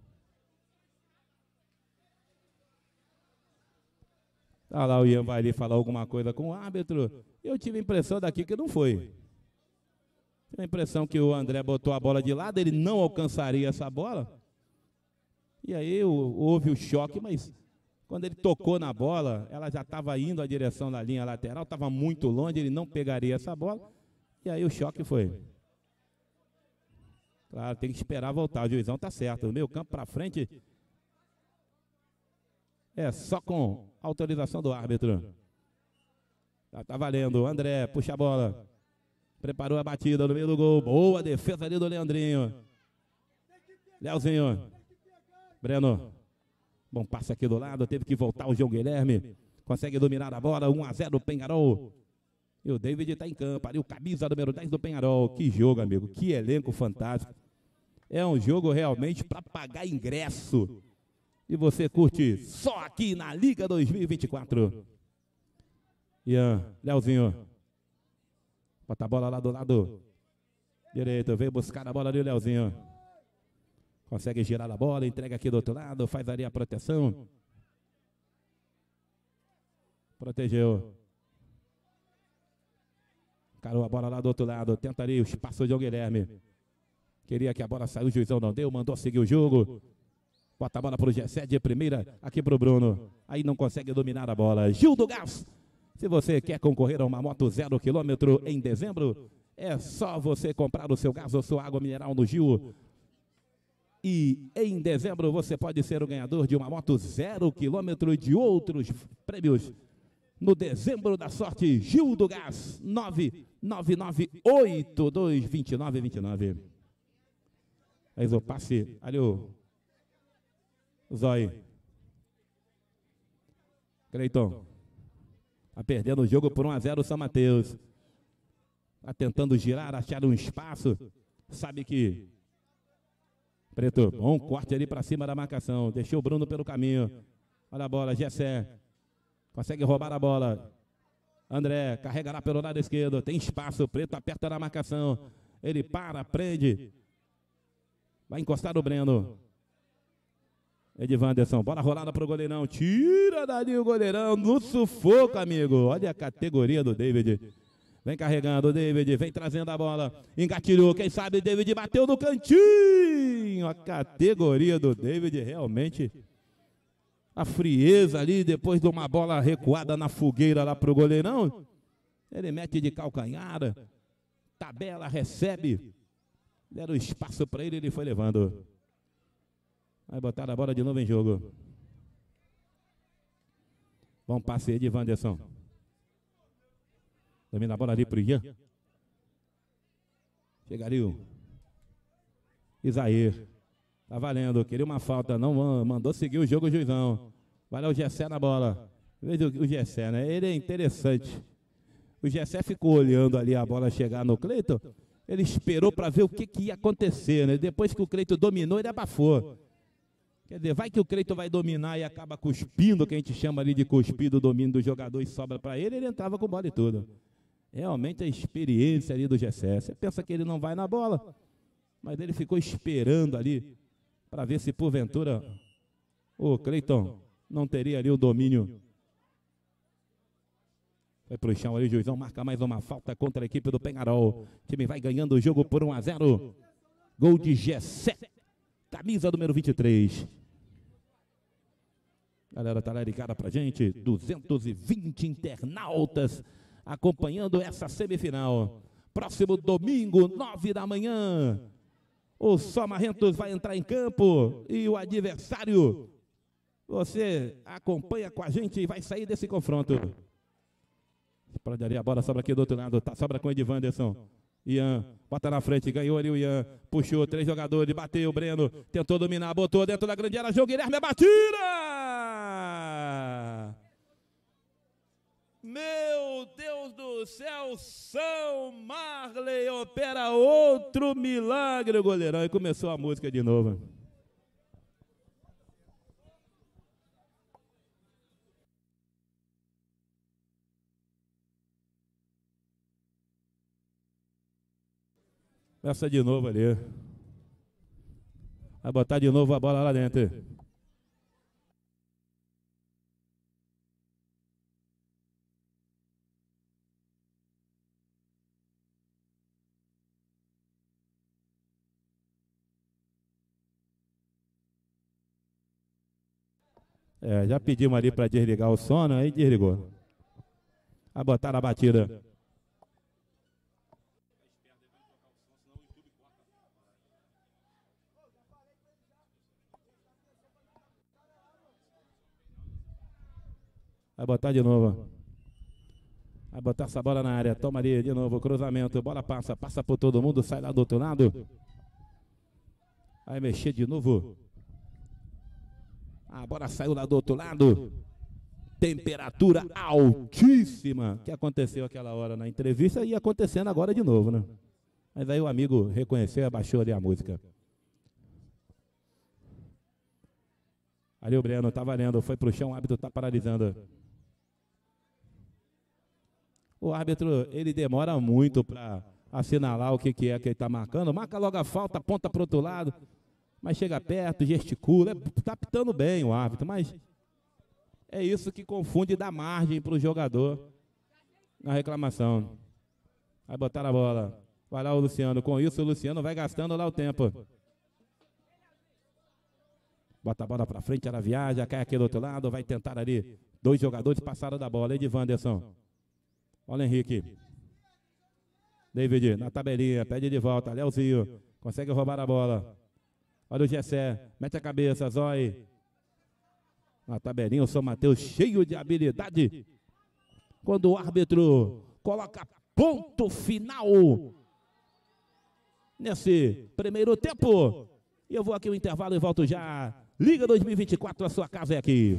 Tá lá, o Ian vai ali falar alguma coisa com o árbitro. Eu tive a impressão daqui que não foi. Tive a impressão que o André botou a bola de lado, ele não alcançaria essa bola. E aí houve o choque, mas quando ele tocou na bola, ela já estava indo à direção da linha lateral, estava muito longe, ele não pegaria essa bola. E aí o choque foi. Claro, tem que esperar voltar. O juizão tá certo. O meio campo para frente. É só com autorização do árbitro. Tá, tá valendo. André puxa a bola. Preparou a batida no meio do gol. Boa defesa ali do Leandrinho. Leozinho. Breno. Bom passe aqui do lado. Teve que voltar o João Guilherme. Consegue dominar a bola. um a zero Penharol. E o David está em campo. Ali o camisa número dez do Penharol. Que jogo, amigo. Que elenco fantástico. É um jogo realmente para pagar ingresso. E você curte só aqui na Liga dois mil e vinte e quatro. Ian, Leozinho. Bota a bola lá do lado direito. Veio buscar a bola ali o Leozinho. Consegue girar a bola. Entrega aqui do outro lado. Faz ali a proteção. Protegeu. Carou a bola lá do outro lado. Tenta ali o espaço de João Guilherme. Queria que a bola saiu. O juizão não deu. Mandou seguir o jogo. Bota a bola para o Gessé de primeira, aqui para o Bruno. Aí não consegue dominar a bola. Gil do Gás. Se você quer concorrer a uma moto zero quilômetro em dezembro, é só você comprar o seu gás ou sua água mineral no Gil. E em dezembro você pode ser o ganhador de uma moto zero quilômetro e de outros prêmios. No dezembro da sorte, Gil do Gás, nove nove nove oito dois dois nove dois nove. Mas o passe, ali o Zói. Cleiton. Está perdendo o jogo por um a zero o São Mateus. Está tentando girar, achar um espaço. Sabe que... Preto, bom corte ali para cima da marcação. Deixou o Bruno pelo caminho. Olha a bola, Gessé. Consegue roubar a bola. André, carregará pelo lado esquerdo. Tem espaço, Preto aperta na marcação. Ele para, prende. Vai encostar o Breno. Edivanderson, bola rolada para o goleirão. Tira dali o goleirão no sufoco, amigo. Olha a categoria do David. Vem carregando o David, vem trazendo a bola. Engatilhou, quem sabe David bateu no cantinho. A categoria do David realmente. A frieza ali, depois de uma bola recuada na fogueira lá para o goleirão. Ele mete de calcanhar. Tabela, recebe. Deram espaço para ele, ele foi levando. Vai botar a bola de novo em jogo. Bom passe de Wanderson. Domina a bola ali para o Ian. Chega ali o Isair. Tá valendo. Queria uma falta. Não mandou seguir o jogo o juizão. Valeu o Gessé na bola. Veja o Gessé, né? Ele é interessante. O Gessé ficou olhando ali a bola chegar no Cleiton. Ele esperou para ver o que, que ia acontecer, né? Depois que o Cleiton dominou, ele abafou. Quer dizer, vai que o Cleiton vai dominar e acaba cuspindo, que a gente chama ali de cuspir do domínio do jogador e sobra para ele, ele entrava com bola e tudo. Realmente a experiência ali do Gessé. Você pensa que ele não vai na bola, mas ele ficou esperando ali para ver se porventura o Cleiton não teria ali o domínio. Vai pro chão ali, o juizão marca mais uma falta contra a equipe do Penharol. O time vai ganhando o jogo por um a zero. Gol de Gessé. Camisa número vinte e três. Galera, tá lá ligada pra gente. duzentos e vinte internautas acompanhando essa semifinal. Próximo domingo, nove da manhã. O Somarrentos vai entrar em campo. E o adversário, você acompanha com a gente e vai sair desse confronto. Pode ali, a bola sobra aqui do outro lado. Tá, sobra com o Edivanderson. Ian, bota na frente, ganhou ali o Ian, puxou, três jogadores, bateu, o Breno, tentou dominar, botou dentro da grande área, João Guilherme, batida! Meu Deus do céu, São Marley opera outro milagre, o goleirão, e começou a música de novo. Essa de novo ali. Vai botar de novo a bola lá dentro. É, já pedimos ali para desligar o sono, aí desligou. Vai botar a batida. Vai botar de novo. Vai botar essa bola na área. Toma ali de novo. Cruzamento. Bola passa. Passa por todo mundo. Sai lá do outro lado. Vai mexer de novo. A bola saiu lá do outro lado. Temperatura altíssima. O que aconteceu aquela hora na entrevista e acontecendo agora de novo, né? Mas aí o amigo reconheceu e abaixou ali a música. Ali o Breno tá valendo. Foi pro chão. O árbitro tá paralisando. O árbitro, ele demora muito para assinalar o que, que é que ele está marcando. Marca logo a falta, aponta para o outro lado, mas chega perto, gesticula. Está pitando bem o árbitro, mas é isso que confunde e dá margem para o jogador na reclamação. Vai botar a bola. Vai lá o Luciano. Com isso, o Luciano vai gastando lá o tempo. Bota a bola para frente, ela viaja, cai aqui do outro lado, vai tentar ali. Dois jogadores passaram da bola. Edivanderson. Olha o Henrique. David na tabelinha, pede de volta. Leozinho consegue roubar a bola. Olha o Gessé, mete a cabeça, Zói. Na tabelinha, o São Mateus cheio de habilidade. Quando o árbitro coloca ponto final nesse primeiro tempo. E eu vou aqui no intervalo e volto já. Liga dois mil e vinte e quatro, a sua casa é aqui.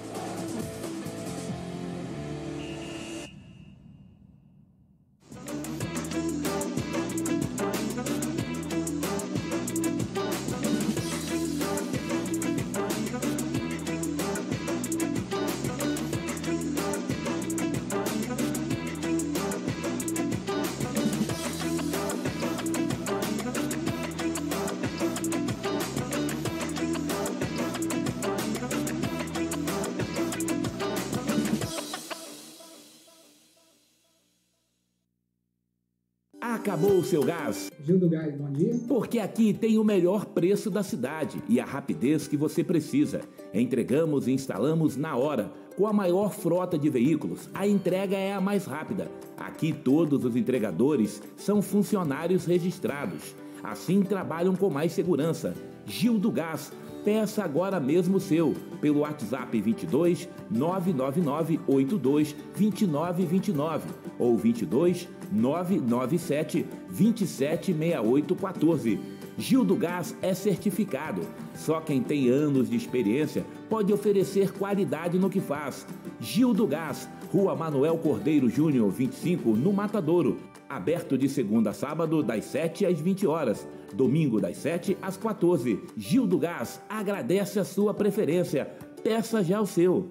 Acabou o seu gás? Gil do Gás, bom dia. Porque aqui tem o melhor preço da cidade e a rapidez que você precisa. Entregamos e instalamos na hora. Com a maior frota de veículos, a entrega é a mais rápida. Aqui todos os entregadores são funcionários registrados. Assim trabalham com mais segurança. Gil do Gás. Peça agora mesmo o seu, pelo WhatsApp vinte e dois, nove nove nove, oito dois, vinte e nove vinte e nove ou vinte e dois, nove nove sete, vinte e sete, sessenta e oito, quatorze. Gil do Gás é certificado. Só quem tem anos de experiência pode oferecer qualidade no que faz. Gil do Gás, Rua Manuel Cordeiro Júnior, vinte e cinco, no Matadouro. Aberto de segunda a sábado, das sete às vinte horas. Domingo, das sete às quatorze. Gil do Gás agradece a sua preferência. Peça já o seu.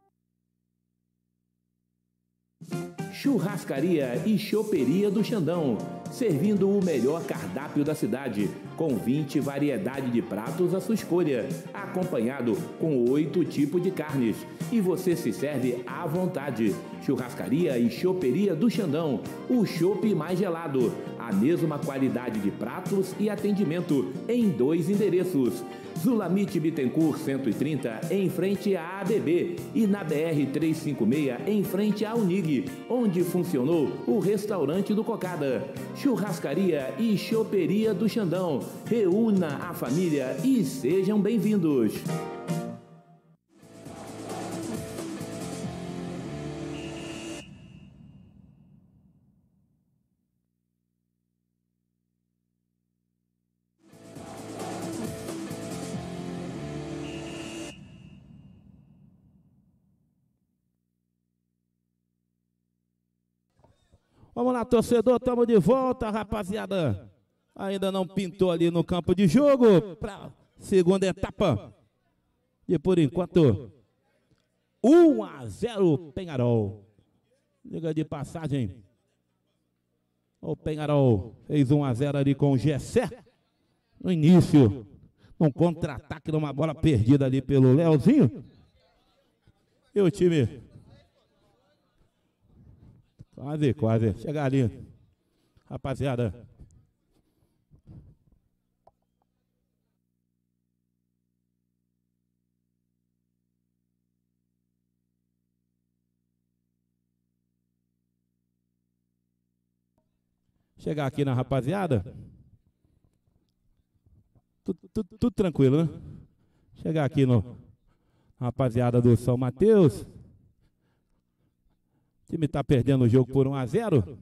Churrascaria e Choperia do Xandão, servindo o melhor cardápio da cidade, com vinte variedades de pratos à sua escolha, acompanhado com oito tipos de carnes. E você se serve à vontade. Churrascaria e Choperia do Xandão, o chopp mais gelado. A mesma qualidade de pratos e atendimento em dois endereços. Zulamite Bittencourt cento e trinta, em frente à A B B, e na B R trezentos e cinquenta e seis, em frente à Unig, onde funcionou o restaurante do Cocada. Churrascaria e Choperia do Xandão. Reúna a família e sejam bem-vindos. Vamos lá, torcedor, estamos de volta, rapaziada. Ainda não pintou ali no campo de jogo para segunda etapa. E por enquanto, um a zero Penharol. Liga de passagem. O Penharol fez um a zero ali com o Gessé. No início, um contra-ataque numa bola perdida ali pelo Leozinho. E o time... Quase, quase. Chega ali. Rapaziada. Chegar aqui na rapaziada. Tudo, tudo, tudo tranquilo, né? Chegar aqui no rapaziada do São Mateus. time está perdendo o jogo por um a zero.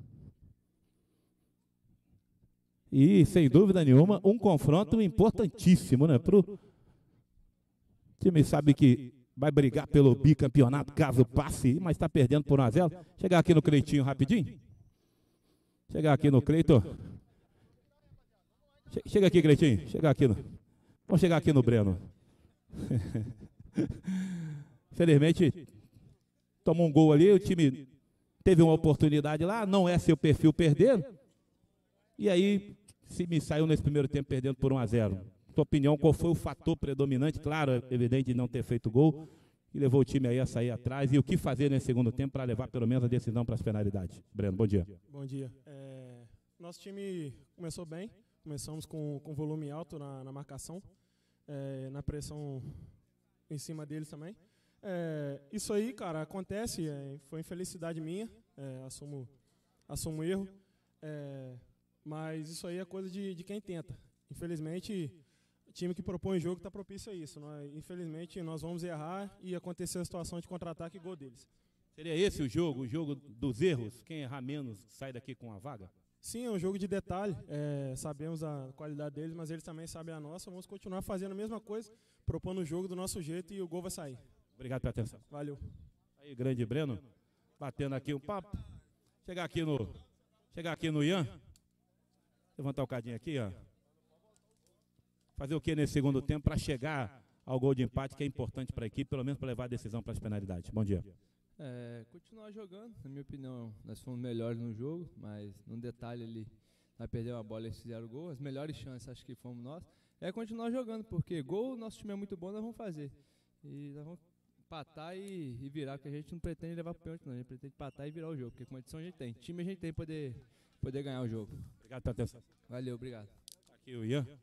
E, sem dúvida nenhuma, um confronto importantíssimo, né? Pro... O time sabe que vai brigar pelo bicampeonato, caso passe, mas está perdendo por um a zero. Chegar aqui no Cleitinho rapidinho. Chegar aqui no Cleiton. Chega aqui, Cleitinho. Chega aqui no... Vamos chegar aqui no Breno. Infelizmente, tomou um gol ali, o time teve uma oportunidade lá, não é seu perfil perder. E aí, se me saiu nesse primeiro tempo perdendo por um a zero. Tua opinião, qual foi o fator predominante? Claro, é evidente de não ter feito gol, e levou o time aí a sair atrás. E o que fazer nesse segundo tempo para levar pelo menos a decisão para as penalidades? Breno, bom dia. Bom dia. É, nosso time começou bem, começamos com, com volume alto na, na marcação, é, na pressão em cima deles também. É, isso aí, cara, acontece, é, foi infelicidade minha, é, assumo, assumo erro, é, mas isso aí é coisa de, de quem tenta. Infelizmente, o time que propõe o jogo está propício a isso. Nós, infelizmente, nós vamos errar e acontecer a situação de contra-ataque e gol deles. Seria esse o jogo, o jogo dos erros? Quem errar menos sai daqui com a vaga? Sim, é um jogo de detalhe. É, sabemos a qualidade deles, mas eles também sabem a nossa. Vamos continuar fazendo a mesma coisa, propondo o jogo do nosso jeito e o gol vai sair. Obrigado pela atenção. Valeu. Aí, grande Breno, batendo aqui um papo. Chegar aqui no, chegar aqui no Ian. Levantar o cadinho aqui, ó. Fazer o que nesse segundo tempo para chegar ao gol de empate, que é importante para a equipe, pelo menos para levar a decisão para as penalidades. Bom dia. É, continuar jogando, na minha opinião, nós fomos melhores no jogo, mas num detalhe ali, nós perdemos a bola e eles fizeram gol. As melhores chances acho que fomos nós. É continuar jogando, porque gol, nosso time é muito bom, nós vamos fazer. E nós vamos empatar e, e virar, porque a gente não pretende levar para o pênalti, não. A gente pretende empatar e virar o jogo, porque condição a gente tem. Time a gente tem para poder, poder ganhar o jogo. Obrigado pela atenção. Valeu, obrigado. Aqui o Ian.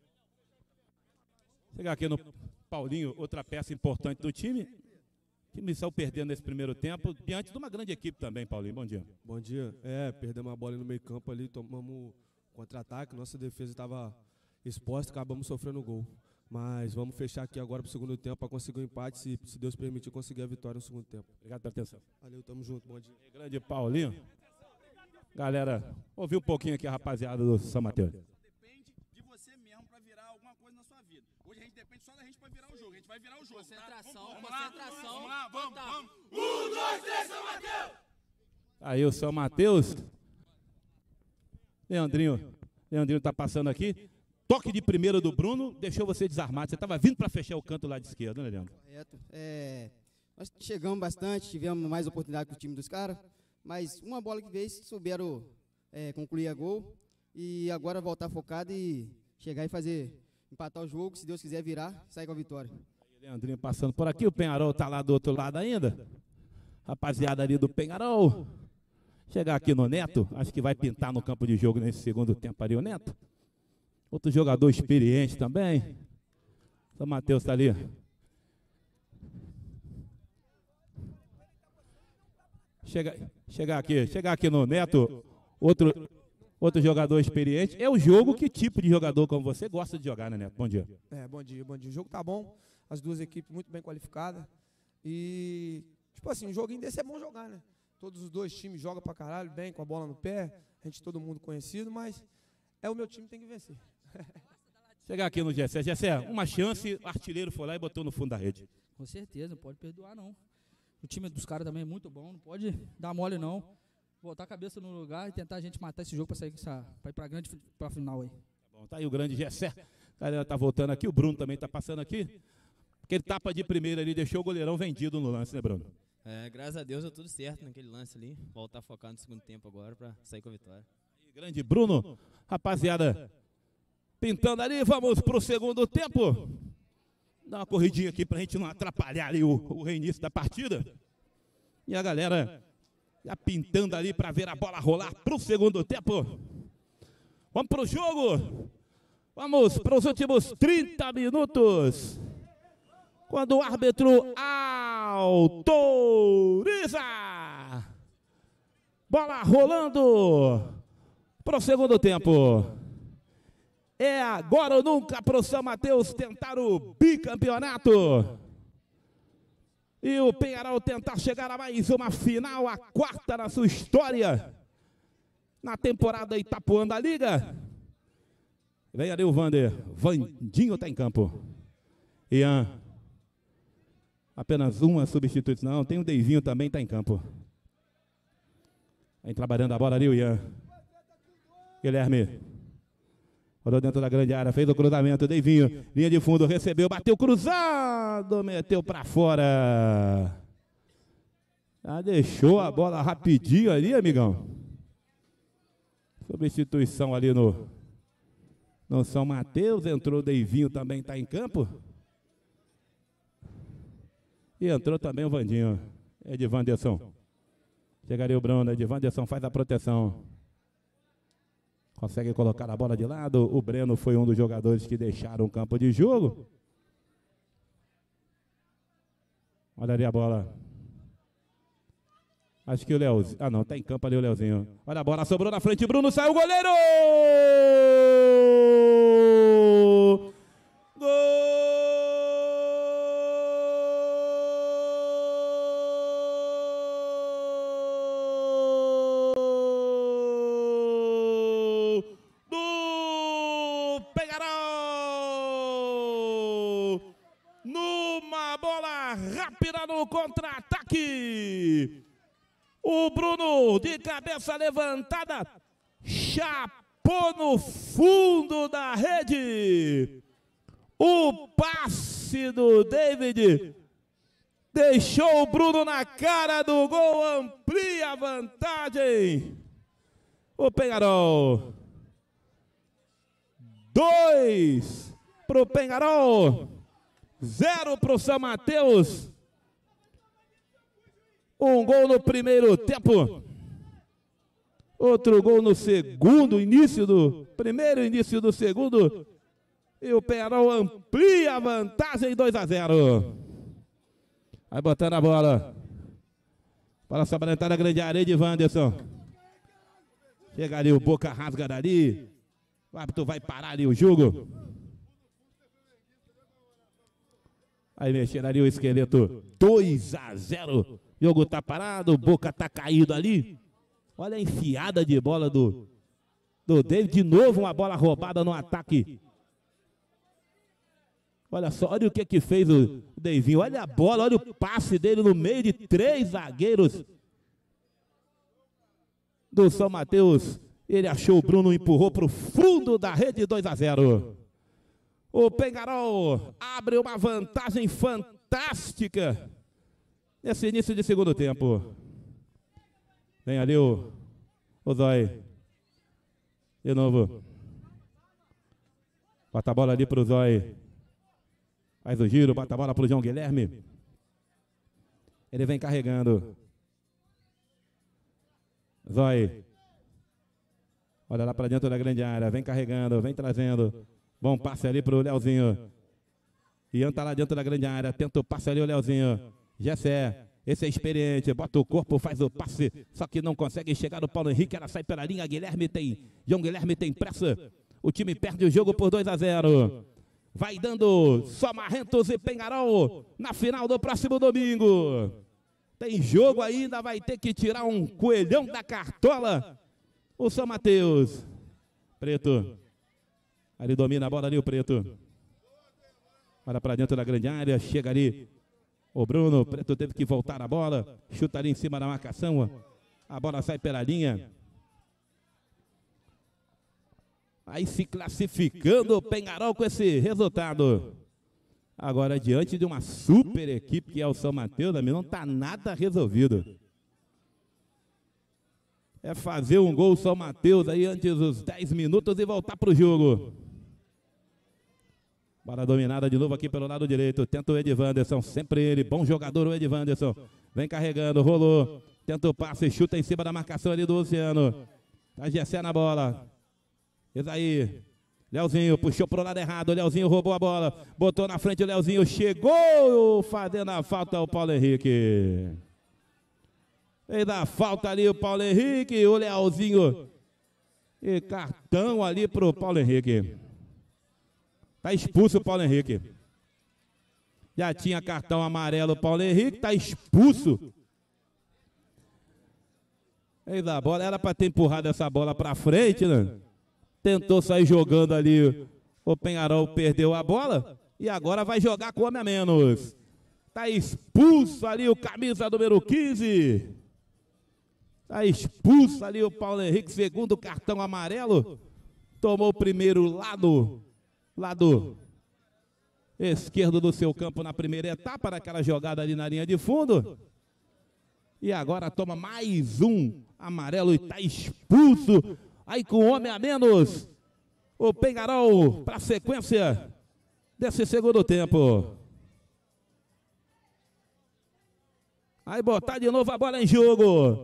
Chegar aqui no Paulinho, outra peça importante do time. O time saiu perdendo nesse primeiro tempo, diante de uma grande equipe também, Paulinho. Bom dia. Bom dia. É, perdemos a bola no meio campo ali, tomamos contra-ataque, nossa defesa estava exposta, acabamos sofrendo gol. Mas vamos fechar aqui agora para o segundo tempo para conseguir o um empate, se, se Deus permitir, conseguir a vitória no segundo tempo. Obrigado pela atenção. Valeu, tamo junto, bom dia. E grande Paulinho. Galera, ouvi um pouquinho aqui a rapaziada do São Mateus. Depende de você mesmo para virar alguma coisa na sua vida. Hoje a gente depende só da gente para virar o jogo. A gente vai virar o jogo. Concentração, tá? vamos, concentração. Vamos lá, vamos, vamos. vamos. Um, dois, três, São Mateus! Aí o São Mateus. Leandrinho. Leandrinho tá passando aqui. Toque de primeiro do Bruno deixou você desarmado. Você estava vindo para fechar o canto lá de esquerda, né, Leandro? Correto. É, nós chegamos bastante, tivemos mais oportunidade com o time dos caras, mas uma bola que veio, souberam é, concluir a gol e agora voltar focado e chegar e fazer, empatar o jogo, se Deus quiser virar, sair com a vitória. Aí, Leandrinho passando por aqui, o Penharol tá lá do outro lado ainda. Rapaziada ali do Penharol. Chegar aqui no Neto, acho que vai pintar no campo de jogo nesse segundo tempo ali o Neto. Outro jogador experiente também. São Mateus está ali. Chega, chegar aqui, chegar aqui no Neto, outro, outro jogador experiente. É o jogo, que tipo de jogador como você gosta de jogar, né, Neto? Bom dia. É, bom dia, bom dia. O jogo tá bom, as duas equipes muito bem qualificadas. E, tipo assim, um joguinho desse é bom jogar, né? Todos os dois times jogam pra caralho, bem, com a bola no pé. A gente, todo mundo conhecido, mas é o meu time que tem que vencer. Chegar aqui no Gessé. Gessé, uma chance, o artilheiro foi lá e botou no fundo da rede. Com certeza, não pode perdoar não. O time dos caras também é muito bom, não pode dar mole não. Botar a cabeça no lugar e tentar a gente matar esse jogo para sair para ir para grande para final aí. Tá bom, tá aí o grande Gessé. A galera tá voltando aqui, o Bruno também tá passando aqui. Aquele tapa de primeira ali deixou o goleirão vendido no lance, né, Bruno? É, graças a Deus deu tudo certo naquele lance ali. Voltar a focar no segundo tempo agora para sair com a vitória. Aí, grande Bruno, rapaziada, pintando ali, vamos pro segundo tempo. Dá uma corridinha aqui pra gente não atrapalhar ali o, o reinício da partida. E a galera já pintando ali para ver a bola rolar pro segundo tempo. Vamos pro jogo. Vamos para os últimos trinta minutos. Quando o árbitro autoriza. Bola rolando pro segundo tempo. É agora ou nunca para o São Mateus tentar o bicampeonato. E o Penharol tentar chegar a mais uma final, a quarta na sua história. Na temporada Itapuã da Liga. Vem ali o Vander. Vandinho está em campo. Ian. Apenas uma substituição. Tem o Deivinho também, está em campo. Vem trabalhando a bola ali o Ian. Guilherme. Rodou dentro da grande área, fez o cruzamento. Deivinho, linha de fundo, recebeu, bateu cruzado, meteu para fora. Já deixou a bola rapidinho ali, amigão. Substituição ali no, no São Mateus. Entrou o Deivinho, também está em campo. E entrou também o Vandinho. Edvanderson. Chegaria o Bruno. Edvanderson faz a proteção. Consegue colocar a bola de lado. O Breno foi um dos jogadores que deixaram o campo de jogo. Olha ali a bola. Acho que o Leozinho. Ah, não, tá em campo ali o Leozinho. Olha a bola, sobrou na frente. Bruno saiu o goleiro! Gol! Do Penharol! Numa bola rápida no contra-ataque. O Bruno, de cabeça levantada, chapou no fundo da rede. O passe do David deixou o Bruno na cara do gol, amplia a vantagem. O Penharol. Dois para o Penharol, zero para o São Mateus. Um gol no primeiro tempo. Outro gol no segundo, início do primeiro, início do segundo. E o Penharol amplia a vantagem, dois a zero. Vai botando a bola. Bola sobrentada na grande área de Wanderson. Chega ali o Boca, rasga dali. O árbitro vai parar ali o jogo. Aí mexer ali o esqueleto. dois a zero. O jogo tá parado, o Boca tá caído ali. Olha a enfiada de bola do, do David. De novo uma bola roubada no ataque. Olha só, olha o que que fez o Deivinho. Olha a bola, olha o passe dele no meio de três zagueiros do São Mateus. Ele achou o Bruno, empurrou para o fundo da rede, dois a zero. O Penharol abre uma vantagem fantástica nesse início de segundo tempo. Vem ali o, o Zói. De novo. Bota a bola ali para o Zói. Faz o giro, bota a bola para o João Guilherme. Ele vem carregando. Zói. Olha lá para dentro da grande área. Vem carregando, vem trazendo. Bom passe ali para o Leozinho. Ian tá lá dentro da grande área. Tenta o passe ali o Leozinho. Gessé. Esse é experiente. Bota o corpo, faz o passe. Só que não consegue chegar no Paulo Henrique. Ela sai pela linha. Guilherme tem. João Guilherme tem pressa. O time perde o jogo por dois a zero. Vai dando só Marrentos e Penharol na final do próximo domingo. Tem jogo ainda. Vai ter que tirar um coelhão da cartola. O São Mateus. Preto. Ali domina a bola ali o Preto. Olha para dentro da grande área. Chega ali o Bruno. O Preto teve que voltar a bola. Chuta ali em cima da marcação. A bola sai pela linha. Aí se classificando o Penharol com esse resultado. Agora diante de uma super equipe que é o São Mateus, não está nada resolvido. É fazer um gol São Mateus aí antes dos dez minutos e voltar para o jogo. Bola dominada de novo aqui pelo lado direito. Tenta o Edvanderson, sempre ele. Bom jogador o Edvanderson. Vem carregando, rolou. Tenta o passe, chuta em cima da marcação ali do Luciano. Tá Gessé na bola. Isaí. Leozinho puxou pro lado errado. Leozinho roubou a bola. Botou na frente o Leozinho. Chegou fazendo a falta o Paulo Henrique. Fez a falta ali o Paulo Henrique, o Leozinho. E cartão ali pro Paulo Henrique. Tá expulso o Paulo Henrique. Já tinha cartão amarelo, Paulo Henrique está expulso. Eis a bola, era para ter empurrado essa bola para frente, né? Tentou sair jogando ali, o Penharol perdeu a bola e agora vai jogar com homem a menos. Está expulso ali o camisa número quinze. Está expulso ali o Paulo Henrique, segundo cartão amarelo. Tomou o primeiro lado, lado esquerdo do seu campo na primeira etapa, naquela jogada ali na linha de fundo. E agora toma mais um amarelo e está expulso. Aí com homem a menos, o Penharol para a sequência desse segundo tempo. Aí botar de novo a bola em jogo.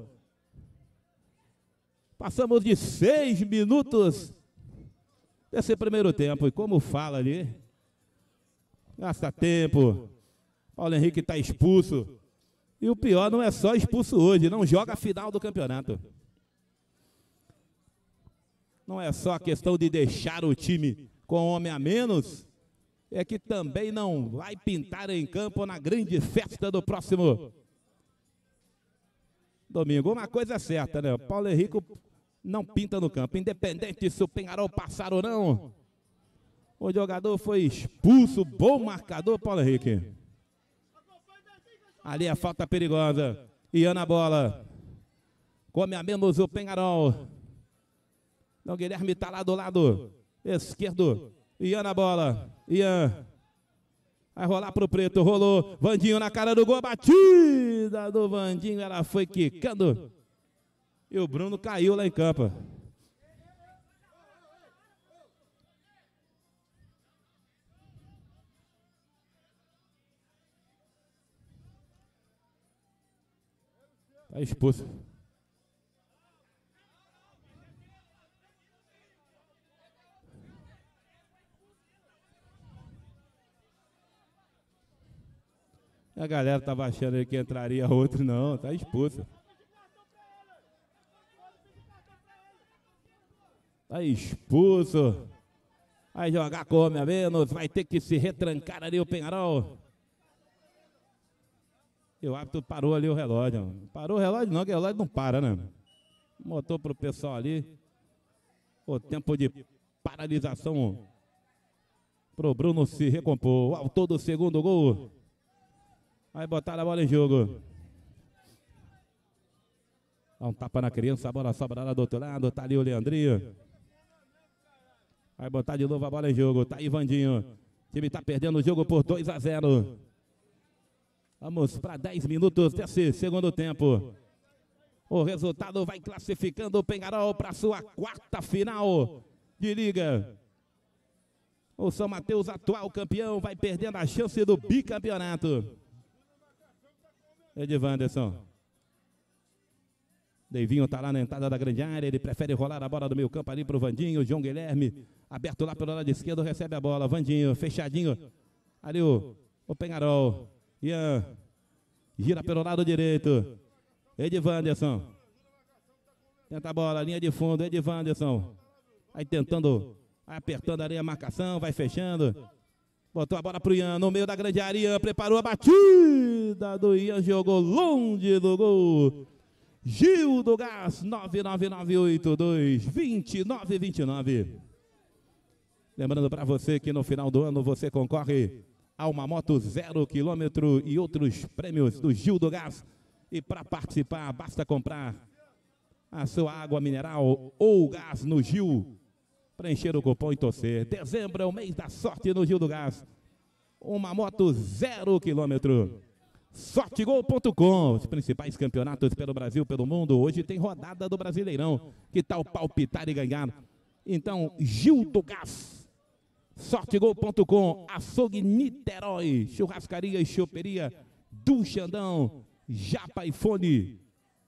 Passamos de seis minutos desse primeiro tempo. E como fala ali, gasta tempo. Paulo Henrique está expulso. E o pior não é só expulso hoje, não joga a final do campeonato. Não é só a questão de deixar o time com homem a menos, é que também não vai pintar em campo na grande festa do próximo domingo. Uma coisa é certa, né? O Paulo Henrique não pinta no campo, independente se o Penharol passar ou não. O jogador foi expulso, bom marcador, Paulo Henrique. Ali a falta perigosa. Ian na bola. Come a menos o Penharol. Então Guilherme está lá do lado esquerdo. Ian na bola. Ian. Vai rolar pro Preto. Rolou. Vandinho na cara do gol. Batida do Vandinho. Ela foi quicando. E o Bruno caiu lá em campo. Está expulso. A galera estava achando aí que entraria outro, não, está expulso. Está expulso. Vai jogar com homem a menos, vai ter que se retrancar ali o Penharol. E o árbitro parou ali o relógio. Parou o relógio não, que o relógio não para, né? Botou para o pessoal ali o tempo de paralisação para o Bruno se recompor. O autor do segundo gol. Vai botar a bola em jogo. Dá um tapa na criança, a bola sobra lá do outro lado. Tá ali o Leandrinho. Vai botar de novo a bola em jogo. Tá aí Vandinho. O time tá perdendo o jogo por dois a zero. Vamos para dez minutos desse segundo tempo. O resultado vai classificando o Penharol para sua quarta final de liga. O São Mateus, atual campeão, vai perdendo a chance do bicampeonato. Edivanderson. Deivinho tá lá na entrada da grande área, ele prefere rolar a bola do meio campo ali pro Vandinho. João Guilherme, aberto lá pelo lado esquerdo, recebe a bola. Vandinho, fechadinho. Ali o, o Penharol. Ian, gira pelo lado direito. Edivanderson. Tenta a bola, linha de fundo, Edivanderson. Vai tentando, vai apertando ali a marcação, vai fechando. Botou a bola pro Ian, no meio da grande área. Ian preparou a batida do Ian, jogou longe do gol. Gil do Gás, nove nove nove oito dois, dois nove dois nove. Lembrando para você que no final do ano você concorre a uma moto zero quilômetro e outros prêmios do Gil do Gás. E para participar, basta comprar a sua água mineral ou gás no Gil, preencher o cupom e torcer. Dezembro é o mês da sorte no Gil do Gás. Uma moto zero quilômetro. Sortegol ponto com, os principais campeonatos pelo Brasil, pelo mundo. Hoje tem rodada do Brasileirão. Que tal palpitar e ganhar? Então, Gil do Gás. Sortegol ponto com, Açougue Niterói, Churrascaria e Choperia do Xandão, Japa e Fone.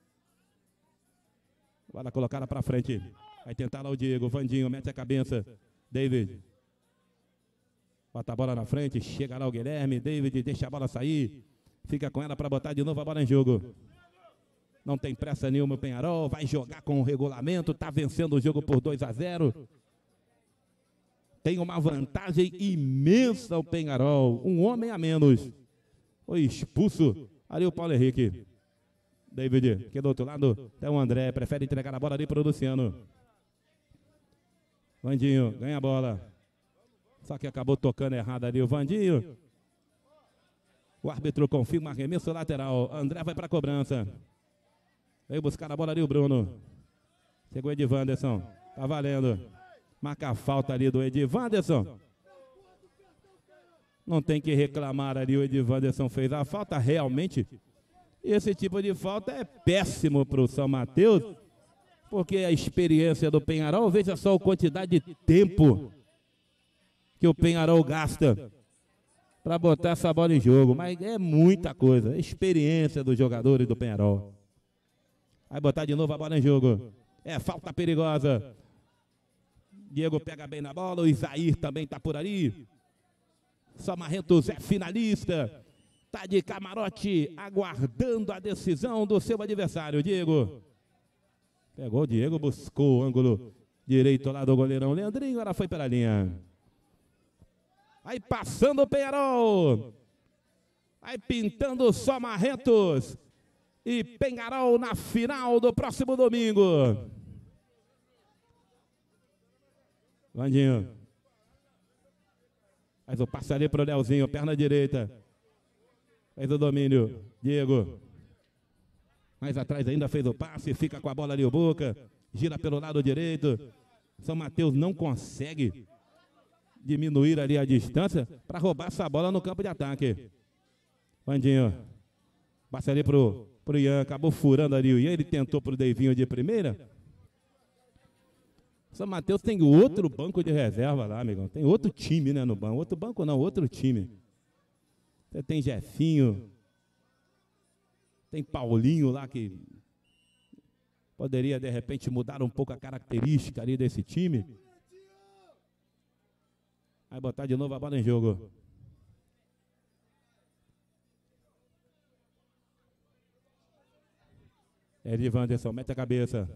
Bola colocada para frente. Vai tentar lá o Diego, Vandinho, mete a cabeça. David. Bota a bola na frente, chega lá o Guilherme. David deixa a bola sair. Fica com ela para botar de novo a bola em jogo. Não tem pressa nenhuma o Penharol. Vai jogar com o regulamento. Está vencendo o jogo por dois a zero. tem uma vantagem imensa o Penharol. Um homem a menos. Foi expulso ali o Paulo Henrique. David, aqui do outro lado tem o André. Prefere entregar a bola ali para o Luciano. Vandinho ganha a bola. Só que acabou tocando errado ali o Vandinho. O árbitro confirma arremesso lateral. André vai para a cobrança. Veio buscar a bola ali o Bruno. Chegou o Edivanderson. Tá valendo. Marca a falta ali do Edivanderson. Não tem que reclamar ali, o Edivanderson fez a falta realmente. Esse tipo de falta é péssimo para o São Mateus, porque a experiência do Penharol, veja só a quantidade de tempo que o Penharol gasta para botar essa bola em jogo, mas é muita coisa, a experiência dos jogadores do Penharol. Vai botar de novo a bola em jogo. É falta perigosa. Diego pega bem na bola, o Isair também está por ali. Samarrentos é finalista. Está de camarote, aguardando a decisão do seu adversário. Diego. Pegou o Diego, buscou o ângulo direito lá do goleirão Leandrinho, agora foi pela linha. Aí passando o Penharol. Aí pintando o Samarrentos. E Penharol na final do próximo domingo. Vandinho. Faz o passe ali para o Leozinho, perna direita. Fez o domínio, Diego. Mais atrás ainda fez o passe, fica com a bola ali o Boca. Gira pelo lado direito. São Mateus não consegue diminuir ali a distância para roubar essa bola no campo de ataque. Vandinho. Passa ali para o Ian, acabou furando ali o Ian. Ele tentou para o Deivinho de primeira. São Mateus tem outro banco de reserva lá, amigão. Tem outro time, né, no banco. Outro banco não, outro time. Você tem Jefinho. Tem Paulinho lá que poderia, de repente, mudar um pouco a característica ali desse time. Vai botar de novo a bola em jogo. Edivanderson, mete a cabeça.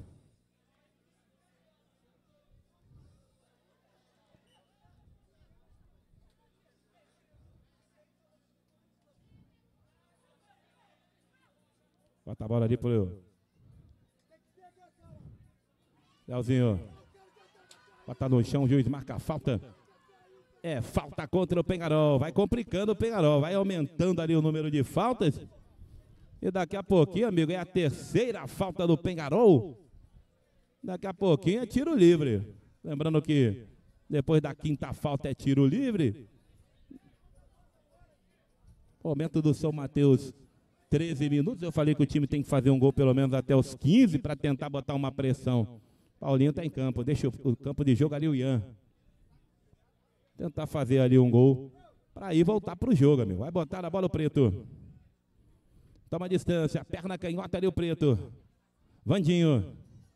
Bota a bola ali pro Leozinho. Bota no chão, o juiz marca a falta. É falta contra o Penharol. Vai complicando o Penharol. Vai aumentando ali o número de faltas. E daqui a pouquinho, amigo, é a terceira falta do Penharol. Daqui a pouquinho é tiro livre. Lembrando que depois da quinta falta é tiro livre. Momento do São Mateus. treze minutos, eu falei que o time tem que fazer um gol pelo menos até os quinze para tentar botar uma pressão. Paulinho está em campo, deixa o, o campo de jogo ali o Ian. Tentar fazer ali um gol para ir voltar para o jogo, amigo. Vai botar a bola o Preto. Toma a distância, perna canhota ali o Preto. Vandinho.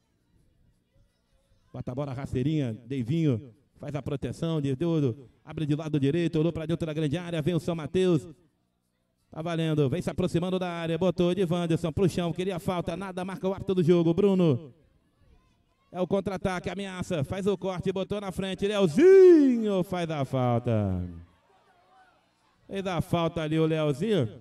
Bota a bola rasteirinha, Deivinho. Faz a proteção de tudo. Abre de lado direito, olhou para dentro da grande área, vem o São Mateus. Tá valendo, vem se aproximando da área, botou Edivanderson pro chão, queria falta, nada, marca o árbitro do jogo, Bruno. É o contra-ataque, ameaça, faz o corte, botou na frente, Leozinho faz a falta. Fez a falta ali o Leozinho.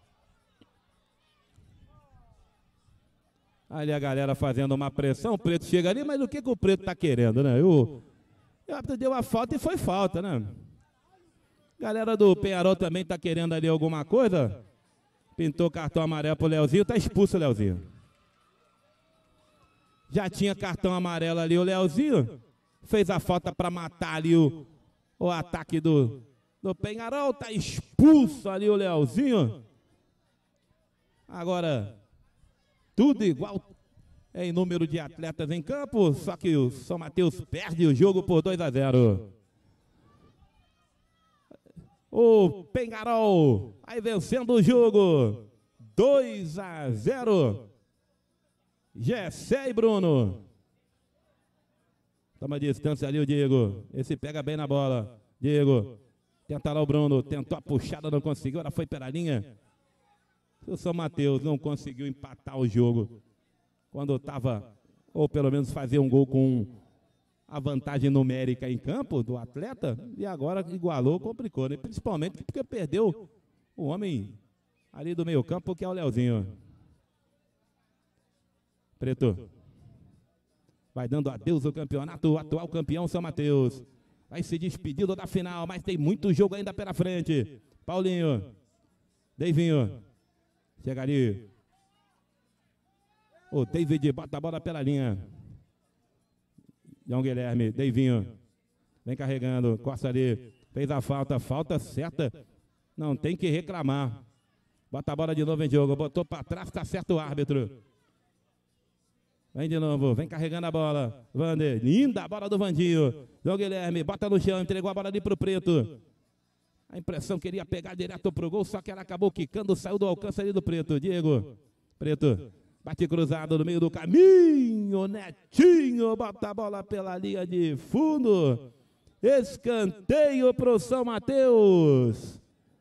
Ali a galera fazendo uma pressão, o Preto chega ali, mas o que, que o Preto tá querendo, né? O, o árbitro deu a falta e foi falta, né? Galera do Penharol também tá querendo ali alguma coisa. Pintou cartão amarelo pro Leozinho, tá expulso o Leozinho. Já tinha cartão amarelo ali o Leozinho. Fez a falta para matar ali o, o ataque do, do Penharol. Tá expulso ali o Leozinho. Agora, tudo igual em número de atletas em campo. Só que o São Mateus perde o jogo por dois a zero. O Penharol vai vencendo o jogo. dois a zero. Gessé e Bruno. Toma distância ali o Diego. Esse pega bem na bola. Diego. Tenta lá o Bruno. Tentou a puxada, não conseguiu. Ela foi pela linha. O São Mateus não conseguiu empatar o jogo. Quando estava, ou pelo menos fazer um gol com a vantagem numérica em campo do atleta e agora igualou, complicou, né? Principalmente porque perdeu o homem ali do meio campo, que é o Leozinho. Preto. Vai dando adeus ao campeonato, o atual campeão São Mateus. Vai se despedindo da final, mas tem muito jogo ainda pela frente. Paulinho. Deivinho. Chega ali. O David bota a bola pela linha. João Guilherme, Deivinho. Vem carregando, Costa ali. Fez a falta, falta certa. Não tem que reclamar. Bota a bola de novo em jogo. Botou para trás, tá certo o árbitro. Vem de novo, vem carregando a bola. Vander, linda a bola do Vandinho. João Guilherme, bota no chão, entregou a bola ali pro Preto. A impressão que queria pegar direto pro gol, só que ela acabou quicando, saiu do alcance ali do Preto. Diego, Preto, bate cruzado no meio do caminho. Netinho, bota a bola pela linha de fundo. Escanteio pro São Mateus.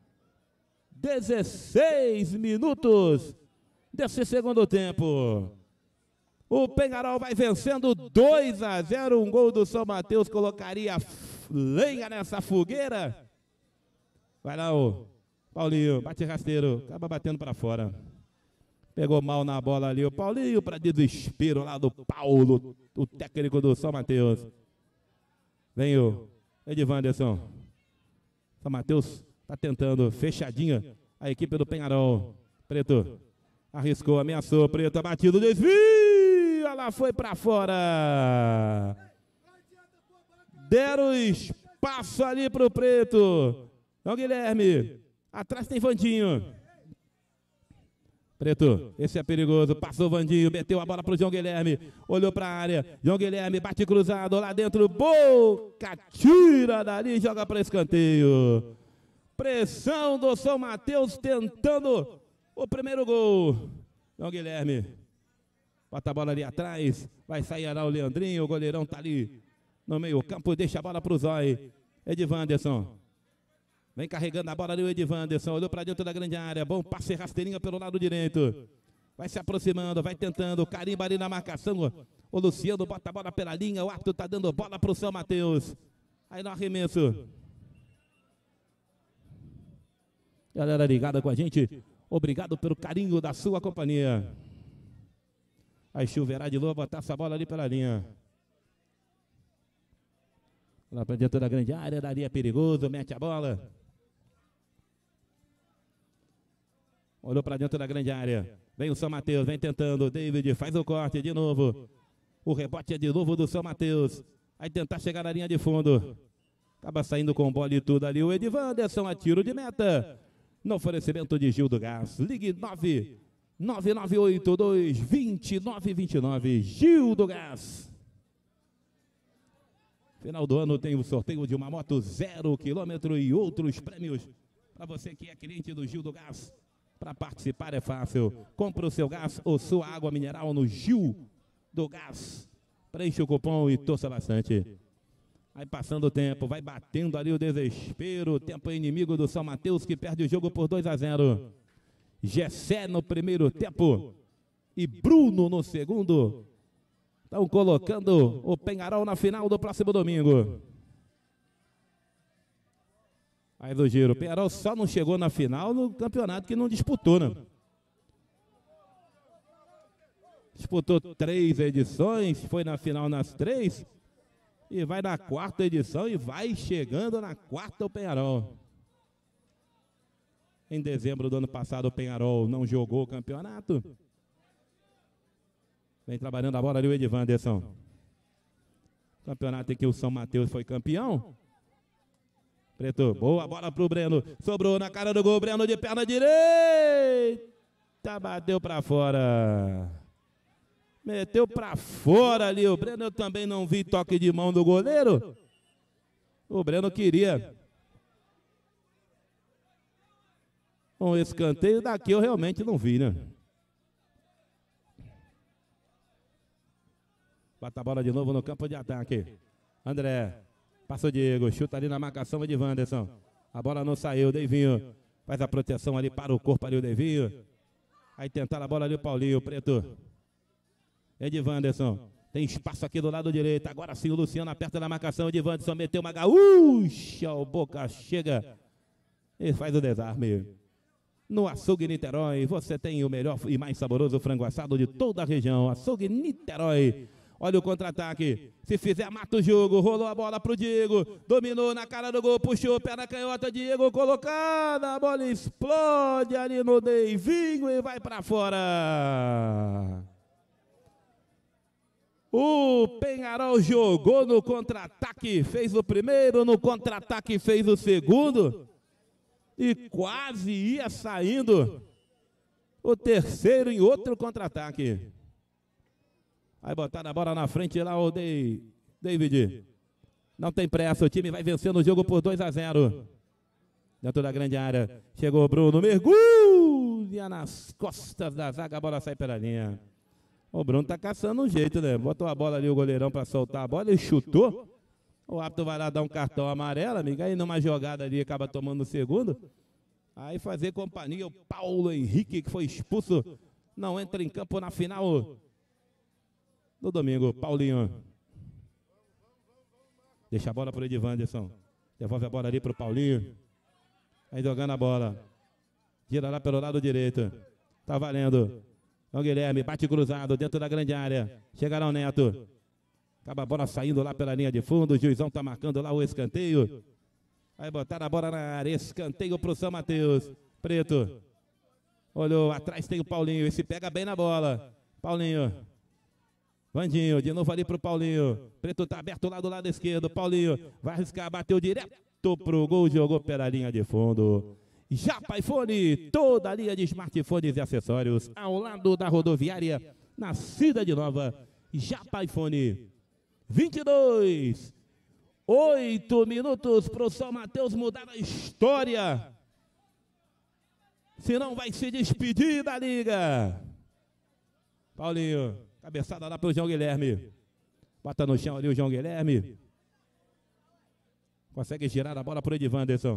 dezesseis minutos desse segundo tempo. O Penharol vai vencendo dois a zero. Um gol do São Mateus colocaria lenha nessa fogueira. Vai lá o Paulinho, bate rasteiro, acaba batendo para fora. Pegou mal na bola ali o Paulinho, para desespero lá do Paulo, o técnico do São Mateus. Vem o Edivanderson. São Mateus está tentando, fechadinha a equipe do Penharol. Preto arriscou, ameaçou, Preto, batido, desvio. Ela foi para fora. Deram espaço ali para o Preto. João Guilherme. Atrás tem Vandinho. Preto, esse é perigoso. Passou o Vandinho, meteu a bola para o João Guilherme. Olhou para a área. João Guilherme bate cruzado lá dentro. Boca, tira dali, joga para escanteio. Pressão do São Mateus tentando o primeiro gol. João Guilherme. Bota a bola ali atrás, vai sair lá o Leandrinho, o goleirão tá ali no meio campo, deixa a bola pro Zói. Edivanderson. Vem carregando a bola ali o Edivanderson, olhou para dentro da grande área, bom passe rasteirinha pelo lado direito. Vai se aproximando, vai tentando, carimba ali na marcação. O Luciano bota a bola pela linha, o árbitro tá dando bola pro São Mateus. Aí no arremesso. Galera ligada com a gente, obrigado pelo carinho da sua companhia. Aí choverá de novo, botar essa bola ali pela linha. Lá para dentro da grande área, dali é perigoso, mete a bola. Olhou para dentro da grande área. Vem o São Mateus, vem tentando. David faz o corte de novo. O rebote é de novo do São Mateus. Aí tentar chegar na linha de fundo. Acaba saindo com bola e tudo ali. O Edivanderson a tiro de meta. No oferecimento de Gil do Gás. Ligue nove nove nove oito dois dois nove dois nove. Gil do Gás. Final do ano tem o sorteio de uma moto zero quilômetro e outros prêmios. Para você que é cliente do Gil do Gás. Para participar é fácil. Compre o seu gás ou sua água mineral no Gil do Gás. Preencha o cupom e torça bastante. Aí passando o tempo, vai batendo ali o desespero. O tempo é inimigo do São Mateus, que perde o jogo por dois a zero. Gessé no primeiro tempo e Bruno no segundo. Estão colocando o Penharol na final do próximo domingo. Aí do giro, o Penharol só não chegou na final no campeonato que não disputou, né? Disputou três edições, foi na final nas três. E vai na quarta edição e vai chegando na quarta o Penharol. Em dezembro do ano passado o Penharol não jogou o campeonato. Vem trabalhando a bola ali o Edivanderson. Campeonato em que o São Mateus foi campeão. Preto, boa bola pro Breno. Sobrou na cara do gol, Breno de perna direita. Bateu pra fora. Meteu pra fora ali o Breno. Eu também não vi toque de mão do goleiro. O Breno queria um escanteio, daqui eu realmente não vi, né? Bota a bola de novo no campo de ataque. André, passou Diego, chuta ali na marcação de Wanderson. A bola não saiu, Deivinho faz a proteção ali para o corpo ali o Deivinho. Aí tentaram a bola ali o Paulinho, Preto. É de Wanderson. Tem espaço aqui do lado direito. Agora sim o Luciano aperta na marcação. De Wanderson meteu uma gaúcha. O Boca chega e faz o desarme. No Açougue Niterói, você tem o melhor e mais saboroso frango assado de toda a região. Açougue Niterói. Olha o contra-ataque. Se fizer, mata o jogo. Rolou a bola pro Diego. Dominou na cara do gol. Puxou o pé na canhota. Diego colocada. A bola explode ali no Deivinho e vai para fora. O Penharol jogou no contra-ataque. Fez o primeiro. No contra-ataque fez o segundo. E quase ia saindo o terceiro em outro contra-ataque. Vai botar a bola na frente lá o Dei, David. Não tem pressa, o time vai vencendo o jogo por dois a zero. Dentro da grande área. Chegou o Bruno, mergulha nas costas da zaga, a bola sai pela linha. O Bruno tá caçando um jeito, né? Botou a bola ali, o goleirão para soltar a bola, ele chutou. O árbitro vai lá dar um cartão amarelo, amigo. Aí numa jogada ali acaba tomando o segundo. Aí fazer companhia, o Paulo Henrique, que foi expulso, não entra em campo na final no domingo. Paulinho. Deixa a bola para o Edivanderson. Devolve a bola ali para o Paulinho. Aí jogando a bola. Gira lá pelo lado direito. Tá valendo. João Guilherme bate cruzado dentro da grande área. Chegará o Neto. Acaba a bola saindo lá pela linha de fundo. O juizão tá marcando lá o escanteio. Vai botar a bola na área. Escanteio para o São Mateus. Preto. Olhou. Atrás tem o Paulinho. Esse pega bem na bola. Paulinho. Vandinho, de novo ali pro Paulinho. Preto tá aberto lá do lado esquerdo. Paulinho vai arriscar, bateu direto pro gol, jogou pela linha de fundo. Japa iPhone, toda a linha de smartphones e acessórios ao lado da rodoviária, na Cidade Nova. Japa iPhone. vinte e dois. Oito minutos pro São Mateus mudar a história. Senão vai se despedir da liga. Paulinho. Cabeçada lá pro João Guilherme. Bota no chão ali o João Guilherme. Consegue girar a bola pro Edivanderson.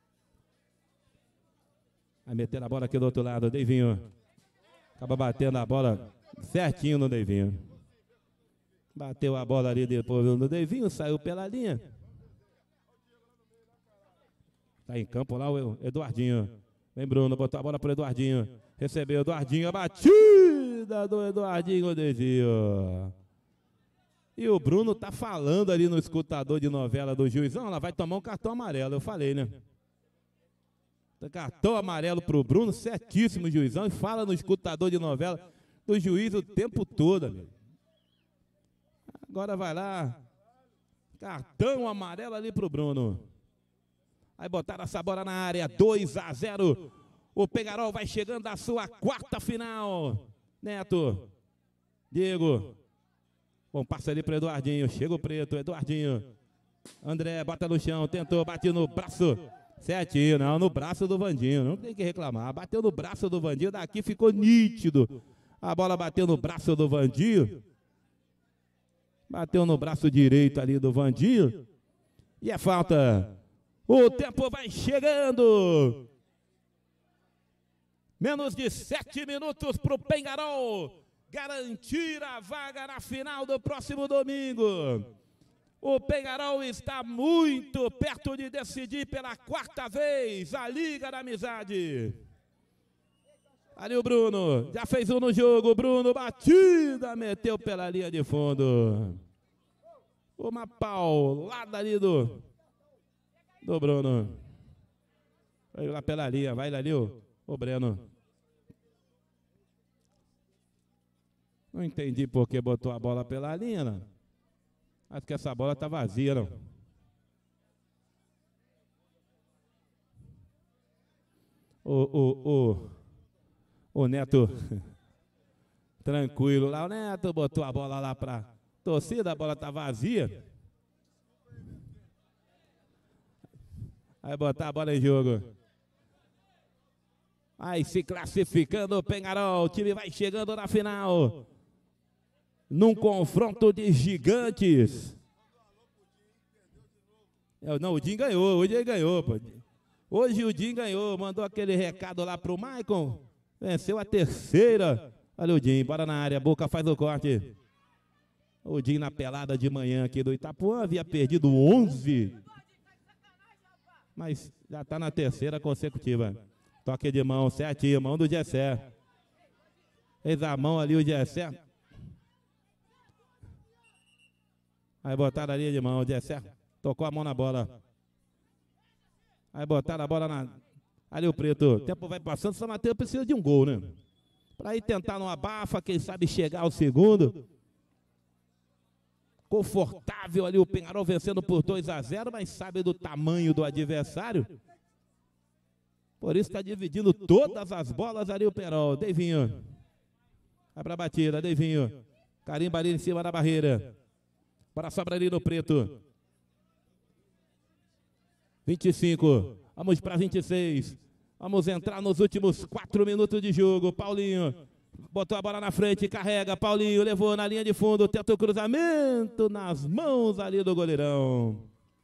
Vai meter a bola aqui do outro lado, Deivinho. Acaba batendo a bola certinho no Deivinho. Bateu a bola ali depois no Deivinho, saiu pela linha. Tá em campo lá o Eduardinho. Vem Bruno, botou a bola pro Eduardinho. Recebeu Eduardinho, a batida do Eduardinho Desvio. E o Bruno tá falando ali no escutador de novela do juizão, ela vai tomar um cartão amarelo, eu falei, né? Cartão amarelo pro Bruno, certíssimo juizão, e fala no escutador de novela do juiz o tempo todo, amigo. Agora vai lá, cartão amarelo ali pro Bruno. Aí botaram essa bola na área, dois a zero. O Penharol vai chegando à sua quarta final. Neto. Diego. Bom, passa ali para o Eduardinho. Chega o Preto, Eduardinho. André, bota no chão, tentou, bateu no braço. Certinho, não, no braço do Vandinho. Não tem que reclamar. Bateu no braço do Vandinho, daqui ficou nítido. A bola bateu no braço do Vandinho. Bateu no braço direito ali do Vandinho. E é falta. O tempo vai chegando. Menos de sete minutos para o Penharol garantir a vaga na final do próximo domingo. O Penharol está muito perto de decidir pela quarta vez a Liga da Amizade. Ali o Bruno, já fez um no jogo. Bruno, batida, meteu pela linha de fundo. Uma paulada ali do, do Bruno. Vai lá pela linha, vai ali o, o Breno. Não entendi por que botou a bola pela linha, não. Acho que essa bola tá vazia, não. O, o, o, o Neto, tranquilo lá, o Neto botou a bola lá pra torcida, a bola tá vazia. Aí botar a bola em jogo. Aí se classificando o Penharol, o time vai chegando na final. Num confronto de gigantes. É, não, o Dinho ganhou, hoje ele ganhou. Pô. Hoje o Dinho ganhou, mandou aquele recado lá pro Maicon. Venceu a terceira. Olha o Dinho, bora na área, Boca faz o corte. O Dinho na pelada de manhã aqui do Itapuã, havia perdido onze. Mas já está na terceira consecutiva. Toque de mão, certinho, mão do Gessé. Fez a mão ali o Gessé. Aí botaram a linha de mão, o Gessé tocou a mão na bola. Aí botaram a bola na... Ali o Preto. O tempo vai passando, São Mateus precisa de um gol, né? Para ir tentar numa abafa, quem sabe chegar ao segundo. Confortável ali o Penharol vencendo por dois a zero, mas sabe do tamanho do adversário. Por isso está dividindo todas as bolas ali o Penharol. Deivinho. Vai para a batida, Deivinho. Carimba ali em cima da barreira. Para sobra ali no Preto. vinte e cinco. Vamos para vinte e seis. Vamos entrar nos últimos quatro minutos de jogo. Paulinho botou a bola na frente, carrega. Paulinho levou na linha de fundo, tenta o cruzamento nas mãos ali do goleirão.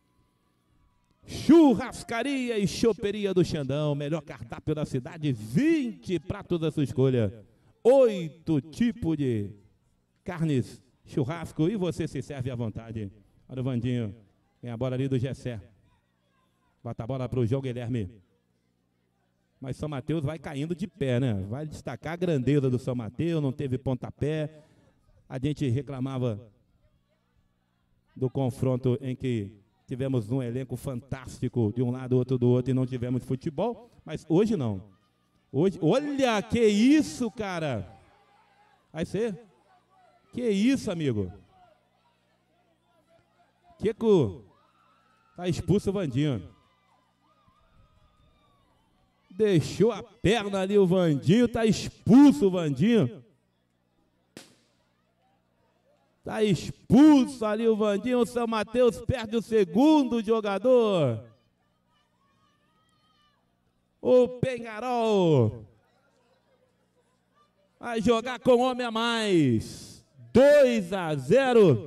Churrascaria e choperia do Xandão, melhor cardápio da cidade, vinte pratos da sua escolha. Oito tipos de carnes, churrasco e você se serve à vontade. Olha o Vandinho, tem a bola ali do Gessé. Bota a bola para o João Guilherme. Mas São Mateus vai caindo de pé, né? Vai destacar a grandeza do São Mateus, não teve pontapé. A gente reclamava do confronto em que tivemos um elenco fantástico de um lado, outro do outro e não tivemos futebol. Mas hoje não. Hoje, olha que isso, cara! Vai ser? Que isso, amigo? Queco, tá expulso o Vandinho. Deixou a perna ali o Vandinho, tá expulso o Vandinho. Tá expulso ali o Vandinho, o São Mateus perde o segundo jogador. O Penharol vai jogar com homem a mais. dois a zero.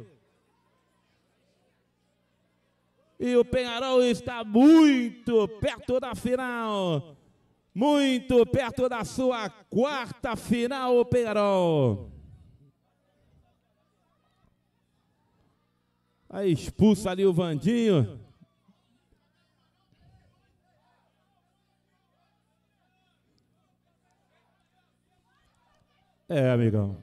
E o Penharol está muito perto da final. Muito perto da sua quarta final, o Penharol. Aí expulsa ali o Vandinho. É, amigão.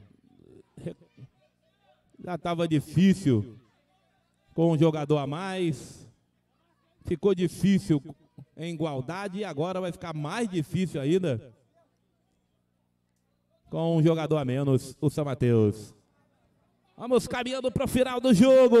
Já estava difícil com um jogador a mais. Ficou difícil em igualdade e agora vai ficar mais difícil ainda com um jogador a menos, o São Mateus. Vamos caminhando para o final do jogo.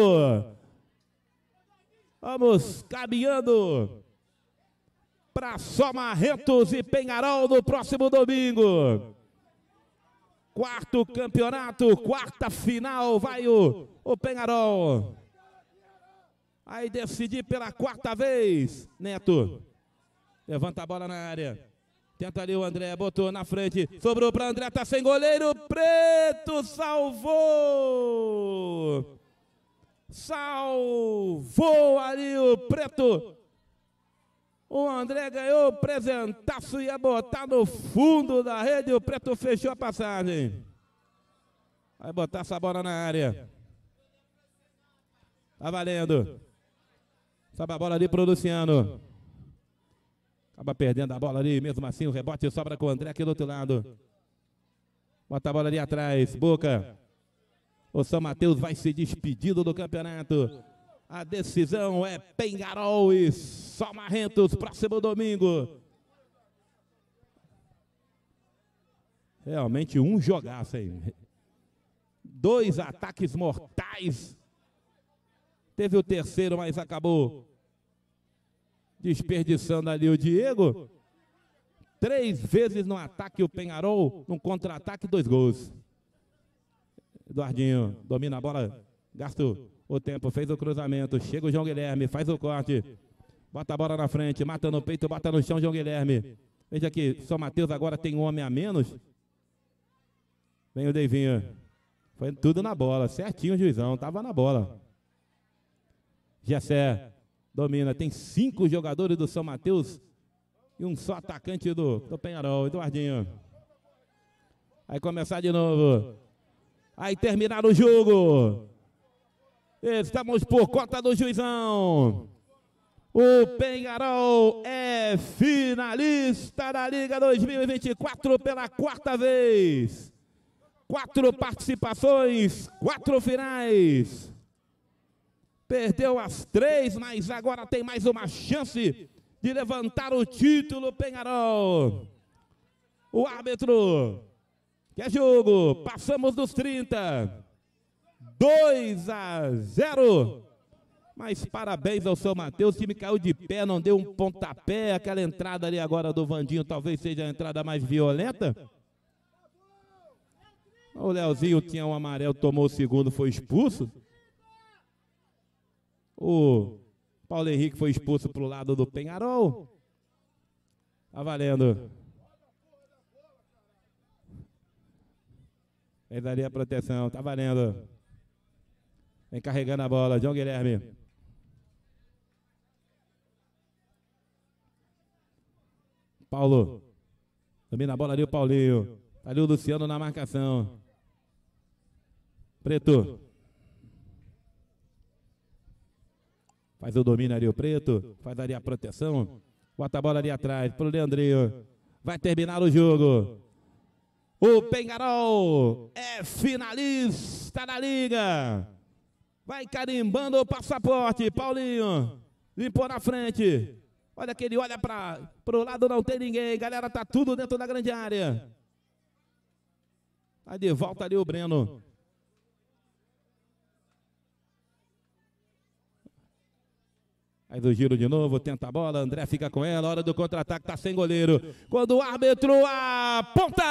Vamos caminhando para Somarrentos e Penharol no próximo domingo. Quarto campeonato, quarta final, vai o, o Penharol. Aí decidir pela quarta vez. Neto. Levanta a bola na área. Tenta ali o André, botou na frente. Sobrou para André, tá sem goleiro. Preto salvou. Salvou ali o Preto. O André ganhou o presentaço e ia botar no fundo da rede. O Preto fechou a passagem. Vai botar essa bola na área. Tá valendo. Sobe a bola ali pro Luciano. Acaba perdendo a bola ali, mesmo assim o rebote sobra com o André aqui do outro lado. Bota a bola ali atrás, Boca. O São Mateus vai se despedindo do campeonato. A decisão é Penharol e Somarrentos, próximo domingo. Realmente um jogaço aí. Dois ataques mortais. Teve o terceiro, mas acabou desperdiçando ali o Diego. Três vezes no ataque o Penharol, num contra-ataque, dois gols. Eduardinho domina a bola, gasta o tempo, fez o cruzamento. Chega o João Guilherme, faz o corte. Bota a bola na frente, mata no peito, bota no chão João Guilherme. Veja aqui, São Mateus agora tem um homem a menos. Vem o Deivinho. Foi tudo na bola, certinho o juizão, tava na bola. Gessé domina, tem cinco jogadores do São Mateus e um só atacante do, do Penharol, Eduardinho. Vai começar de novo. Aí terminar o jogo. Estamos por conta do juizão. O Penharol é finalista da Liga dois mil e vinte e quatro pela quarta vez. Quatro participações, quatro finais. Perdeu as três, mas agora tem mais uma chance de levantar o título, Penharol. O árbitro, que é jogo, passamos dos trinta. dois a zero. Mas parabéns ao São Mateus, o time caiu de pé, não deu um pontapé. Aquela entrada ali agora do Vandinho talvez seja a entrada mais violenta. O Leozinho tinha um amarelo, tomou o segundo, foi expulso. O Paulo Henrique foi expulso para o lado do Penharol. Tá valendo. Fez ali a proteção, tá valendo. Vem carregando a bola, João Guilherme. Paulo. Domina a bola ali o Paulinho. Tá ali o Luciano na marcação. Preto. Faz o domínio ali o Preto. Faz ali a proteção. Bota a bola ali atrás pro Leandrinho. Vai terminar o jogo. O Penharol é finalista da Liga. Vai carimbando o passaporte. Paulinho limpou na frente. Olha que ele olha para o lado, não tem ninguém. Galera, tá tudo dentro da grande área. Vai de volta ali o Breno. Faz o giro de novo, tenta a bola. André fica com ela. Hora do contra-ataque, tá sem goleiro. Quando o árbitro aponta.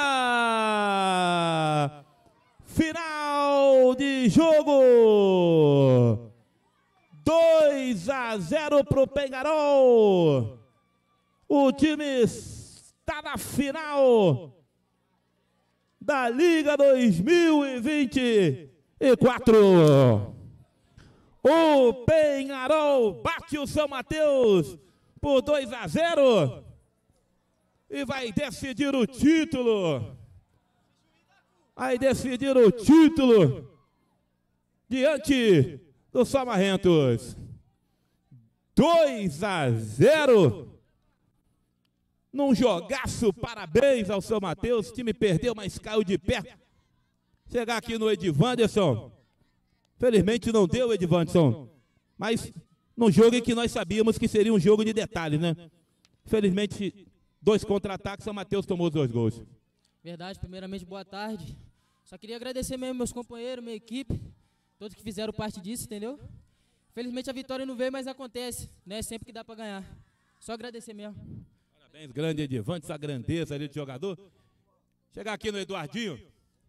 Final de jogo. dois a zero para o Penharol. O time está na final da Liga dois mil e vinte e quatro. O Penharol bate o São Mateus por dois a zero e vai decidir o título. Vai decidir o título diante dos Somarrentos. dois a zero. Num jogaço, parabéns ao São Mateus. O time perdeu, mas caiu de pé. Chegar aqui no Edivanderson. Felizmente não deu, Edivanderson. Mas num jogo em que nós sabíamos que seria um jogo de detalhes, né? Felizmente, dois contra-ataques, São Mateus tomou os dois gols. Verdade, primeiramente, boa tarde. Só queria agradecer mesmo meus companheiros, minha equipe, todos que fizeram parte disso, entendeu? Felizmente a vitória não veio, mas acontece, né? Sempre que dá para ganhar. Só agradecer mesmo. Parabéns, grande Edivantes, a grandeza ali de jogador. Chegar aqui no Eduardinho.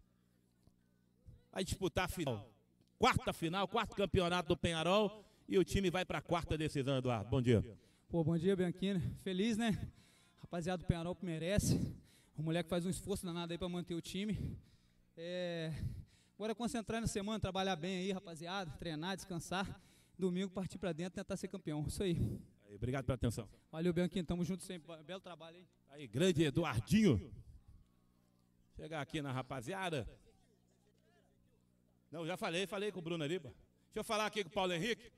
Vai disputar a final. Quarta final, quarto campeonato do Penharol. E o time vai para a quarta decisão, Eduardo. Bom dia. Pô, bom dia, Bianchini. Feliz, né? Rapaziada do Penharol merece. O moleque faz um esforço danado aí para manter o time. É... Agora concentrar na semana, trabalhar bem aí, rapaziada. Treinar, descansar. Domingo partir para dentro e tentar ser campeão. Isso aí. aí. Obrigado pela atenção. Valeu, Bianchini. Tamo junto sempre. Belo trabalho aí. Aí, grande Eduardinho. Chegar aqui na rapaziada. Não, já falei, falei com o Bruno ali. Deixa eu falar aqui com o Paulo Henrique.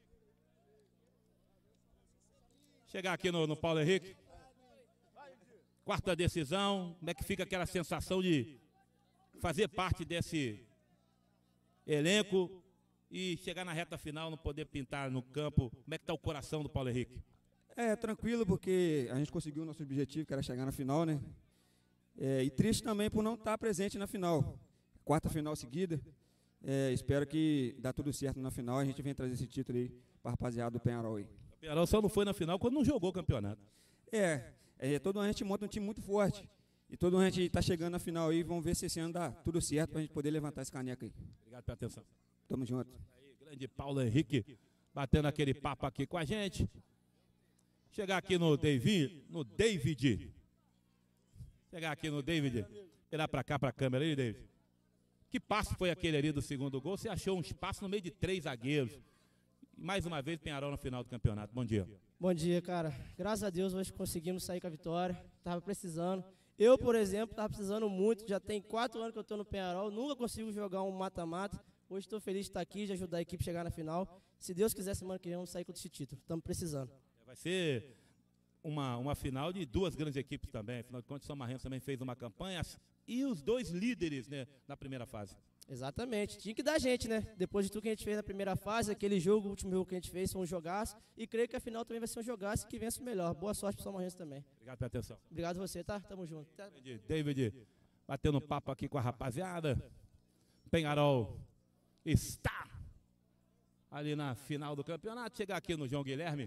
Chegar aqui no, no Paulo Henrique. Quarta decisão. Como é que fica aquela sensação de fazer parte desse elenco e chegar na reta final, não poder pintar no campo? Como é que está o coração do Paulo Henrique? É, tranquilo, porque a gente conseguiu o nosso objetivo, que era chegar na final, né? É, e triste também por não estar presente na final. Quarta final seguida. É, espero que dá tudo certo na final. A gente vem trazer esse título aí para a rapaziada do Penharol aí. O Penharol só não foi na final quando não jogou o campeonato. É, é todo ano a gente monta um time muito forte. E todo ano a gente está chegando na final aí. Vamos ver se esse ano dá tudo certo para a gente poder levantar esse caneco aí. Obrigado pela atenção. Tamo junto. Aí, grande Paulo Henrique, batendo aquele papo aqui com a gente. Chegar aqui no David, no David. Chegar aqui no David. Virar para cá, para a câmera aí, David. Que passe foi aquele ali do segundo gol? Você achou um espaço no meio de três zagueiros. E mais uma vez, Penharol na final do campeonato. Bom dia. Bom dia, cara. Graças a Deus, hoje conseguimos sair com a vitória. Tava precisando. Eu, por exemplo, tava precisando muito. Já tem quatro anos que eu tô no Penharol. Nunca consigo jogar um mata-mata. Hoje estou feliz de estar aqui, de ajudar a equipe a chegar na final. Se Deus quiser, semana que vem vamos sair com esse título. Estamos precisando. Vai ser uma, uma final de duas grandes equipes também. Afinal de contas, o São Marrense também fez uma campanha. E os dois líderes, né, na primeira fase. Exatamente. Tinha que dar gente, né? Depois de tudo que a gente fez na primeira fase, aquele jogo, o último jogo que a gente fez foi um jogaço. E creio que a final também vai ser um jogaço e que vença o melhor. Boa sorte para o São Marrense também. Obrigado pela atenção. Obrigado a você, tá? Tamo junto. Tá? David, batendo papo aqui com a rapaziada. Penharol está ali na final do campeonato. Chegar aqui no João Guilherme.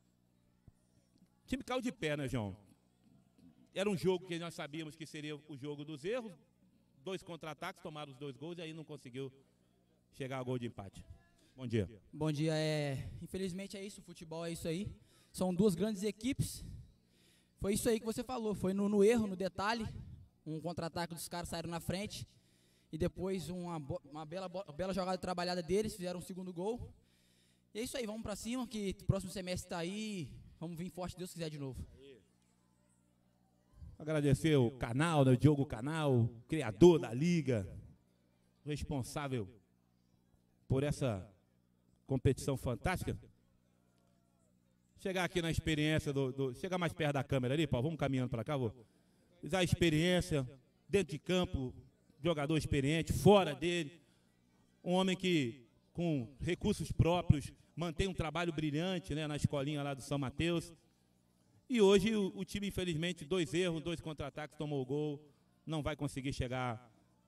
O time caiu de pé, né, João? Era um jogo que nós sabíamos que seria o jogo dos erros. Dois contra-ataques, tomaram os dois gols e aí não conseguiu chegar ao gol de empate. Bom dia. Bom dia. É, infelizmente é isso, o futebol é isso aí. São duas grandes equipes. Foi isso aí que você falou, foi no, no erro, no detalhe. Um contra-ataque dos caras saíram na frente. E depois uma, uma bela, bela jogada trabalhada deles, fizeram um segundo gol. E é isso aí, vamos pra cima, que o próximo semestre tá aí. Vamos vir forte, se Deus quiser, de novo. Agradecer o canal, né, o Diogo Canal, criador da liga, responsável por essa competição fantástica. Chegar aqui na experiência, do, do, chega mais perto da câmera ali, Paulo, vamos caminhando para cá, vou. A experiência, dentro de campo, jogador experiente, fora dele, um homem que, com recursos próprios, mantém um trabalho brilhante, né, na escolinha lá do São Mateus. E hoje o, o time, infelizmente, dois erros, dois contra-ataques, tomou o gol, não vai conseguir chegar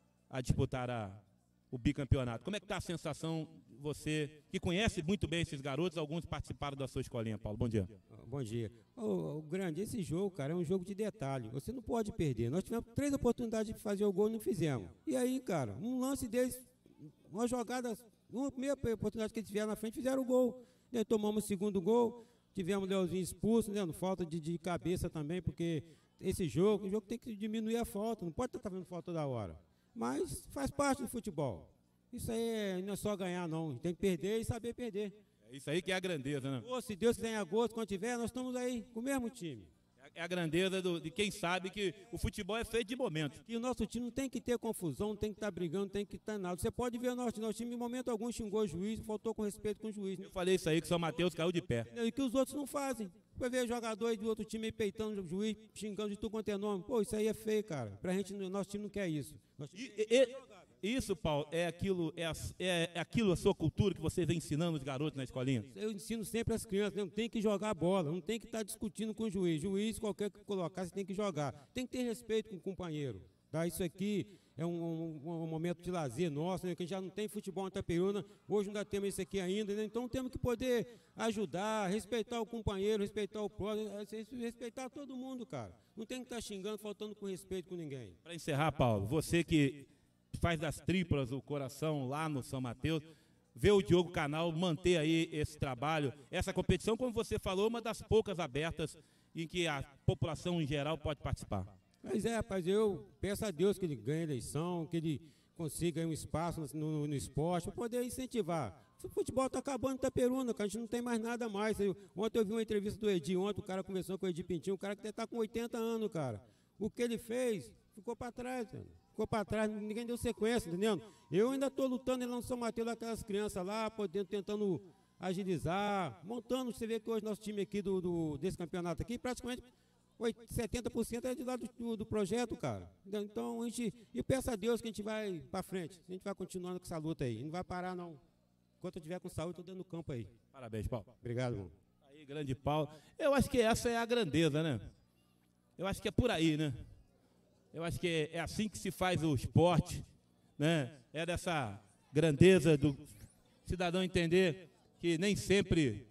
a disputar a, o bicampeonato. Como é que está a sensação, você que conhece muito bem esses garotos, alguns participaram da sua escolinha, Paulo? Bom dia. Bom dia. O, o grande, esse jogo, cara, é um jogo de detalhe. Você não pode perder. Nós tivemos três oportunidades de fazer o gol e não fizemos. E aí, cara, um lance deles, uma jogada, uma primeira oportunidade que eles tiveram na frente, fizeram o gol. E aí tomamos o segundo gol. Tivemos o Leozinho expulso, né? Falta de, de cabeça também, porque esse jogo, o jogo tem que diminuir a falta, não pode estar fazendo falta toda hora. Mas faz parte do futebol. Isso aí é, não é só ganhar, não. Tem que perder e saber perder. É isso aí que é a grandeza, né? Pô, se Deus quiser em agosto, quando tiver, nós estamos aí com o mesmo time. É a grandeza do, de quem sabe que o futebol é feito de momentos. E o nosso time não tem que ter confusão, não tem que estar brigando, não tem que estar nada. Você pode ver o nosso, nosso time, em momento algum, xingou o juiz, faltou com respeito com o juiz. Eu falei isso aí, que o São Mateus caiu de pé. E que os outros não fazem. Vai ver jogadores do outro time aí peitando o juiz, xingando de tudo quanto é nome. Pô, isso aí é feio, cara. Pra gente, nosso time não quer isso. Nosso time e, e, isso, Paulo, é aquilo, é, a, é, é aquilo a sua cultura que você vem ensinando os garotos na escolinha? Eu ensino sempre as crianças, não tem que jogar bola, não tem que estar discutindo com o juiz. Juiz, qualquer que colocar, você tem que jogar. Tem que ter respeito com o companheiro. Tá? Isso aqui é um, um, um momento de lazer nosso, né? Que já não tem futebol em Itaperuna, hoje ainda temos isso aqui ainda, né? Então temos que poder ajudar, respeitar o companheiro, respeitar o próximo, respeitar todo mundo, cara. Não tem que estar xingando, faltando com respeito com ninguém. Para encerrar, Paulo, você que faz das tripas o coração lá no São Mateus, vê o Diogo Canal manter aí esse trabalho, essa competição, como você falou, uma das poucas abertas em que a população em geral pode participar. Mas é, rapaz, eu peço a Deus que ele ganhe a eleição, que ele consiga um espaço no, no, no esporte, para poder incentivar. O futebol está acabando em Itaperuna, cara, a gente não tem mais nada mais. Eu, ontem eu vi uma entrevista do Edi, ontem o cara conversou com o Edi Pintinho, o cara que está com oitenta anos, cara. O que ele fez ficou para trás, cara. Ficou para trás, ninguém deu sequência, entendeu? Eu ainda estou lutando lá no São Mateus, aquelas crianças lá, podendo, tentando agilizar, montando. Você vê que hoje nosso time aqui do, do, desse campeonato aqui, praticamente setenta por cento é de lá do, do, do projeto, cara. Então, a gente, e peço a Deus que a gente vai para frente, a gente vai continuando com essa luta aí, não vai parar não. Enquanto eu estiver com saúde, estou dentro do campo aí. Parabéns, Paulo. Obrigado, irmão. Aí, grande Paulo. Eu acho que essa é a grandeza, né? Eu acho que é por aí, né? Eu acho que é assim que se faz o esporte, né? É dessa grandeza do cidadão entender que nem sempre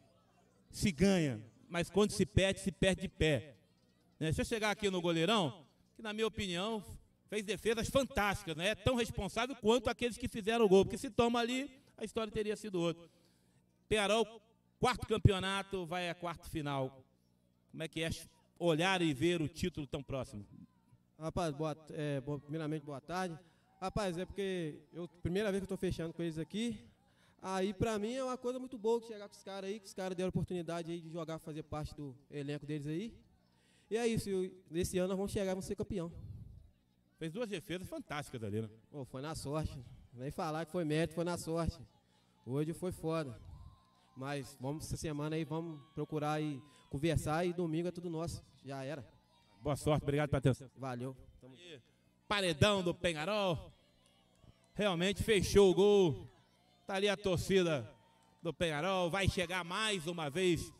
se ganha, mas quando se perde, se perde de pé. Né? Deixa eu chegar aqui no goleirão, que na minha opinião fez defesas fantásticas, né? É tão responsável quanto aqueles que fizeram o gol, porque se toma ali, a história teria sido outra. Penharol, quarto campeonato, vai à quarta final. Como é que é olhar e ver o título tão próximo? Rapaz, boa, é, boa, primeiramente, boa tarde. Rapaz, é porque eu primeira vez que eu estou fechando com eles aqui, aí pra mim é uma coisa muito boa chegar com os caras aí, que os caras deram a oportunidade aí de jogar, fazer parte do elenco deles aí. E é isso, eu, nesse ano nós vamos chegar, vamos ser campeão. Fez duas defesas fantásticas ali, né? Pô, foi na sorte. vem falar que foi mérito, foi na sorte. Hoje foi foda. Mas vamos essa semana aí, vamos procurar e conversar e domingo é tudo nosso. Já era. Boa sorte, obrigado pela atenção. Valeu. Tamo... Paredão do Penharol. Realmente fechou o gol. Tá ali a torcida do Penharol. Vai chegar mais uma vez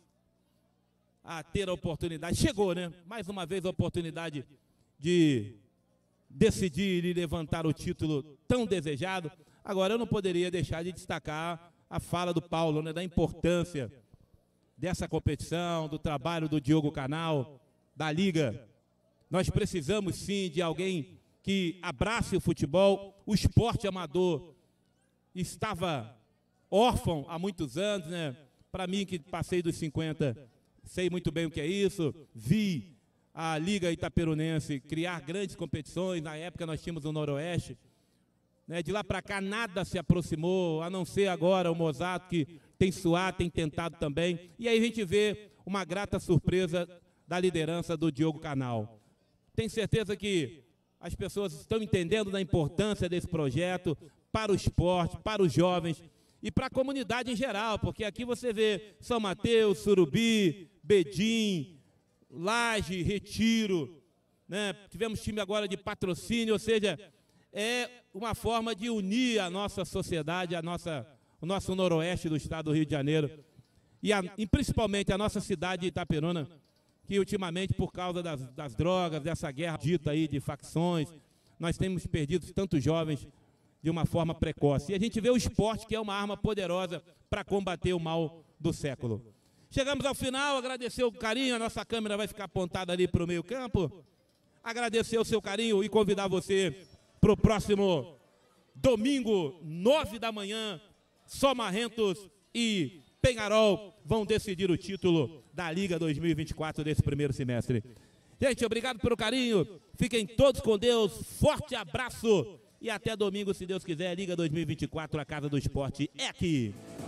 a ter a oportunidade. Chegou, né? Mais uma vez a oportunidade de decidir e levantar o título tão desejado. Agora eu não poderia deixar de destacar a fala do Paulo, né? Da importância dessa competição, do trabalho do Diogo Canal, da Liga. Nós precisamos sim de alguém que abrace o futebol. O esporte amador estava órfão há muitos anos, né? Para mim, que passei dos cinquenta, sei muito bem o que é isso. Vi a Liga Itaperunense criar grandes competições. Na época nós tínhamos o Noroeste. Né? De lá para cá nada se aproximou, a não ser agora o Mozato, que tem suado, tem tentado também. E aí a gente vê uma grata surpresa da liderança do Diogo Canal. Tenho certeza que as pessoas estão entendendo da importância desse projeto para o esporte, para os jovens e para a comunidade em geral, porque aqui você vê São Mateus, Surubi, Bedim, Laje, Retiro, né? Tivemos time agora de patrocínio, ou seja, é uma forma de unir a nossa sociedade, a nossa, o nosso noroeste do estado do Rio de Janeiro e, a, e principalmente a nossa cidade de Itaperuna, que ultimamente, por causa das, das drogas, dessa guerra dita aí de facções, nós temos perdido tantos jovens de uma forma precoce. E a gente vê o esporte, que é uma arma poderosa para combater o mal do século. Chegamos ao final, agradecer o carinho, a nossa câmera vai ficar apontada ali para o meio campo. Agradecer o seu carinho e convidar você para o próximo domingo, nove da manhã, Somarrentos e Penharol vão decidir o título da Liga dois mil e vinte e quatro desse primeiro semestre. Gente, obrigado pelo carinho, fiquem todos com Deus, forte abraço e até domingo, se Deus quiser. Liga dois mil e vinte e quatro, a Casa do Esporte é aqui.